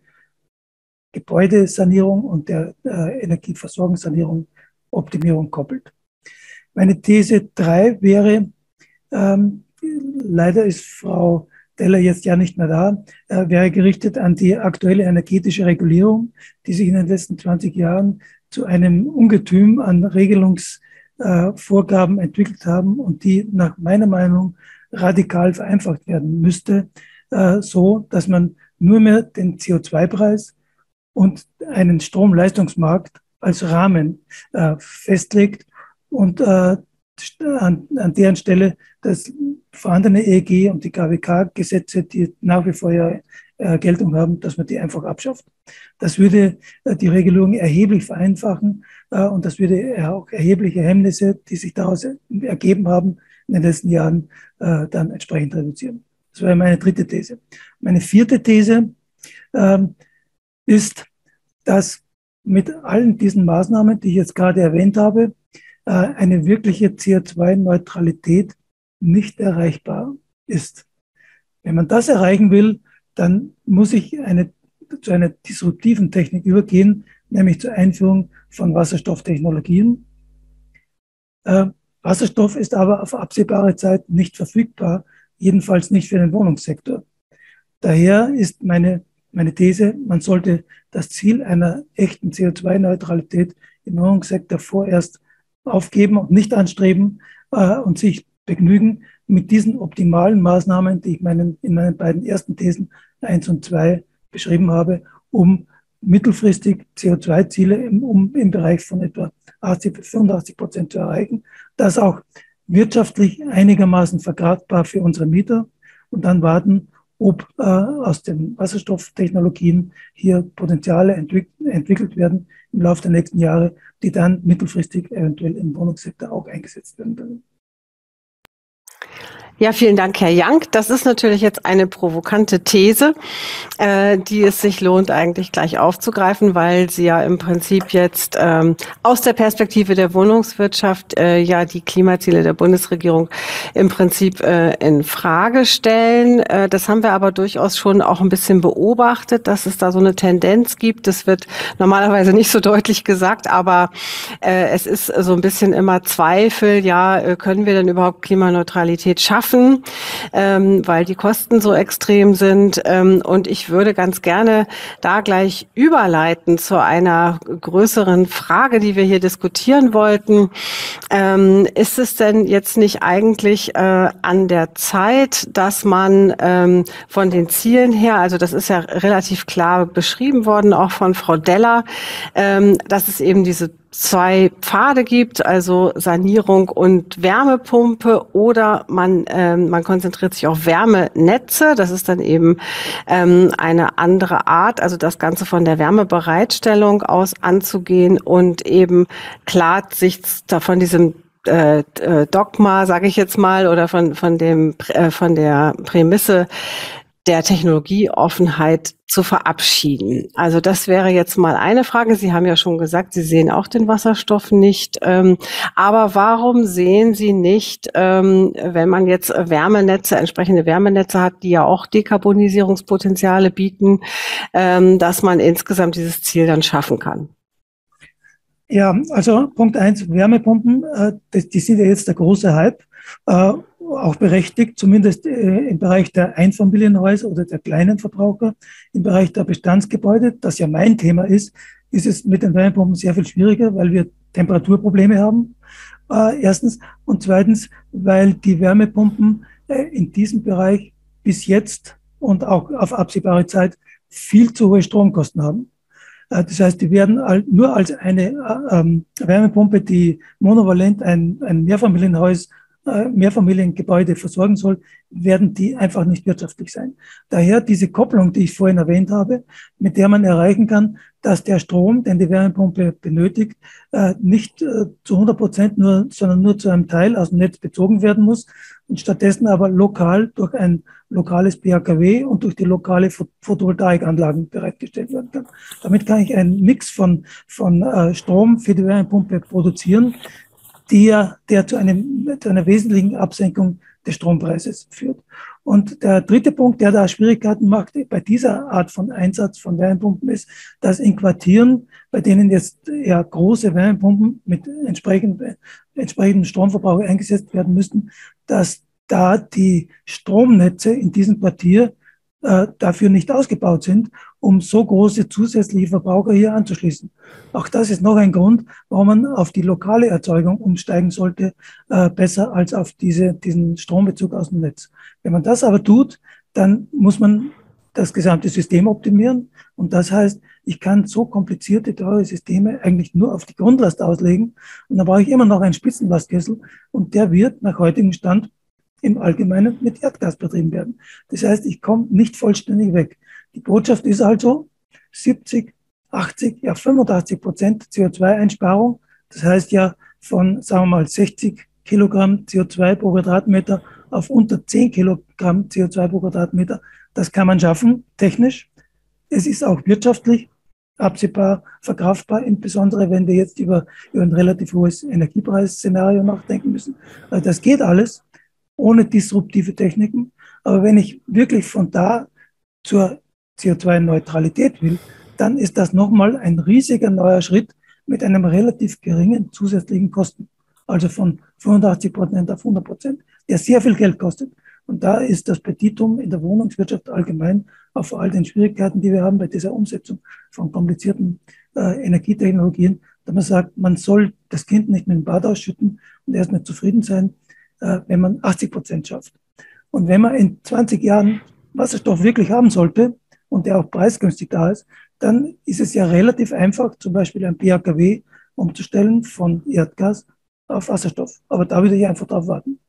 Energiegebäudesanierung und der äh, Energieversorgungssanierung, Optimierung koppelt. Meine These drei wäre, ähm, leider ist Frau Teller jetzt ja nicht mehr da, äh, wäre gerichtet an die aktuelle energetische Regulierung, die sich in den letzten zwanzig Jahren zu einem Ungetüm an Regelungsvorgaben äh, entwickelt haben und die nach meiner Meinung radikal vereinfacht werden müsste, äh, so dass man nur mehr den C O zwei Preis und einen Stromleistungsmarkt als Rahmen äh, festlegt und äh, an, an deren Stelle das vorhandene E E G und die K W K-Gesetze, die nach wie vor ja äh, Geltung haben, dass man die einfach abschafft. Das würde äh, die Regelung erheblich vereinfachen äh, und das würde äh, auch erhebliche Hemmnisse, die sich daraus ergeben haben, in den letzten Jahren äh, dann entsprechend reduzieren. Das wäre meine dritte These. Meine vierte These äh, ist, dass mit allen diesen Maßnahmen, die ich jetzt gerade erwähnt habe, äh, eine wirkliche C O zwei Neutralität nicht erreichbar ist. Wenn man das erreichen will, dann muss ich eine, zu einer disruptiven Technik übergehen, nämlich zur Einführung von Wasserstofftechnologien. Äh, Wasserstoff ist aber auf absehbare Zeit nicht verfügbar, jedenfalls nicht für den Wohnungssektor. Daher ist meine, meine These, man sollte das Ziel einer echten C O zwei Neutralität im Wohnungssektor vorerst aufgeben und nicht anstreben äh, und sich begnügen mit diesen optimalen Maßnahmen, die ich meinen, in meinen beiden ersten Thesen eins und zwei beschrieben habe, um mittelfristig C O zwei Ziele im, um, im Bereich von etwa achtzig bis fünfundachtzig Prozent zu erreichen. Das auch wirtschaftlich einigermaßen verkraftbar für unsere Mieter und dann warten, ob äh, aus den Wasserstofftechnologien hier Potenziale entwick entwickelt werden im Laufe der nächsten Jahre, die dann mittelfristig eventuell im Wohnungssektor auch eingesetzt werden können. Ja, vielen Dank, Herr Young. Das ist natürlich jetzt eine provokante These, äh, die es sich lohnt, eigentlich gleich aufzugreifen, weil Sie ja im Prinzip jetzt ähm, aus der Perspektive der Wohnungswirtschaft äh, ja die Klimaziele der Bundesregierung im Prinzip äh, in Frage stellen. Äh, das haben wir aber durchaus schon auch ein bisschen beobachtet, dass es da so eine Tendenz gibt. Das wird normalerweise nicht so deutlich gesagt, aber äh, es ist so ein bisschen immer Zweifel, ja, äh, können wir denn überhaupt Klimaneutralität schaffen? Ähm, weil die Kosten so extrem sind. Ähm, und ich würde ganz gerne da gleich überleiten zu einer größeren Frage, die wir hier diskutieren wollten. Ähm, ist es denn jetzt nicht eigentlich äh, an der Zeit, dass man ähm, von den Zielen her, also das ist ja relativ klar beschrieben worden, auch von Frau Deller, ähm, dass es eben diese zwei Pfade gibt, also Sanierung und Wärmepumpe, oder man ähm, man konzentriert sich auf Wärmenetze. Das ist dann eben ähm, eine andere Art, also das Ganze von der Wärmebereitstellung aus anzugehen und eben klar sich von diesem äh, Dogma, sage ich jetzt mal, oder von von dem äh, von der Prämisse, der Technologieoffenheit zu verabschieden? Also das wäre jetzt mal eine Frage. Sie haben ja schon gesagt, Sie sehen auch den Wasserstoff nicht. Ähm, aber warum sehen Sie nicht, ähm, wenn man jetzt Wärmenetze, entsprechende Wärmenetze hat, die ja auch Dekarbonisierungspotenziale bieten, ähm, dass man insgesamt dieses Ziel dann schaffen kann? Ja, also Punkt eins, Wärmepumpen, äh, das, die sind ja jetzt der große Hype, äh, auch berechtigt, zumindest äh, im Bereich der Einfamilienhäuser oder der kleinen Verbraucher. Im Bereich der Bestandsgebäude, das ja mein Thema ist, ist es mit den Wärmepumpen sehr viel schwieriger, weil wir Temperaturprobleme haben, äh, erstens. Und zweitens, weil die Wärmepumpen äh, in diesem Bereich bis jetzt und auch auf absehbare Zeit viel zu hohe Stromkosten haben. Das heißt, die werden nur als eine ähm, Wärmepumpe, die monovalent ein, ein Mehrfamilienhaus, äh, Mehrfamiliengebäude versorgen soll, werden die einfach nicht wirtschaftlich sein. Daher diese Kopplung, die ich vorhin erwähnt habe, mit der man erreichen kann, dass der Strom, den die Wärmepumpe benötigt, äh, nicht äh, zu hundert Prozent nur, sondern nur zu einem Teil aus dem Netz bezogen werden muss und stattdessen aber lokal durch ein lokales B H K W und durch die lokale Photovoltaikanlagen bereitgestellt werden kann. Damit kann ich einen Mix von, von äh, Strom für die Wärmepumpe produzieren, der, der zu, einem, zu einer wesentlichen Absenkung des Strompreises führt. Und der dritte Punkt, der da Schwierigkeiten macht bei dieser Art von Einsatz von Wärmepumpen, ist, dass in Quartieren, bei denen jetzt ja große Wärmepumpen mit entsprechend, entsprechendem Stromverbrauch eingesetzt werden müssten, dass da die Stromnetze in diesem Quartier äh, dafür nicht ausgebaut sind, um so große zusätzliche Verbraucher hier anzuschließen. Auch das ist noch ein Grund, warum man auf die lokale Erzeugung umsteigen sollte, äh, besser als auf diese, diesen Strombezug aus dem Netz. Wenn man das aber tut, dann muss man das gesamte System optimieren. Und das heißt, ich kann so komplizierte, teure Systeme eigentlich nur auf die Grundlast auslegen. Und dann brauche ich immer noch einen Spitzenlastkessel. Und der wird nach heutigem Stand im Allgemeinen mit Erdgas betrieben werden. Das heißt, ich komme nicht vollständig weg. Die Botschaft ist also siebzig, achtzig, ja fünfundachtzig Prozent C O zwei Einsparung. Das heißt ja von, sagen wir mal, sechzig Kilogramm C O zwei pro Quadratmeter auf unter zehn Kilogramm C O zwei pro Quadratmeter. Das kann man schaffen, technisch. Es ist auch wirtschaftlich absehbar verkraftbar, insbesondere wenn wir jetzt über, über ein relativ hohes Energiepreisszenario nachdenken müssen. Das geht alles ohne disruptive Techniken. Aber wenn ich wirklich von da zur C O zwei Neutralität will, dann ist das nochmal ein riesiger neuer Schritt mit einem relativ geringen zusätzlichen Kosten. Also von fünfundachtzig Prozent auf hundert Prozent, der sehr viel Geld kostet. Und da ist das Petitum in der Wohnungswirtschaft allgemein, auch vor all den Schwierigkeiten, die wir haben bei dieser Umsetzung von komplizierten äh, Energietechnologien, dass man sagt, man soll das Kind nicht mit dem Bad ausschütten und erst nicht zufrieden sein, äh, wenn man achtzig Prozent schafft. Und wenn man in zwanzig Jahren Wasserstoff wirklich haben sollte und der auch preisgünstig da ist, dann ist es ja relativ einfach, zum Beispiel ein B H K W umzustellen von Erdgas auf Wasserstoff. Aber da würde ich einfach drauf warten.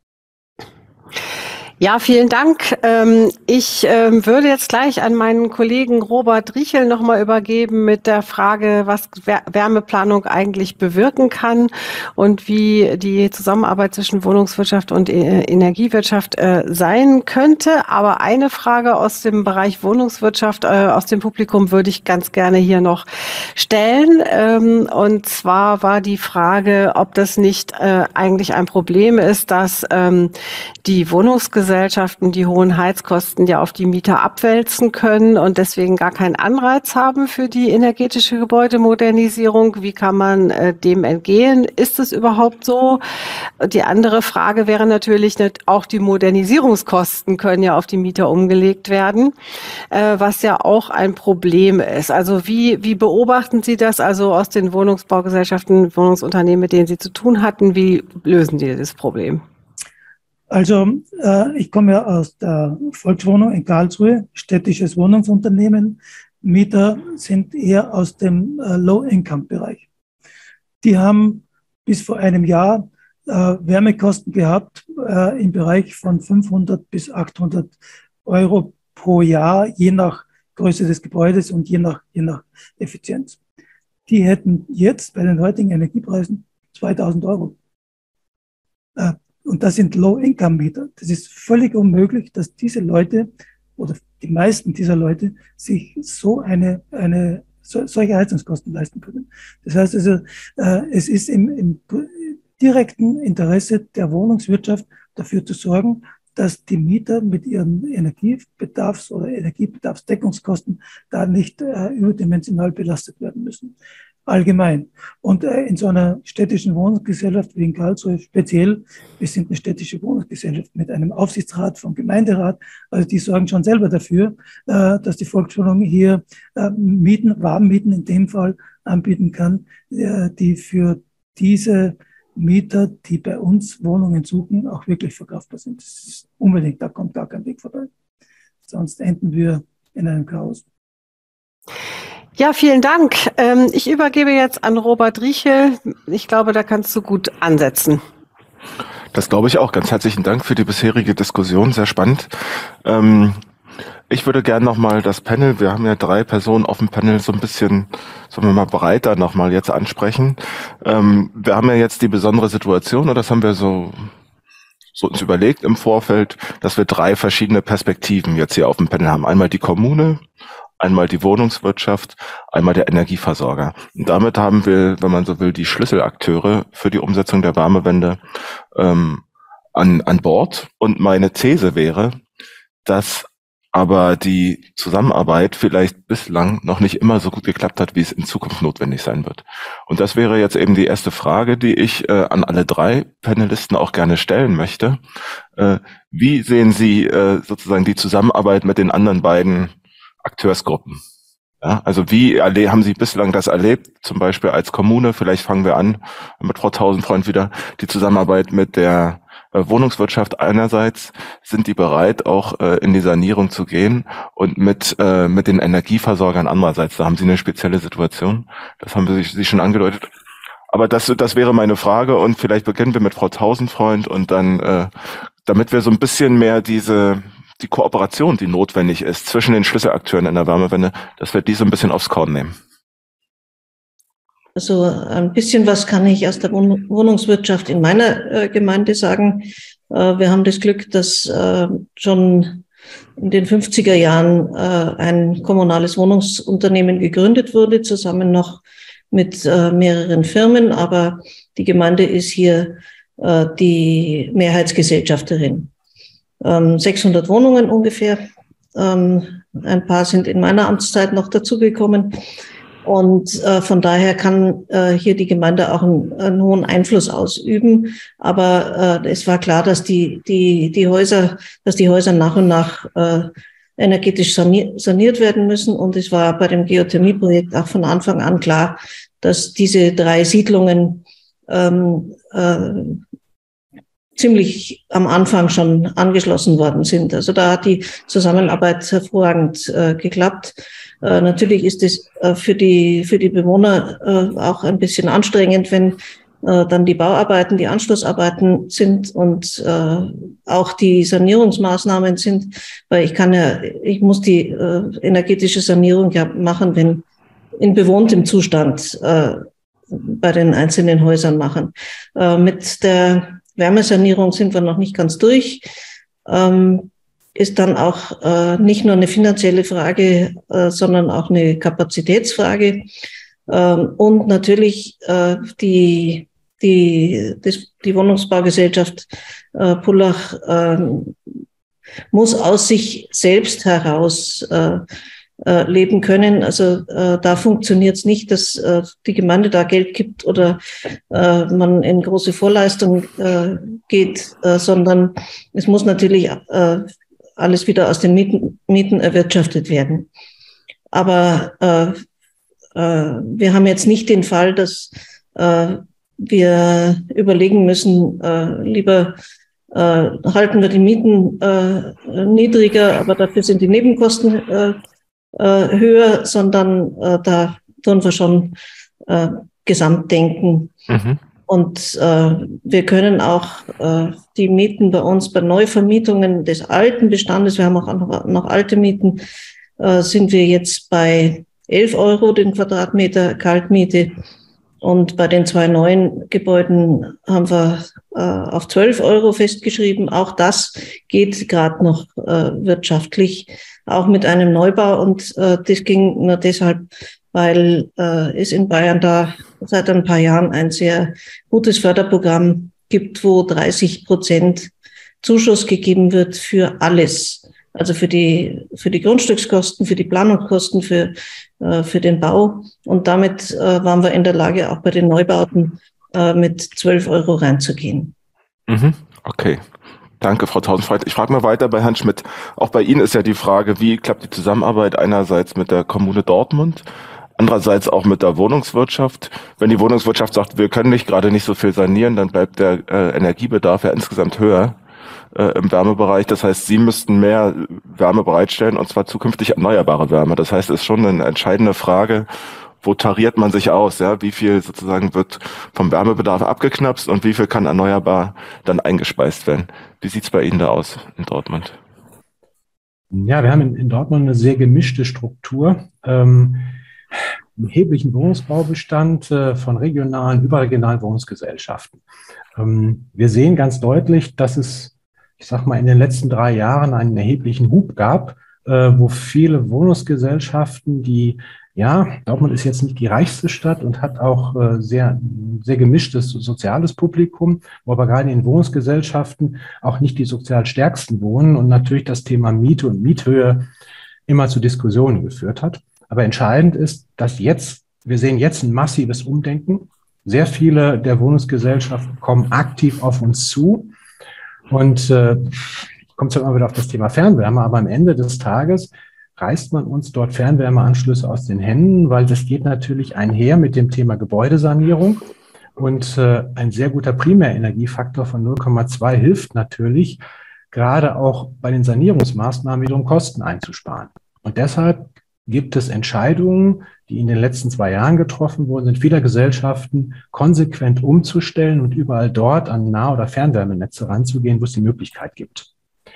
Ja, vielen Dank. Ich würde jetzt gleich an meinen Kollegen Robert Riechel nochmal übergeben mit der Frage, was Wärmeplanung eigentlich bewirken kann und wie die Zusammenarbeit zwischen Wohnungswirtschaft und Energiewirtschaft sein könnte. Aber eine Frage aus dem Bereich Wohnungswirtschaft, aus dem Publikum, würde ich ganz gerne hier noch stellen. Und zwar war die Frage, ob das nicht eigentlich ein Problem ist, dass die Wohnungsgesellschaften Gesellschaften die hohen Heizkosten ja auf die Mieter abwälzen können und deswegen gar keinen Anreiz haben für die energetische Gebäudemodernisierung. Wie kann man äh, dem entgehen? Ist es überhaupt so? Die andere Frage wäre natürlich, auch die Modernisierungskosten können ja auf die Mieter umgelegt werden, äh, was ja auch ein Problem ist. Also wie, wie beobachten Sie das also aus den Wohnungsbaugesellschaften, Wohnungsunternehmen, mit denen Sie zu tun hatten? Wie lösen Sie das Problem? Also äh, ich komme ja aus der Volkswohnung in Karlsruhe, städtisches Wohnungsunternehmen. Mieter sind eher aus dem äh, Low-Income-Bereich. Die haben bis vor einem Jahr äh, Wärmekosten gehabt äh, im Bereich von fünfhundert bis achthundert Euro pro Jahr, je nach Größe des Gebäudes und je nach, je nach Effizienz. Die hätten jetzt bei den heutigen Energiepreisen zweitausend Euro. Äh, Und das sind Low-Income-Mieter. Das ist völlig unmöglich, dass diese Leute oder die meisten dieser Leute sich so eine, eine so, solche Heizungskosten leisten können. Das heißt also, äh, es ist im, im direkten Interesse der Wohnungswirtschaft dafür zu sorgen, dass die Mieter mit ihren Energiebedarfs- oder Energiebedarfsdeckungskosten da nicht äh, überdimensional belastet werden müssen. Allgemein. Und äh, in so einer städtischen Wohnungsgesellschaft wie in Karlsruhe speziell, wir sind eine städtische Wohnungsgesellschaft mit einem Aufsichtsrat vom Gemeinderat, also die sorgen schon selber dafür, äh, dass die Volkswohnung hier äh, Mieten, Warmmieten in dem Fall anbieten kann, äh, die für diese Mieter, die bei uns Wohnungen suchen, auch wirklich verkaufbar sind. Das ist unbedingt, da kommt gar kein Weg vorbei. Sonst enden wir in einem Chaos. Ja, vielen Dank. Ich übergebe jetzt an Robert Riechel. Ich glaube, da kannst du gut ansetzen. Das glaube ich auch. Ganz herzlichen Dank für die bisherige Diskussion. Sehr spannend. Ähm, ich würde gerne nochmal das Panel, wir haben ja drei Personen auf dem Panel, so ein bisschen, sagen wir mal, breiter nochmal jetzt ansprechen. Ähm, wir haben ja jetzt die besondere Situation, und das haben wir so, so uns überlegt im Vorfeld, dass wir drei verschiedene Perspektiven jetzt hier auf dem Panel haben. Einmal die Kommune, einmal die Wohnungswirtschaft, einmal der Energieversorger. Und damit haben wir, wenn man so will, die Schlüsselakteure für die Umsetzung der Wärmewende ähm, an, an Bord. Und meine These wäre, dass aber die Zusammenarbeit vielleicht bislang noch nicht immer so gut geklappt hat, wie es in Zukunft notwendig sein wird. Und das wäre jetzt eben die erste Frage, die ich äh, an alle drei Panelisten auch gerne stellen möchte. Äh, wie sehen Sie äh, sozusagen die Zusammenarbeit mit den anderen beiden Akteursgruppen? Ja, also wie haben Sie bislang das erlebt, zum Beispiel als Kommune? Vielleicht fangen wir an mit Frau Tausendfreund wieder, die Zusammenarbeit mit der äh, Wohnungswirtschaft einerseits. Sind die bereit, auch äh, in die Sanierung zu gehen, und mit äh, mit den Energieversorgern andererseits? Da haben Sie eine spezielle Situation. Das haben Sie, Sie schon angedeutet. Aber das, das wäre meine Frage, und vielleicht beginnen wir mit Frau Tausendfreund, und dann, äh, damit wir so ein bisschen mehr diese die Kooperation, die notwendig ist zwischen den Schlüsselakteuren in der Wärmewende, dass wir die so ein bisschen aufs Korn nehmen. Also ein bisschen was kann ich aus der Wohnungswirtschaft in meiner äh, Gemeinde sagen. Äh, wir haben das Glück, dass äh, schon in den fünfziger Jahren äh, ein kommunales Wohnungsunternehmen gegründet wurde, zusammen noch mit äh, mehreren Firmen. Aber die Gemeinde ist hier äh, die Mehrheitsgesellschafterin. sechshundert Wohnungen ungefähr. Ein paar sind in meiner Amtszeit noch dazugekommen. Und von daher kann hier die Gemeinde auch einen, einen hohen Einfluss ausüben. Aber es war klar, dass die, die, die Häuser, dass die Häuser nach und nach energetisch saniert werden müssen. Und es war bei dem Geothermieprojekt auch von Anfang an klar, dass diese drei Siedlungen ähm, äh, ziemlich am Anfang schon angeschlossen worden sind. Also da hat die Zusammenarbeit hervorragend äh, geklappt. Äh, natürlich ist es äh, für die für die Bewohner äh, auch ein bisschen anstrengend, wenn äh, dann die Bauarbeiten, die Anschlussarbeiten sind und äh, auch die Sanierungsmaßnahmen sind, weil ich kann ja, ich muss die äh, energetische Sanierung ja machen, wenn in bewohntem Zustand äh, bei den einzelnen Häusern machen. Äh, mit der Wärmesanierung sind wir noch nicht ganz durch. Ähm, ist dann auch äh, nicht nur eine finanzielle Frage, äh, sondern auch eine Kapazitätsfrage. Ähm, und natürlich äh, die, die, das, die Wohnungsbaugesellschaft äh, Pullach äh, muss aus sich selbst heraus äh, äh, leben können. Also äh, da funktioniert es nicht, dass äh, die Gemeinde da Geld gibt oder äh, man in große Vorleistung äh, geht, äh, sondern es muss natürlich äh, alles wieder aus den Mieten, Mieten erwirtschaftet werden. Aber äh, äh, wir haben jetzt nicht den Fall, dass äh, wir überlegen müssen, äh, lieber äh, halten wir die Mieten äh, niedriger, aber dafür sind die Nebenkosten äh, äh, höher, sondern äh, da tun wir schon äh, Gesamtdenken. Mhm. Und äh, wir können auch äh, die Mieten bei uns bei Neuvermietungen des alten Bestandes, wir haben auch noch, noch alte Mieten, äh, sind wir jetzt bei elf Euro den Quadratmeter Kaltmiete. Und bei den zwei neuen Gebäuden haben wir äh, auf zwölf Euro festgeschrieben. Auch das geht gerade noch äh, wirtschaftlich, auch mit einem Neubau. Und äh, das ging nur deshalb, weil äh, es in Bayern da seit ein paar Jahren ein sehr gutes Förderprogramm gibt, wo dreißig Prozent Zuschuss gegeben wird für alles. Also für die, für die Grundstückskosten, für die Planungskosten, für, äh, für den Bau. Und damit äh, waren wir in der Lage, auch bei den Neubauten äh, mit zwölf Euro reinzugehen. Mhm. Okay. Danke, Frau Tausendfreit. Ich frage mal weiter bei Herrn Schmidt. Auch bei Ihnen ist ja die Frage, wie klappt die Zusammenarbeit einerseits mit der Kommune Dortmund, andererseits auch mit der Wohnungswirtschaft. Wenn die Wohnungswirtschaft sagt, wir können nicht gerade nicht so viel sanieren, dann bleibt der äh, Energiebedarf ja insgesamt höher äh, im Wärmebereich. Das heißt, Sie müssten mehr Wärme bereitstellen, und zwar zukünftig erneuerbare Wärme. Das heißt, es ist schon eine entscheidende Frage, wo tariert man sich aus? Ja, wie viel sozusagen wird vom Wärmebedarf abgeknapst und wie viel kann erneuerbar dann eingespeist werden? Wie sieht's bei Ihnen da aus in Dortmund? Ja, wir haben in, in Dortmund eine sehr gemischte Struktur. Ähm, einen erheblichen Wohnungsbaubestand äh, von regionalen, überregionalen Wohnungsgesellschaften. Ähm, wir sehen ganz deutlich, dass es, ich sag mal, in den letzten drei Jahren einen erheblichen Hub gab, äh, wo viele Wohnungsgesellschaften, die Ja, Dortmund ist jetzt nicht die reichste Stadt und hat auch äh, sehr, sehr gemischtes soziales Publikum, wo aber gerade in Wohnungsgesellschaften auch nicht die sozial stärksten wohnen und natürlich das Thema Miete und Miethöhe immer zu Diskussionen geführt hat. Aber entscheidend ist, dass jetzt, wir sehen jetzt ein massives Umdenken. Sehr viele der Wohnungsgesellschaften kommen aktiv auf uns zu. Und äh, ich komme zwar immer wieder auf das Thema Fernwärme, aber am Ende des Tages reißt man uns dort Fernwärmeanschlüsse aus den Händen, weil das geht natürlich einher mit dem Thema Gebäudesanierung. Und äh, ein sehr guter Primärenergiefaktor von null Komma zwei hilft natürlich, gerade auch bei den Sanierungsmaßnahmen wiederum Kosten einzusparen. Und deshalb gibt es Entscheidungen, die in den letzten zwei Jahren getroffen wurden, sind vieler Gesellschaften konsequent umzustellen und überall dort an Nah- oder Fernwärmenetze ranzugehen, wo es die Möglichkeit gibt.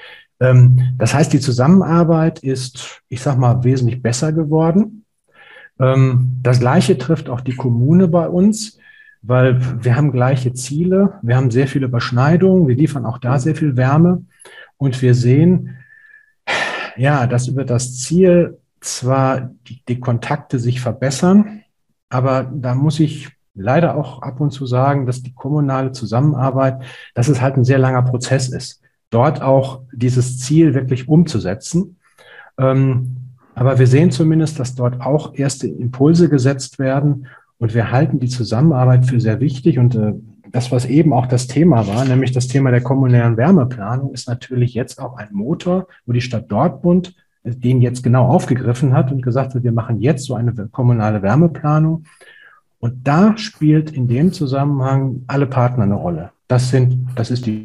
Das heißt, die Zusammenarbeit ist, ich sag mal, wesentlich besser geworden. Das Gleiche trifft auch die Kommune bei uns, weil wir haben gleiche Ziele, wir haben sehr viele Überschneidungen, wir liefern auch da sehr viel Wärme und wir sehen, ja, dass über das Ziel zwar die, die Kontakte sich verbessern, aber da muss ich leider auch ab und zu sagen, dass die kommunale Zusammenarbeit, dass es halt ein sehr langer Prozess ist, dort auch dieses Ziel wirklich umzusetzen. Ähm, aber wir sehen zumindest, dass dort auch erste Impulse gesetzt werden und wir halten die Zusammenarbeit für sehr wichtig. Und äh, das, was eben auch das Thema war, nämlich das Thema der kommunalen Wärmeplanung, ist natürlich jetzt auch ein Motor, wo die Stadt Dortmund den jetzt genau aufgegriffen hat und gesagt hat, wir machen jetzt so eine kommunale Wärmeplanung. Und da spielt in dem Zusammenhang alle Partner eine Rolle. Das sind, das ist die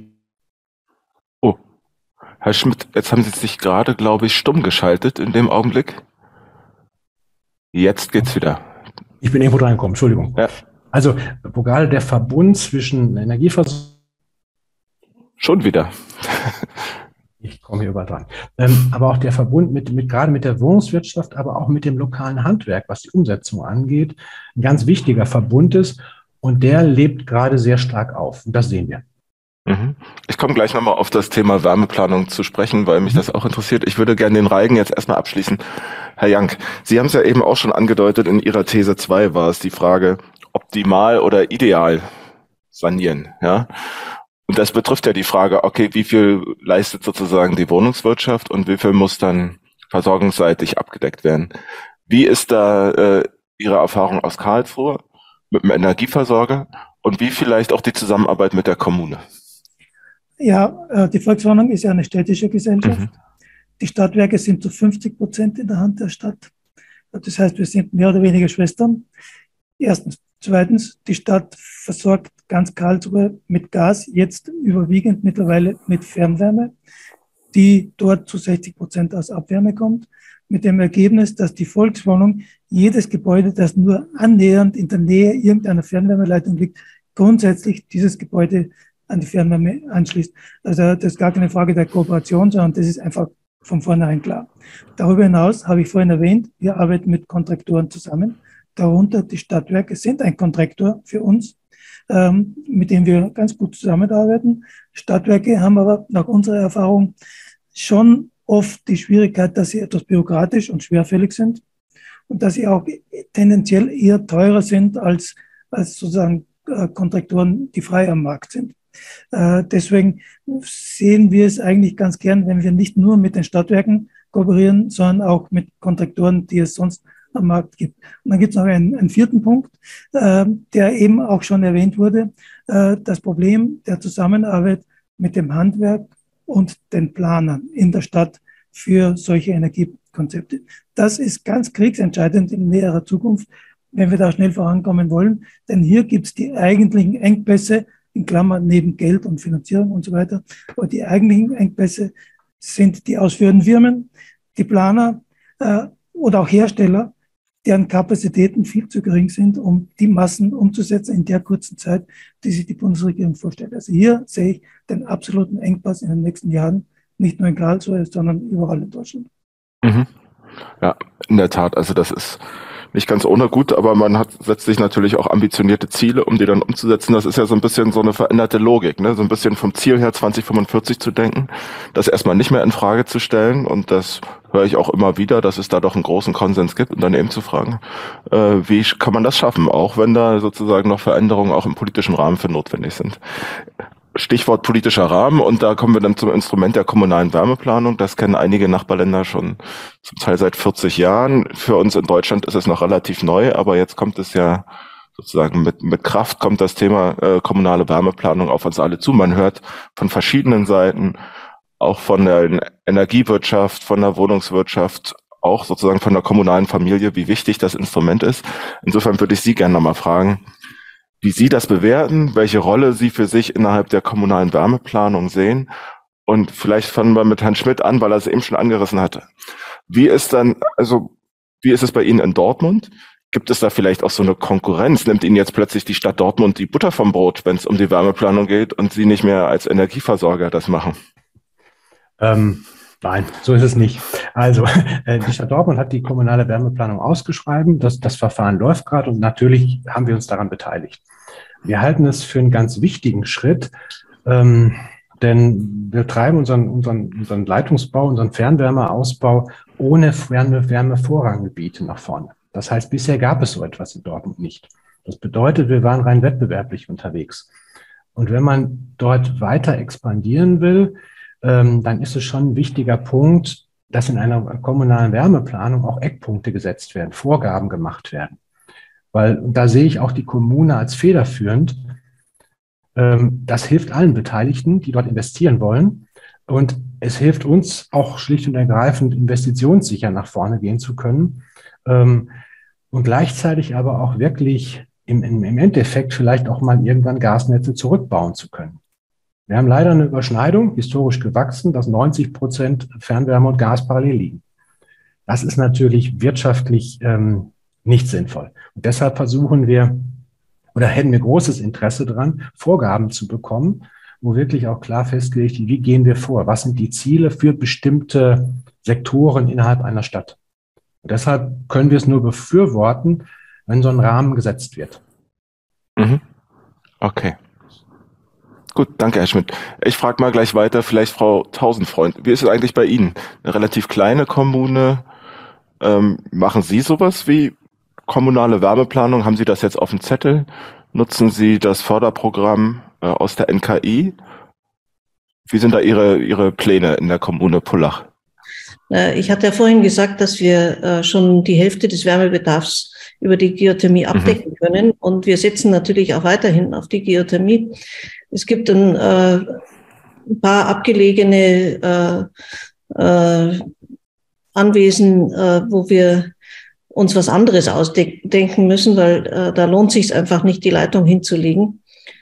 Herr Schmidt, jetzt haben Sie sich gerade, glaube ich, stumm geschaltet in dem Augenblick. Jetzt geht's wieder. Ich bin irgendwo reingekommen, Entschuldigung. Ja. Also, wo gerade der Verbund zwischen Energieversorgung... Schon wieder. Ich komme hier überall dran. Ähm, aber auch der Verbund mit, mit, gerade mit der Wohnungswirtschaft, aber auch mit dem lokalen Handwerk, was die Umsetzung angeht, ein ganz wichtiger Verbund ist. Und der lebt gerade sehr stark auf. Und das sehen wir. Ich komme gleich nochmal auf das Thema Wärmeplanung zu sprechen, weil mich das auch interessiert. Ich würde gerne den Reigen jetzt erstmal abschließen. Herr Jank, Sie haben es ja eben auch schon angedeutet, in Ihrer These zwei war es die Frage, optimal oder ideal sanieren. Ja? Und das betrifft ja die Frage, okay, wie viel leistet sozusagen die Wohnungswirtschaft und wie viel muss dann versorgungsseitig abgedeckt werden? Wie ist da äh, Ihre Erfahrung aus Karlsruhe mit dem Energieversorger und wie vielleicht auch die Zusammenarbeit mit der Kommune? Ja, die Volkswohnung ist ja eine städtische Gesellschaft. Mhm. Die Stadtwerke sind zu fünfzig Prozent in der Hand der Stadt. Das heißt, wir sind mehr oder weniger Schwestern. Erstens. Zweitens, die Stadt versorgt ganz Karlsruhe mit Gas, jetzt überwiegend mittlerweile mit Fernwärme, die dort zu sechzig Prozent aus Abwärme kommt. Mit dem Ergebnis, dass die Volkswohnung jedes Gebäude, das nur annähernd in der Nähe irgendeiner Fernwärmeleitung liegt, grundsätzlich dieses Gebäude an die Fernwärme anschließt. Also das ist gar keine Frage der Kooperation, sondern das ist einfach von vornherein klar. Darüber hinaus habe ich vorhin erwähnt, wir arbeiten mit Kontraktoren zusammen. darunter die Stadtwerke sind ein Kontraktor für uns, ähm, mit dem wir ganz gut zusammenarbeiten. Stadtwerke haben aber nach unserer Erfahrung schon oft die Schwierigkeit, dass sie etwas bürokratisch und schwerfällig sind und dass sie auch tendenziell eher teurer sind als, als sozusagen äh, Kontraktoren, die frei am Markt sind. Äh, deswegen sehen wir es eigentlich ganz gern, wenn wir nicht nur mit den Stadtwerken kooperieren, sondern auch mit Kontraktoren, die es sonst am Markt gibt. Und dann gibt es noch einen, einen vierten Punkt, äh, der eben auch schon erwähnt wurde, äh, das Problem der Zusammenarbeit mit dem Handwerk und den Planern in der Stadt für solche Energiekonzepte. Das ist ganz kriegsentscheidend in näherer Zukunft, wenn wir da schnell vorankommen wollen, denn hier gibt es die eigentlichen Engpässe, in Klammern neben Geld und Finanzierung und so weiter, aber die eigentlichen Engpässe sind die ausführenden Firmen, die Planer äh, oder auch Hersteller, deren Kapazitäten viel zu gering sind, um die Massen umzusetzen in der kurzen Zeit, die sich die Bundesregierung vorstellt. Also hier sehe ich den absoluten Engpass in den nächsten Jahren, nicht nur in Karlsruhe, sondern überall in Deutschland. Mhm. Ja, in der Tat. Also das ist nicht ganz ohne gut, aber man hat setzt sich natürlich auch ambitionierte Ziele, um die dann umzusetzen. Das ist ja so ein bisschen so eine veränderte Logik, ne? So ein bisschen vom Ziel her zwanzig fünfundvierzig zu denken, das erstmal nicht mehr in Frage zu stellen. Und das höre ich auch immer wieder, dass es da doch einen großen Konsens gibt, Unternehmen zu fragen, äh, wie kann man das schaffen, auch wenn da sozusagen noch Veränderungen auch im politischen Rahmen für notwendig sind. Stichwort politischer Rahmen, und da kommen wir dann zum Instrument der kommunalen Wärmeplanung. Das kennen einige Nachbarländer schon zum Teil seit vierzig Jahren. Für uns in Deutschland ist es noch relativ neu, aber jetzt kommt es ja sozusagen mit, mit Kraft, kommt das Thema äh, kommunale Wärmeplanung auf uns alle zu. Man hört von verschiedenen Seiten, auch von der Energiewirtschaft, von der Wohnungswirtschaft, auch sozusagen von der kommunalen Familie, wie wichtig das Instrument ist. Insofern würde ich Sie gerne nochmal fragen, wie Sie das bewerten, welche Rolle Sie für sich innerhalb der kommunalen Wärmeplanung sehen. Und vielleicht fangen wir mit Herrn Schmidt an, weil er es eben schon angerissen hatte. Wie ist dann, also, wie ist es bei Ihnen in Dortmund? Gibt es da vielleicht auch so eine Konkurrenz? Nimmt Ihnen jetzt plötzlich die Stadt Dortmund die Butter vom Brot, wenn es um die Wärmeplanung geht und Sie nicht mehr als Energieversorger das machen? Ähm, nein, so ist es nicht. Also äh, die Stadt Dortmund hat die kommunale Wärmeplanung ausgeschrieben. Das, das Verfahren läuft gerade und natürlich haben wir uns daran beteiligt. Wir halten es für einen ganz wichtigen Schritt, ähm, denn wir treiben unseren, unseren, unseren Leitungsbau, unseren Fernwärmeausbau ohne Wärme, Wärmevorranggebiete nach vorne. Das heißt, bisher gab es so etwas in Dortmund nicht. Das bedeutet, wir waren rein wettbewerblich unterwegs. Und wenn man dort weiter expandieren will, ähm, dann ist es schon ein wichtiger Punkt, dass in einer kommunalen Wärmeplanung auch Eckpunkte gesetzt werden, Vorgaben gemacht werden. Weil da sehe ich auch die Kommune als federführend. Ähm, das hilft allen Beteiligten, die dort investieren wollen. Und es hilft uns auch schlicht und ergreifend, investitionssicher nach vorne gehen zu können. Ähm, und gleichzeitig aber auch wirklich im, im, im Endeffekt vielleicht auch mal irgendwann Gasnetze zurückbauen zu können. Wir haben leider eine Überschneidung, historisch gewachsen, dass neunzig Prozent Fernwärme und Gas parallel liegen. Das ist natürlich wirtschaftlich ähm, nicht sinnvoll. Und deshalb versuchen wir, oder hätten wir großes Interesse daran, Vorgaben zu bekommen, wo wirklich auch klar festgelegt wird, wie gehen wir vor? Was sind die Ziele für bestimmte Sektoren innerhalb einer Stadt? Und deshalb können wir es nur befürworten, wenn so ein Rahmen gesetzt wird. Mhm. Okay. Gut, danke, Herr Schmidt. Ich frage mal gleich weiter, vielleicht Frau Tausendfreund. Wie ist es eigentlich bei Ihnen? Eine relativ kleine Kommune. Ähm, machen Sie sowas wie kommunale Wärmeplanung? Haben Sie das jetzt auf dem Zettel? Nutzen Sie das Förderprogramm äh, aus der N K I? Wie sind da Ihre, Ihre Pläne in der Kommune Pullach? Ich hatte ja vorhin gesagt, dass wir schon die Hälfte des Wärmebedarfs über die Geothermie abdecken mhm. können. Und wir setzen natürlich auch weiterhin auf die Geothermie. Es gibt ein, äh, ein paar abgelegene äh, äh, Anwesen, äh, wo wir uns was anderes ausdenken müssen, weil äh, da lohnt sich einfach nicht, die Leitung hinzulegen.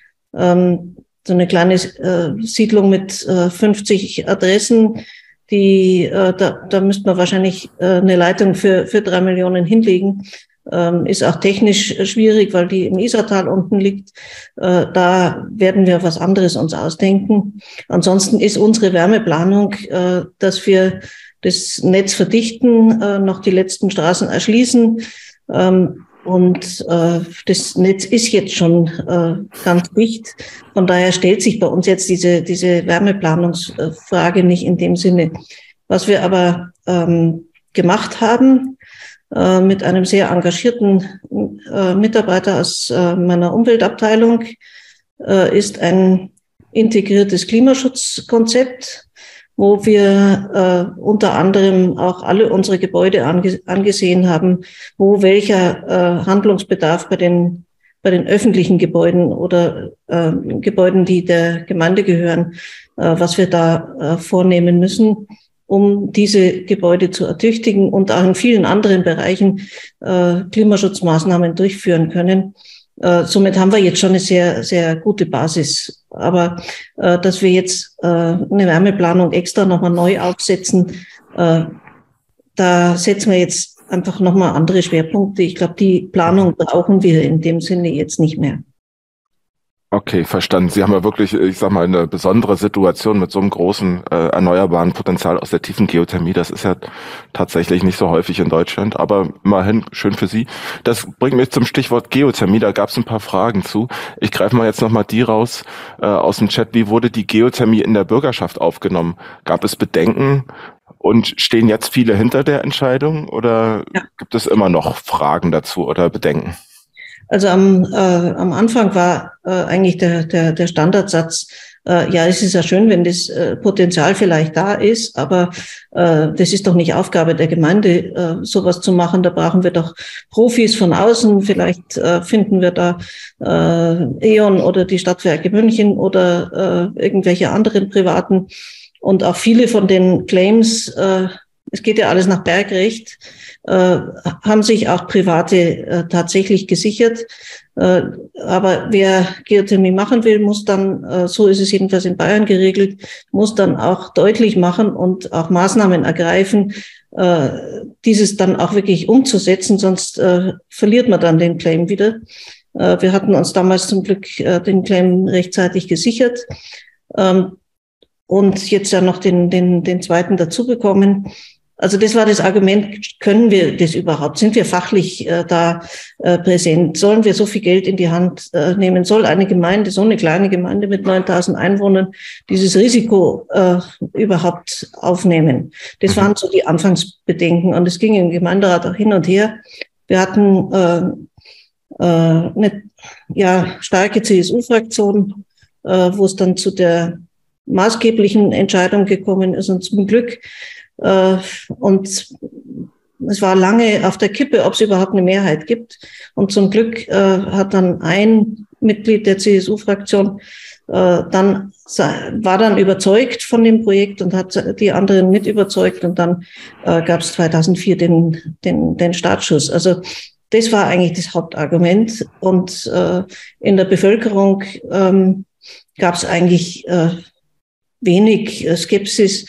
Ähm, so eine kleine äh, Siedlung mit äh, fünfzig Adressen, die äh, da, da müsste man wahrscheinlich äh, eine Leitung für für drei Millionen hinlegen. Ähm, ist auch technisch schwierig, weil die im Isartal unten liegt. Äh, da werden wir was anderes uns ausdenken. Ansonsten ist unsere Wärmeplanung, äh, dass wir das Netz verdichten, äh, noch die letzten Straßen erschließen. Ähm, Und äh, das Netz ist jetzt schon äh, ganz dicht. Von daher stellt sich bei uns jetzt diese, diese Wärmeplanungsfrage nicht in dem Sinne. Was wir aber ähm, gemacht haben, äh, mit einem sehr engagierten äh, Mitarbeiter aus äh, meiner Umweltabteilung, äh, ist ein integriertes Klimaschutzkonzept, wo wir äh, unter anderem auch alle unsere Gebäude ange angesehen haben, wo welcher äh, Handlungsbedarf bei den bei den öffentlichen Gebäuden oder äh, Gebäuden, die der Gemeinde gehören, äh, was wir da äh, vornehmen müssen, um diese Gebäude zu ertüchtigen und auch in vielen anderen Bereichen äh, Klimaschutzmaßnahmen durchführen können. Äh, somit haben wir jetzt schon eine sehr, sehr gute Basis. Aber äh, dass wir jetzt äh, eine Wärmeplanung extra nochmal neu aufsetzen, äh, da setzen wir jetzt einfach nochmal andere Schwerpunkte. Ich glaube, die Planung brauchen wir in dem Sinne jetzt nicht mehr. Okay, verstanden. Sie haben ja wirklich, ich sag mal, eine besondere Situation mit so einem großen äh, erneuerbaren Potenzial aus der tiefen Geothermie. Das ist ja tatsächlich nicht so häufig in Deutschland, aber immerhin schön für Sie. Das bringt mich zum Stichwort Geothermie. Da gab es ein paar Fragen zu. Ich greife mal jetzt nochmal die raus äh, aus dem Chat. Wie wurde die Geothermie in der Bürgerschaft aufgenommen? Gab es Bedenken? Und stehen jetzt viele hinter der Entscheidung oder ja. gibt es immer noch Fragen dazu oder Bedenken? Also am, äh, am Anfang war äh, eigentlich der, der, der Standardsatz, äh, ja, es ist ja schön, wenn das äh, Potenzial vielleicht da ist, aber äh, das ist doch nicht Aufgabe der Gemeinde, äh, sowas zu machen. Da brauchen wir doch Profis von außen. Vielleicht äh, finden wir da äh, E.ON oder die Stadtwerke München oder äh, irgendwelche anderen privaten. Und auch viele von den Claims, äh, es geht ja alles nach Bergrecht, äh, haben sich auch Private äh, tatsächlich gesichert. Äh, aber wer Geothermie machen will, muss dann, äh, so ist es jedenfalls in Bayern geregelt, muss dann auch deutlich machen und auch Maßnahmen ergreifen, äh, dieses dann auch wirklich umzusetzen, sonst äh, verliert man dann den Claim wieder. Äh, wir hatten uns damals zum Glück äh, den Claim rechtzeitig gesichert. Ähm, und jetzt ja noch den, den, den zweiten dazu bekommen. Also das war das Argument, können wir das überhaupt? Sind wir fachlich äh, da äh, präsent? Sollen wir so viel Geld in die Hand äh, nehmen? Soll eine Gemeinde, so eine kleine Gemeinde mit neuntausend Einwohnern, dieses Risiko äh, überhaupt aufnehmen? Das waren so die Anfangsbedenken und es ging im Gemeinderat auch hin und her. Wir hatten äh, äh, eine ja, starke C S U-Fraktion, äh, wo es dann zu der maßgeblichen Entscheidung gekommen ist und zum Glück äh, und es war lange auf der Kippe, ob es überhaupt eine Mehrheit gibt und zum Glück äh, hat dann ein Mitglied der C S U-Fraktion äh, dann war dann überzeugt von dem Projekt und hat die anderen mit überzeugt und dann äh, gab es zweitausendvier den den den Startschuss. Also das war eigentlich das Hauptargument und äh, in der Bevölkerung ähm, gab es eigentlich äh, wenig Skepsis.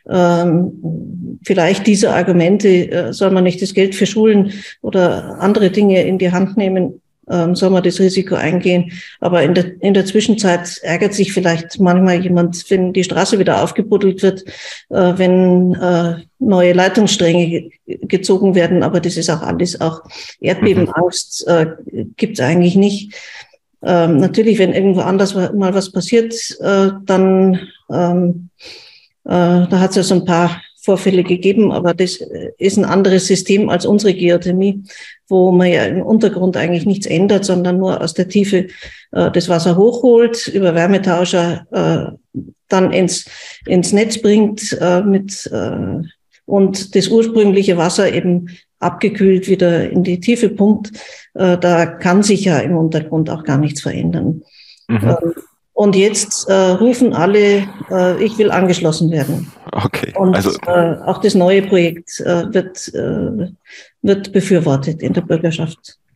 Ähm, vielleicht diese Argumente, äh, soll man nicht das Geld für Schulen oder andere Dinge in die Hand nehmen, ähm, soll man das Risiko eingehen. Aber in der, in der Zwischenzeit ärgert sich vielleicht manchmal jemand, wenn die Straße wieder aufgebuddelt wird, äh, wenn äh, neue Leitungsstränge ge gezogen werden. Aber das ist auch alles, auch Erdbebenangst äh, gibt es eigentlich nicht. Ähm, natürlich, wenn irgendwo anders mal was passiert, äh, dann ähm, äh, da hat es ja so ein paar Vorfälle gegeben, aber das ist ein anderes System als unsere Geothermie, wo man ja im Untergrund eigentlich nichts ändert, sondern nur aus der Tiefe äh, das Wasser hochholt, über Wärmetauscher äh, dann ins ins Netz bringt äh, mit äh, und das ursprüngliche Wasser eben abgekühlt wieder in die Tiefe pumpt. Äh, da kann sich ja im Untergrund auch gar nichts verändern. Mhm. Ähm, und jetzt äh, rufen alle, äh, ich will angeschlossen werden. Okay. Und also äh, auch das neue Projekt äh, wird, äh, wird befürwortet in der Bürgerschaft.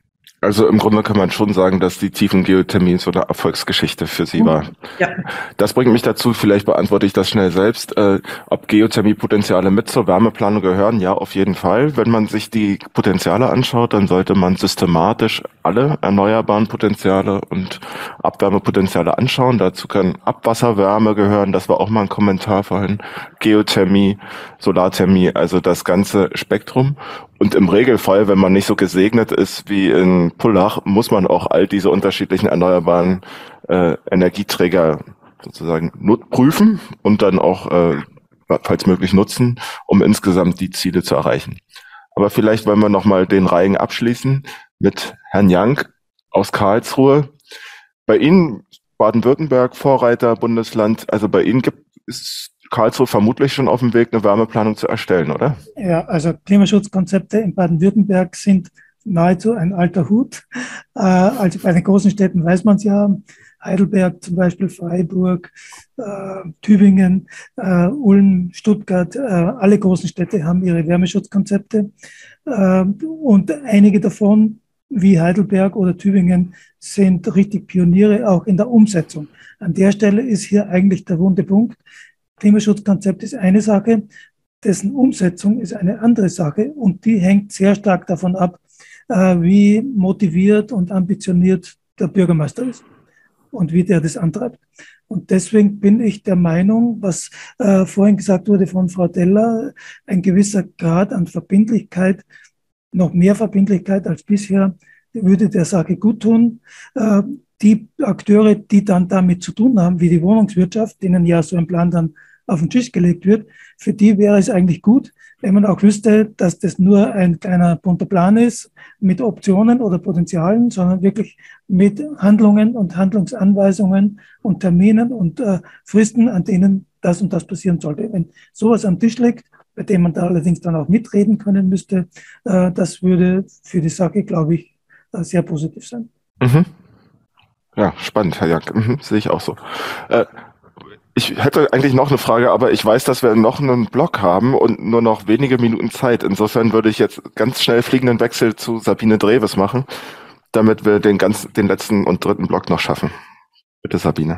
Also im Grunde kann man schon sagen, dass die Tiefengeothermie so eine Erfolgsgeschichte für Sie war. Ja. Das bringt mich dazu, vielleicht beantworte ich das schnell selbst, äh, ob Geothermiepotenziale mit zur Wärmeplanung gehören. Ja, auf jeden Fall. Wenn man sich die Potenziale anschaut, dann sollte man systematisch alle erneuerbaren Potenziale und Abwärmepotenziale anschauen. Dazu kann Abwasserwärme gehören, das war auch mal ein Kommentar vorhin, Geothermie, Solarthermie, also das ganze Spektrum. Und im Regelfall, wenn man nicht so gesegnet ist wie in Pullach, muss man auch all diese unterschiedlichen erneuerbaren äh, Energieträger sozusagen nut- prüfen und dann auch, äh, falls möglich, nutzen, um insgesamt die Ziele zu erreichen. Aber vielleicht wollen wir nochmal den Reigen abschließen mit Herrn Jank aus Karlsruhe. Bei Ihnen, Baden-Württemberg, Vorreiter, Bundesland, also bei Ihnen gibt es Karlsruhe vermutlich schon auf dem Weg, eine Wärmeplanung zu erstellen, oder? Ja, also Klimaschutzkonzepte in Baden-Württemberg sind nahezu ein alter Hut. Äh, also bei den großen Städten weiß man es ja. Heidelberg zum Beispiel, Freiburg, äh, Tübingen, äh, Ulm, Stuttgart, äh, alle großen Städte haben ihre Wärmeschutzkonzepte. Äh, und einige davon, wie Heidelberg oder Tübingen, sind richtig Pioniere auch in der Umsetzung. An der Stelle ist hier eigentlich der wunde Punkt. Klimaschutzkonzept ist eine Sache, dessen Umsetzung ist eine andere Sache und die hängt sehr stark davon ab, äh, wie motiviert und ambitioniert der Bürgermeister ist und wie der das antreibt. Und deswegen bin ich der Meinung, was äh, vorhin gesagt wurde von Frau Deller, ein gewisser Grad an Verbindlichkeit, noch mehr Verbindlichkeit als bisher, würde der Sache gut tun. Äh, die Akteure, die dann damit zu tun haben, wie die Wohnungswirtschaft, denen ja so ein Plan dann auf den Tisch gelegt wird, für die wäre es eigentlich gut, wenn man auch wüsste, dass das nur ein kleiner bunter Plan ist mit Optionen oder Potenzialen, sondern wirklich mit Handlungen und Handlungsanweisungen und Terminen und äh, Fristen, an denen das und das passieren sollte. Wenn sowas am Tisch liegt, bei dem man da allerdings dann auch mitreden können müsste, äh, das würde für die Sache, glaube ich, äh, sehr positiv sein. Mhm. Ja, spannend, Herr Jank. Mhm, sehe ich auch so. Äh, ich hätte eigentlich noch eine Frage, aber ich weiß, dass wir noch einen Block haben und nur noch wenige Minuten Zeit. Insofern würde ich jetzt ganz schnell fliegenden Wechsel zu Sabine Dreves machen, damit wir den ganzen, den letzten und dritten Block noch schaffen. Bitte, Sabine.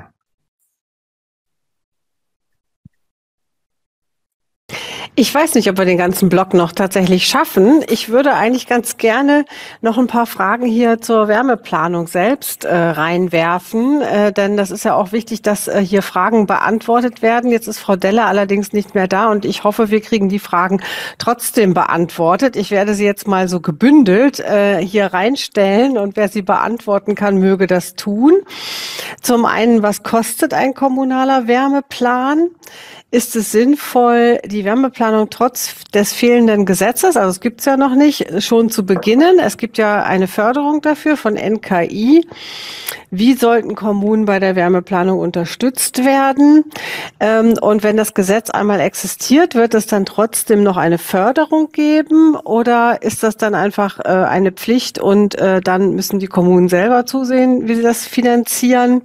Ich weiß nicht, ob wir den ganzen Block noch tatsächlich schaffen. Ich würde eigentlich ganz gerne noch ein paar Fragen hier zur Wärmeplanung selbst äh, reinwerfen, äh, denn das ist ja auch wichtig, dass äh, hier Fragen beantwortet werden. Jetzt ist Frau Deller allerdings nicht mehr da und ich hoffe, wir kriegen die Fragen trotzdem beantwortet. Ich werde sie jetzt mal so gebündelt äh, hier reinstellen und wer sie beantworten kann, möge das tun. Zum einen, was kostet ein kommunaler Wärmeplan? Ist es sinnvoll, die Wärmeplanung trotz des fehlenden Gesetzes, also es gibt es ja noch nicht, schon zu beginnen? Es gibt ja eine Förderung dafür von N K I. Wie sollten Kommunen bei der Wärmeplanung unterstützt werden? Und wenn das Gesetz einmal existiert, wird es dann trotzdem noch eine Förderung geben? Oder ist das dann einfach eine Pflicht und dann müssen die Kommunen selber zusehen, wie sie das finanzieren?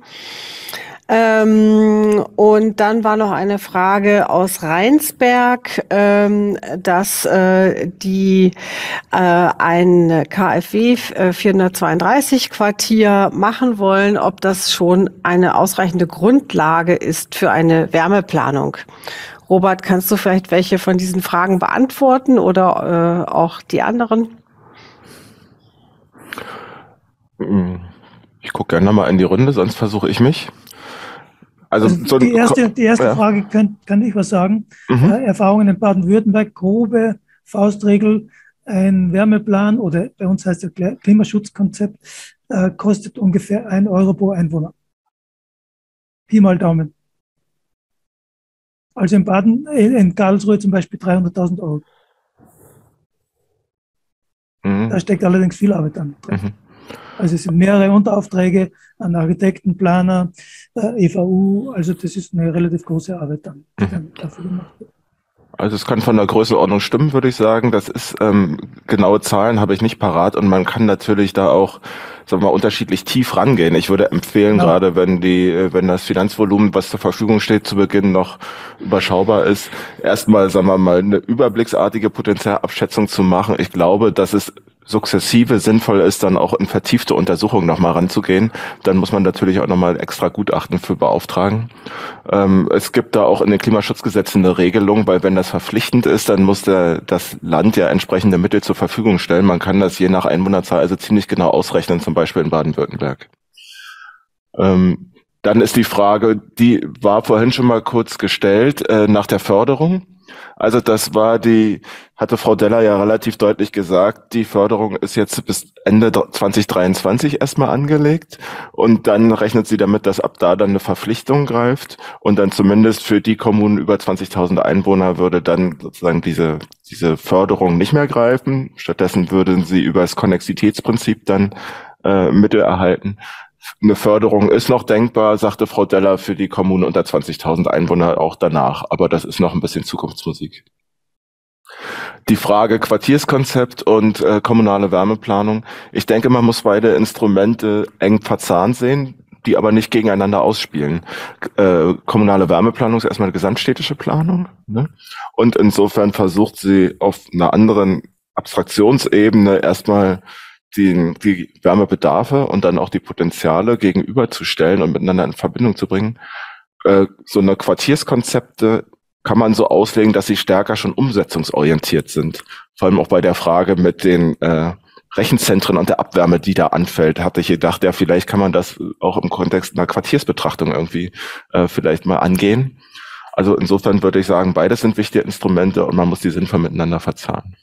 Ähm, und dann war noch eine Frage aus Rheinsberg, ähm, dass äh, die äh, ein K f W vierhundertzweiunddreißig Quartier machen wollen, ob das schon eine ausreichende Grundlage ist für eine Wärmeplanung. Robert, kannst du vielleicht welche von diesen Fragen beantworten oder äh, auch die anderen? Ich gucke gerne nochmal in die Runde, sonst versuche ich mich. Also, also so die erste, die erste ja. Frage kann, kann ich was sagen. Mhm. Äh, Erfahrungen in Baden-Württemberg, grobe Faustregel, ein Wärmeplan oder bei uns heißt der Klimaschutzkonzept, äh, kostet ungefähr ein Euro pro Einwohner. Pi mal Daumen. Also in Baden, in Karlsruhe zum Beispiel dreihunderttausend Euro. Mhm. Da steckt allerdings viel Arbeit an. Mhm. Also es sind mehrere Unteraufträge an Architekten, Planer, äh, E V U, also das ist eine relativ große Arbeit dann, die dann dafür gemacht wird. Also es kann von der Größenordnung stimmen, würde ich sagen. Das ist, ähm, genaue Zahlen habe ich nicht parat und man kann natürlich da auch, sagen wir mal, unterschiedlich tief rangehen. Ich würde empfehlen, ja. gerade wenn die, wenn das Finanzvolumen, was zur Verfügung steht, zu Beginn noch überschaubar ist, erstmal, sagen wir mal, eine überblicksartige Potenzialabschätzung zu machen. Ich glaube, dass es sukzessive sinnvoll ist, dann auch in vertiefte Untersuchungen nochmal ranzugehen, dann muss man natürlich auch nochmal extra Gutachten für beauftragen. Ähm, es gibt da auch in den Klimaschutzgesetzen eine Regelung, weil wenn das verpflichtend ist, dann muss der, das Land ja entsprechende Mittel zur Verfügung stellen. Man kann das je nach Einwohnerzahl also ziemlich genau ausrechnen, zum Beispiel in Baden-Württemberg. Ähm, dann ist die Frage, die war vorhin schon mal kurz gestellt, äh, nach der Förderung. Also das war die, hatte Frau Deller ja relativ deutlich gesagt, die Förderung ist jetzt bis Ende zwanzig dreiundzwanzig erstmal angelegt und dann rechnet sie damit, dass ab da dann eine Verpflichtung greift und dann zumindest für die Kommunen über zwanzigtausend Einwohner würde dann sozusagen diese, diese Förderung nicht mehr greifen. Stattdessen würden sie über das Konnexitätsprinzip dann äh, Mittel erhalten. Eine Förderung ist noch denkbar, sagte Frau Deller, für die Kommunen unter zwanzigtausend Einwohner auch danach. Aber das ist noch ein bisschen Zukunftsmusik. Die Frage Quartierskonzept und äh, kommunale Wärmeplanung. Ich denke, man muss beide Instrumente eng verzahnt sehen, die aber nicht gegeneinander ausspielen. Äh, kommunale Wärmeplanung ist erstmal eine gesamtstädtische Planung, ne? Und insofern versucht sie auf einer anderen Abstraktionsebene erstmal die, die Wärmebedarfe und dann auch die Potenziale gegenüberzustellen und miteinander in Verbindung zu bringen. Äh, so eine Quartierskonzepte kann man so auslegen, dass sie stärker schon umsetzungsorientiert sind. Vor allem auch bei der Frage mit den äh, Rechenzentren und der Abwärme, die da anfällt, hatte ich gedacht, ja, vielleicht kann man das auch im Kontext einer Quartiersbetrachtung irgendwie äh, vielleicht mal angehen. Also insofern würde ich sagen, beides sind wichtige Instrumente und man muss die sinnvoll miteinander verzahnen.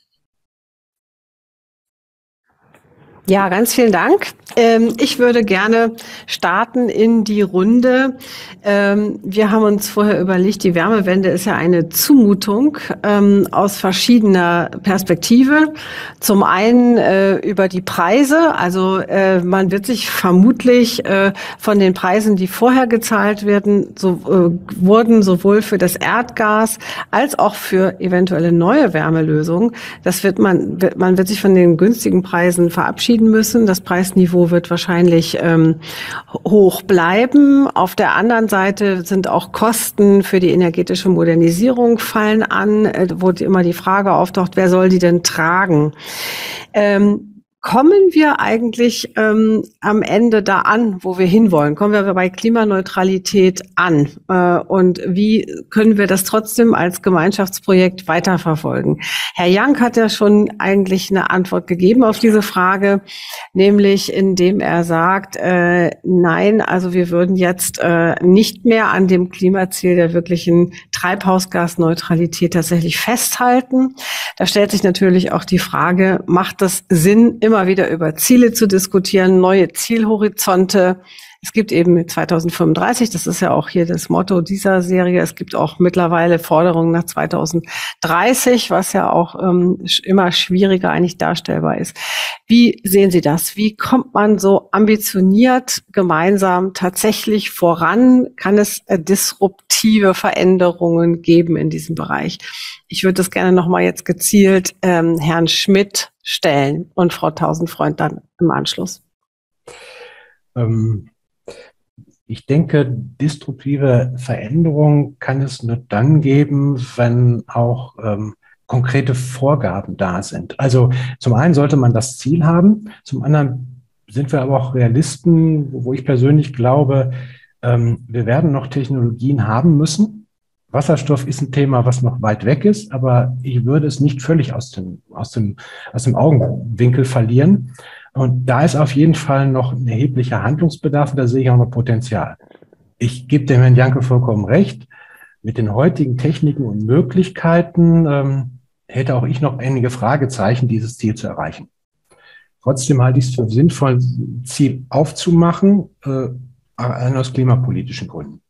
Ja, ganz vielen Dank. Ähm, ich würde gerne starten in die Runde. Ähm, wir haben uns vorher überlegt, die Wärmewende ist ja eine Zumutung ähm, aus verschiedener Perspektive. Zum einen äh, über die Preise. Also äh, man wird sich vermutlich äh, von den Preisen, die vorher gezahlt werden, so, äh, wurden sowohl für das Erdgas als auch für eventuelle neue Wärmelösungen. Das wird man, wird, man wird sich von den günstigen Preisen verabschieden müssen. Das Preisniveau wird wahrscheinlich ähm, hoch bleiben. Auf der anderen Seite sind auch Kosten für die energetische Modernisierung fallen an, äh, wo die, immer die Frage auftaucht, wer soll die denn tragen? Ähm, Kommen wir eigentlich ähm, am Ende da an, wo wir hinwollen? Kommen wir bei Klimaneutralität an? Äh, und wie können wir das trotzdem als Gemeinschaftsprojekt weiterverfolgen? Herr Jank hat ja schon eigentlich eine Antwort gegeben auf diese Frage, nämlich indem er sagt, äh, nein, also wir würden jetzt äh, nicht mehr an dem Klimaziel der wirklichen Treibhausgasneutralität tatsächlich festhalten. Da stellt sich natürlich auch die Frage, macht es Sinn, immer wieder über Ziele zu diskutieren, neue Zielhorizonte. Es gibt eben zweitausendfünfunddreißig, das ist ja auch hier das Motto dieser Serie. Es gibt auch mittlerweile Forderungen nach zweitausenddreißig, was ja auch ähm, immer schwieriger eigentlich darstellbar ist. Wie sehen Sie das? Wie kommt man so ambitioniert gemeinsam tatsächlich voran? Kann es äh, disruptive Veränderungen geben in diesem Bereich? Ich würde das gerne nochmal jetzt gezielt ähm, Herrn Schmidt stellen und Frau Tausendfreund dann im Anschluss. Ähm, ich denke, disruptive Veränderung kann es nur dann geben, wenn auch ähm, konkrete Vorgaben da sind. Also zum einen sollte man das Ziel haben, zum anderen sind wir aber auch Realisten, wo ich persönlich glaube, ähm, wir werden noch Technologien haben müssen. Wasserstoff ist ein Thema, was noch weit weg ist, aber ich würde es nicht völlig aus dem, aus dem, aus dem Augenwinkel verlieren. Und da ist auf jeden Fall noch ein erheblicher Handlungsbedarf und da sehe ich auch noch Potenzial. Ich gebe dem Herrn Janke vollkommen recht. Mit den heutigen Techniken und Möglichkeiten ähm, hätte auch ich noch einige Fragezeichen, dieses Ziel zu erreichen. Trotzdem halte ich es für sinnvoll, ein Ziel aufzumachen, äh, aus klimapolitischen Gründen.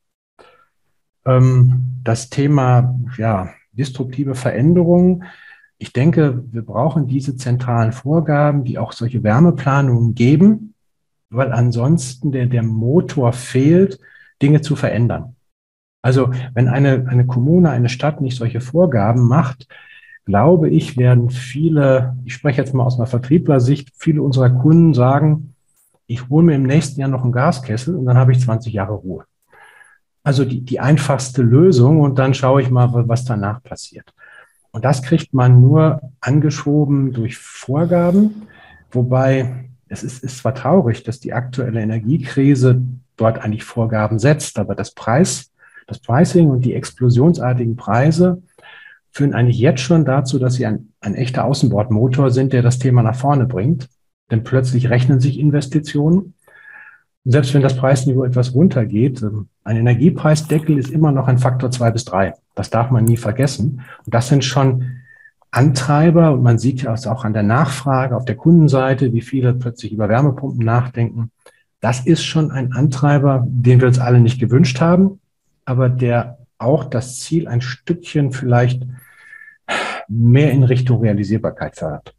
Das Thema, ja, disruptive Veränderungen. Ich denke, wir brauchen diese zentralen Vorgaben, die auch solche Wärmeplanungen geben, weil ansonsten der, der Motor fehlt, Dinge zu verändern. Also wenn eine, eine Kommune, eine Stadt nicht solche Vorgaben macht, glaube ich, werden viele, ich spreche jetzt mal aus einer Vertrieblersicht, viele unserer Kunden sagen, ich hole mir im nächsten Jahr noch einen Gaskessel und dann habe ich zwanzig Jahre Ruhe. Also die, die einfachste Lösung und dann schaue ich mal, was danach passiert. Und das kriegt man nur angeschoben durch Vorgaben. Wobei es ist, ist zwar traurig, dass die aktuelle Energiekrise dort eigentlich Vorgaben setzt, aber das Preis, das Pricing und die explosionsartigen Preise führen eigentlich jetzt schon dazu, dass sie ein, ein echter Außenbordmotor sind, der das Thema nach vorne bringt. Denn plötzlich rechnen sich Investitionen. Und selbst wenn das Preisniveau etwas runtergeht, ein Energiepreisdeckel ist immer noch ein Faktor zwei bis drei. Das darf man nie vergessen. Und das sind schon Antreiber. Und man sieht ja auch an der Nachfrage auf der Kundenseite, wie viele plötzlich über Wärmepumpen nachdenken. Das ist schon ein Antreiber, den wir uns alle nicht gewünscht haben, aber der auch das Ziel ein Stückchen vielleicht mehr in Richtung Realisierbarkeit fördert.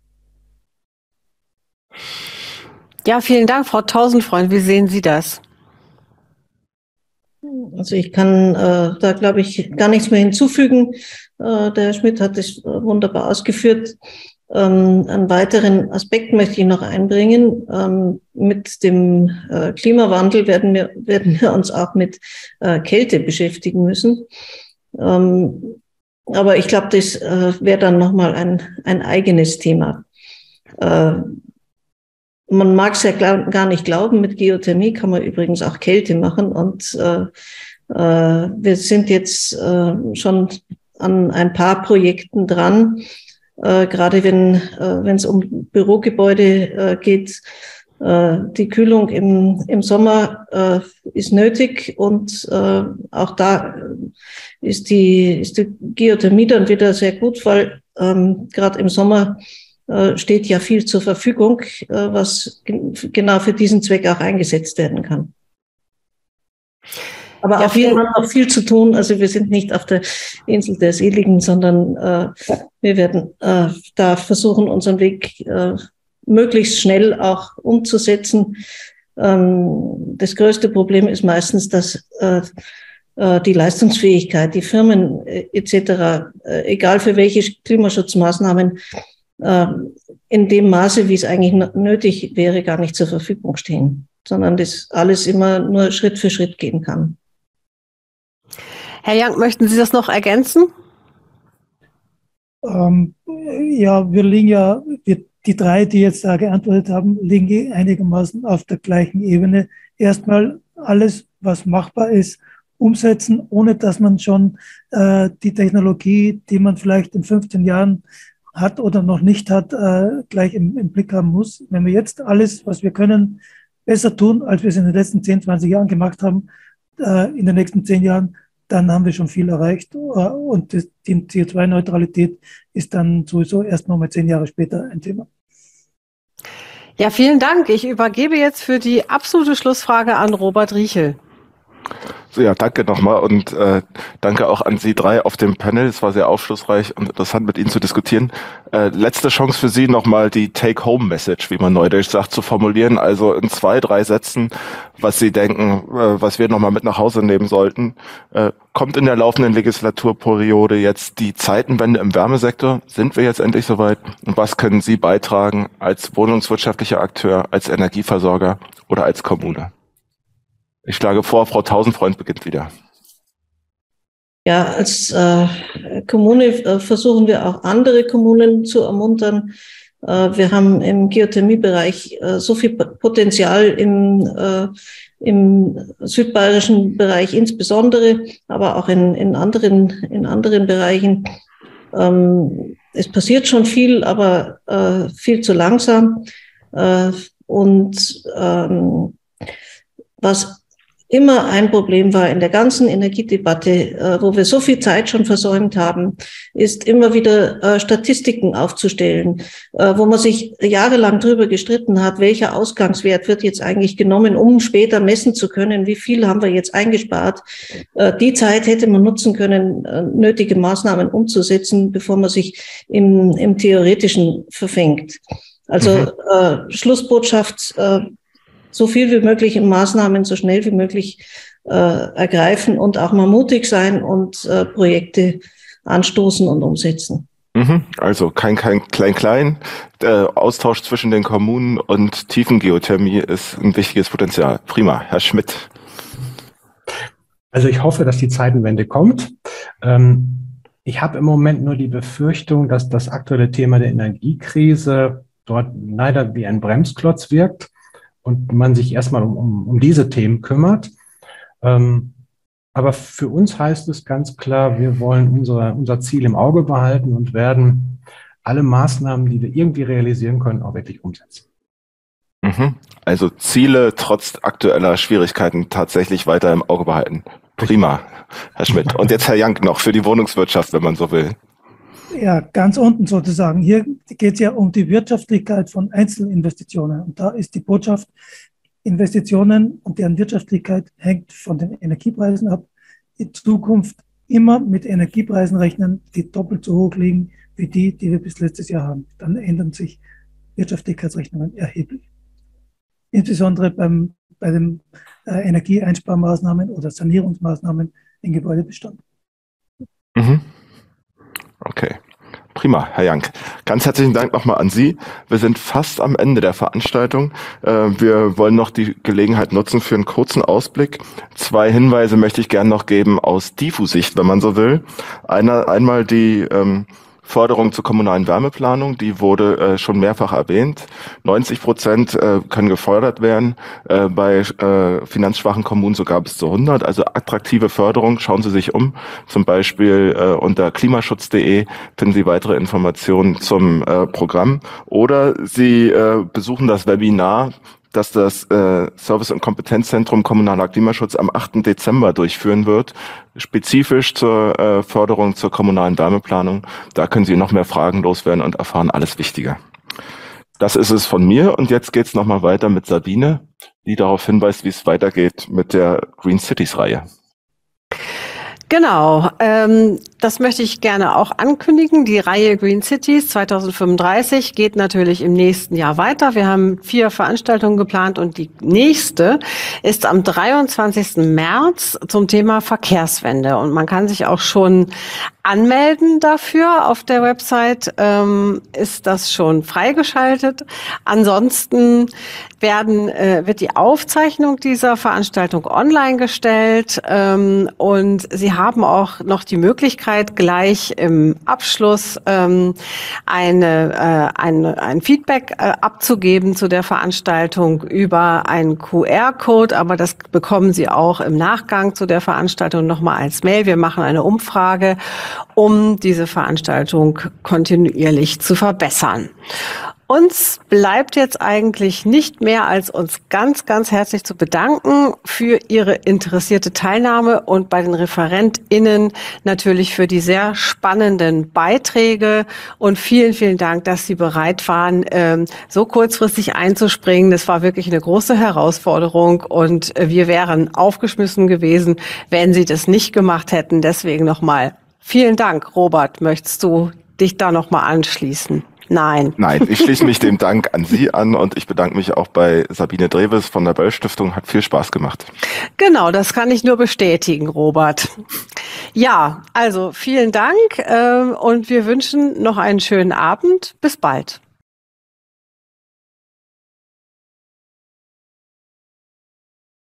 Ja, vielen Dank, Frau Tausendfreund. Wie sehen Sie das? Also ich kann äh, da, glaube ich, gar nichts mehr hinzufügen. Äh, der Herr Schmidt hat das wunderbar ausgeführt. Ähm, einen weiteren Aspekt möchte ich noch einbringen. Ähm, mit dem äh, Klimawandel werden wir, werden wir uns auch mit äh, Kälte beschäftigen müssen. Ähm, aber ich glaube, das äh, wäre dann nochmal ein, ein eigenes Thema. Äh, man mag es ja glaub, gar nicht glauben, mit Geothermie kann man übrigens auch Kälte machen. Und äh, äh, wir sind jetzt äh, schon an ein paar Projekten dran, äh, gerade wenn äh, wenn es um Bürogebäude äh, geht. Äh, die Kühlung im, im Sommer äh, ist nötig und äh, auch da ist die, ist die Geothermie dann wieder sehr gut, weil ähm, gerade im Sommer äh, steht ja viel zur Verfügung, äh, was gen- genau für diesen Zweck auch eingesetzt werden kann. Aber Ja, auch wir viel- haben noch viel zu tun. Also wir sind nicht auf der Insel der Seligen, sondern äh, wir werden äh, da versuchen, unseren Weg äh, möglichst schnell auch umzusetzen. Ähm, das größte Problem ist meistens, dass äh, äh, die Leistungsfähigkeit, die Firmen äh, et cetera, äh, egal für welche Klimaschutzmaßnahmen, äh, in dem Maße, wie es eigentlich n- nötig wäre, gar nicht zur Verfügung stehen, sondern das alles immer nur Schritt für Schritt gehen kann. Herr Young, möchten Sie das noch ergänzen? Ähm, ja, wir liegen ja, wir, die drei, die jetzt da geantwortet haben, liegen einigermaßen auf der gleichen Ebene. Erstmal alles, was machbar ist, umsetzen, ohne dass man schon äh, die Technologie, die man vielleicht in fünfzehn Jahren hat oder noch nicht hat, äh, gleich im, im Blick haben muss. Wenn wir jetzt alles, was wir können, besser tun, als wir es in den letzten zehn, zwanzig Jahren gemacht haben, äh, in den nächsten zehn Jahren, dann haben wir schon viel erreicht. Und das, die C O zwei Neutralität ist dann sowieso erst noch mal zehn Jahre später ein Thema. Ja, vielen Dank. Ich übergebe jetzt für die absolute Schlussfrage an Robert Riechel. So, ja, danke nochmal und äh, danke auch an Sie drei auf dem Panel. Es war sehr aufschlussreich und interessant, mit Ihnen zu diskutieren. Äh, letzte Chance für Sie, nochmal die Take-Home-Message, wie man neudeutsch sagt, zu formulieren. Also in zwei, drei Sätzen, was Sie denken, äh, was wir nochmal mit nach Hause nehmen sollten. Äh, kommt in der laufenden Legislaturperiode jetzt die Zeitenwende im Wärmesektor? Sind wir jetzt endlich soweit? Und was können Sie beitragen als wohnungswirtschaftlicher Akteur, als Energieversorger oder als Kommune? Ich schlage vor, Frau Tausendfreund beginnt wieder. Ja, als äh, Kommune äh, versuchen wir auch andere Kommunen zu ermuntern. Äh, wir haben im Geothermiebereich äh, so viel Potenzial im, äh, im südbayerischen Bereich insbesondere, aber auch in, in anderen, in anderen Bereichen. Ähm, es passiert schon viel, aber äh, viel zu langsam. Äh, und ähm, was immer ein Problem war in der ganzen Energiedebatte, äh, wo wir so viel Zeit schon versäumt haben, ist immer wieder äh, Statistiken aufzustellen, äh, wo man sich jahrelang drüber gestritten hat, welcher Ausgangswert wird jetzt eigentlich genommen, um später messen zu können, wie viel haben wir jetzt eingespart. Äh, die Zeit hätte man nutzen können, äh, nötige Maßnahmen umzusetzen, bevor man sich im, im Theoretischen verfängt. Also mhm. äh, Schlussbotschaft, äh, so viel wie möglich in Maßnahmen so schnell wie möglich äh, ergreifen und auch mal mutig sein und äh, Projekte anstoßen und umsetzen. Also kein kein Klein-Klein. Der Austausch zwischen den Kommunen und Tiefengeothermie ist ein wichtiges Potenzial. Prima. Herr Schmidt. Also ich hoffe, dass die Zeitenwende kommt. Ähm, ich habe im Moment nur die Befürchtung, dass das aktuelle Thema der Energiekrise dort leider wie ein Bremsklotz wirkt und man sich erstmal um, um, um diese Themen kümmert. Ähm, aber für uns heißt es ganz klar, wir wollen unsere, unser Ziel im Auge behalten und werden alle Maßnahmen, die wir irgendwie realisieren können, auch wirklich umsetzen. Mhm. Also Ziele trotz aktueller Schwierigkeiten tatsächlich weiter im Auge behalten. Prima, Herr Schmidt. Und jetzt Herr Jank noch für die Wohnungswirtschaft, wenn man so will. Ja, ganz unten sozusagen. Hier geht es ja um die Wirtschaftlichkeit von Einzelinvestitionen. Und da ist die Botschaft, Investitionen und deren Wirtschaftlichkeit hängt von den Energiepreisen ab. In Zukunft immer mit Energiepreisen rechnen, die doppelt so hoch liegen wie die, die wir bis letztes Jahr haben. Dann ändern sich Wirtschaftlichkeitsrechnungen erheblich. Insbesondere beim, bei den äh, Energieeinsparmaßnahmen oder Sanierungsmaßnahmen im Gebäudebestand. Mhm. Okay, prima, Herr Jank. Ganz herzlichen Dank nochmal an Sie. Wir sind fast am Ende der Veranstaltung. Wir wollen noch die Gelegenheit nutzen für einen kurzen Ausblick. Zwei Hinweise möchte ich gerne noch geben aus D I F U-Sicht, wenn man so will. Einer, einmal die ähm, Förderung zur kommunalen Wärmeplanung, die wurde äh, schon mehrfach erwähnt. neunzig Prozent äh, können gefördert werden, äh, bei äh, finanzschwachen Kommunen sogar bis zu hundert. Also attraktive Förderung, schauen Sie sich um. Zum Beispiel äh, unter klimaschutz punkt de finden Sie weitere Informationen zum äh, Programm. Oder Sie äh, besuchen das Webinar, dass das äh, Service- und Kompetenzzentrum Kommunaler Klimaschutz am achten Dezember durchführen wird, spezifisch zur äh, Förderung zur kommunalen Wärmeplanung. Da können Sie noch mehr Fragen loswerden und erfahren alles Wichtige. Das ist es von mir und jetzt geht's nochmal weiter mit Sabine, die darauf hinweist, wie es weitergeht mit der Green Cities-Reihe. Genau, ähm, das möchte ich gerne auch ankündigen. Die Reihe Green Cities zweitausendfünfunddreißig geht natürlich im nächsten Jahr weiter. Wir haben vier Veranstaltungen geplant und die nächste ist am dreiundzwanzigsten März zum Thema Verkehrswende. Und man kann sich auch schon anmelden dafür. Auf der Website ähm, ist das schon freigeschaltet. Ansonsten werden, äh, wird die Aufzeichnung dieser Veranstaltung online gestellt ähm, und Sie haben auch noch die Möglichkeit, gleich im Abschluss ähm, eine, äh, eine, ein Feedback äh, abzugeben zu der Veranstaltung über einen Q R-Code, aber das bekommen Sie auch im Nachgang zu der Veranstaltung nochmal als Mail. Wir machen eine Umfrage, um diese Veranstaltung kontinuierlich zu verbessern. Uns bleibt jetzt eigentlich nicht mehr, als uns ganz, ganz herzlich zu bedanken für Ihre interessierte Teilnahme und bei den ReferentInnen natürlich für die sehr spannenden Beiträge und vielen, vielen Dank, dass Sie bereit waren, so kurzfristig einzuspringen. Das war wirklich eine große Herausforderung und wir wären aufgeschmissen gewesen, wenn Sie das nicht gemacht hätten. Deswegen nochmal vielen Dank. Robert, möchtest du dich da nochmal anschließen? Nein. Nein, ich schließe mich dem Dank an Sie an und ich bedanke mich auch bei Sabine Dreves von der Böll Stiftung. Hat viel Spaß gemacht. Genau, das kann ich nur bestätigen, Robert. Ja, also vielen Dank äh, und wir wünschen noch einen schönen Abend. Bis bald.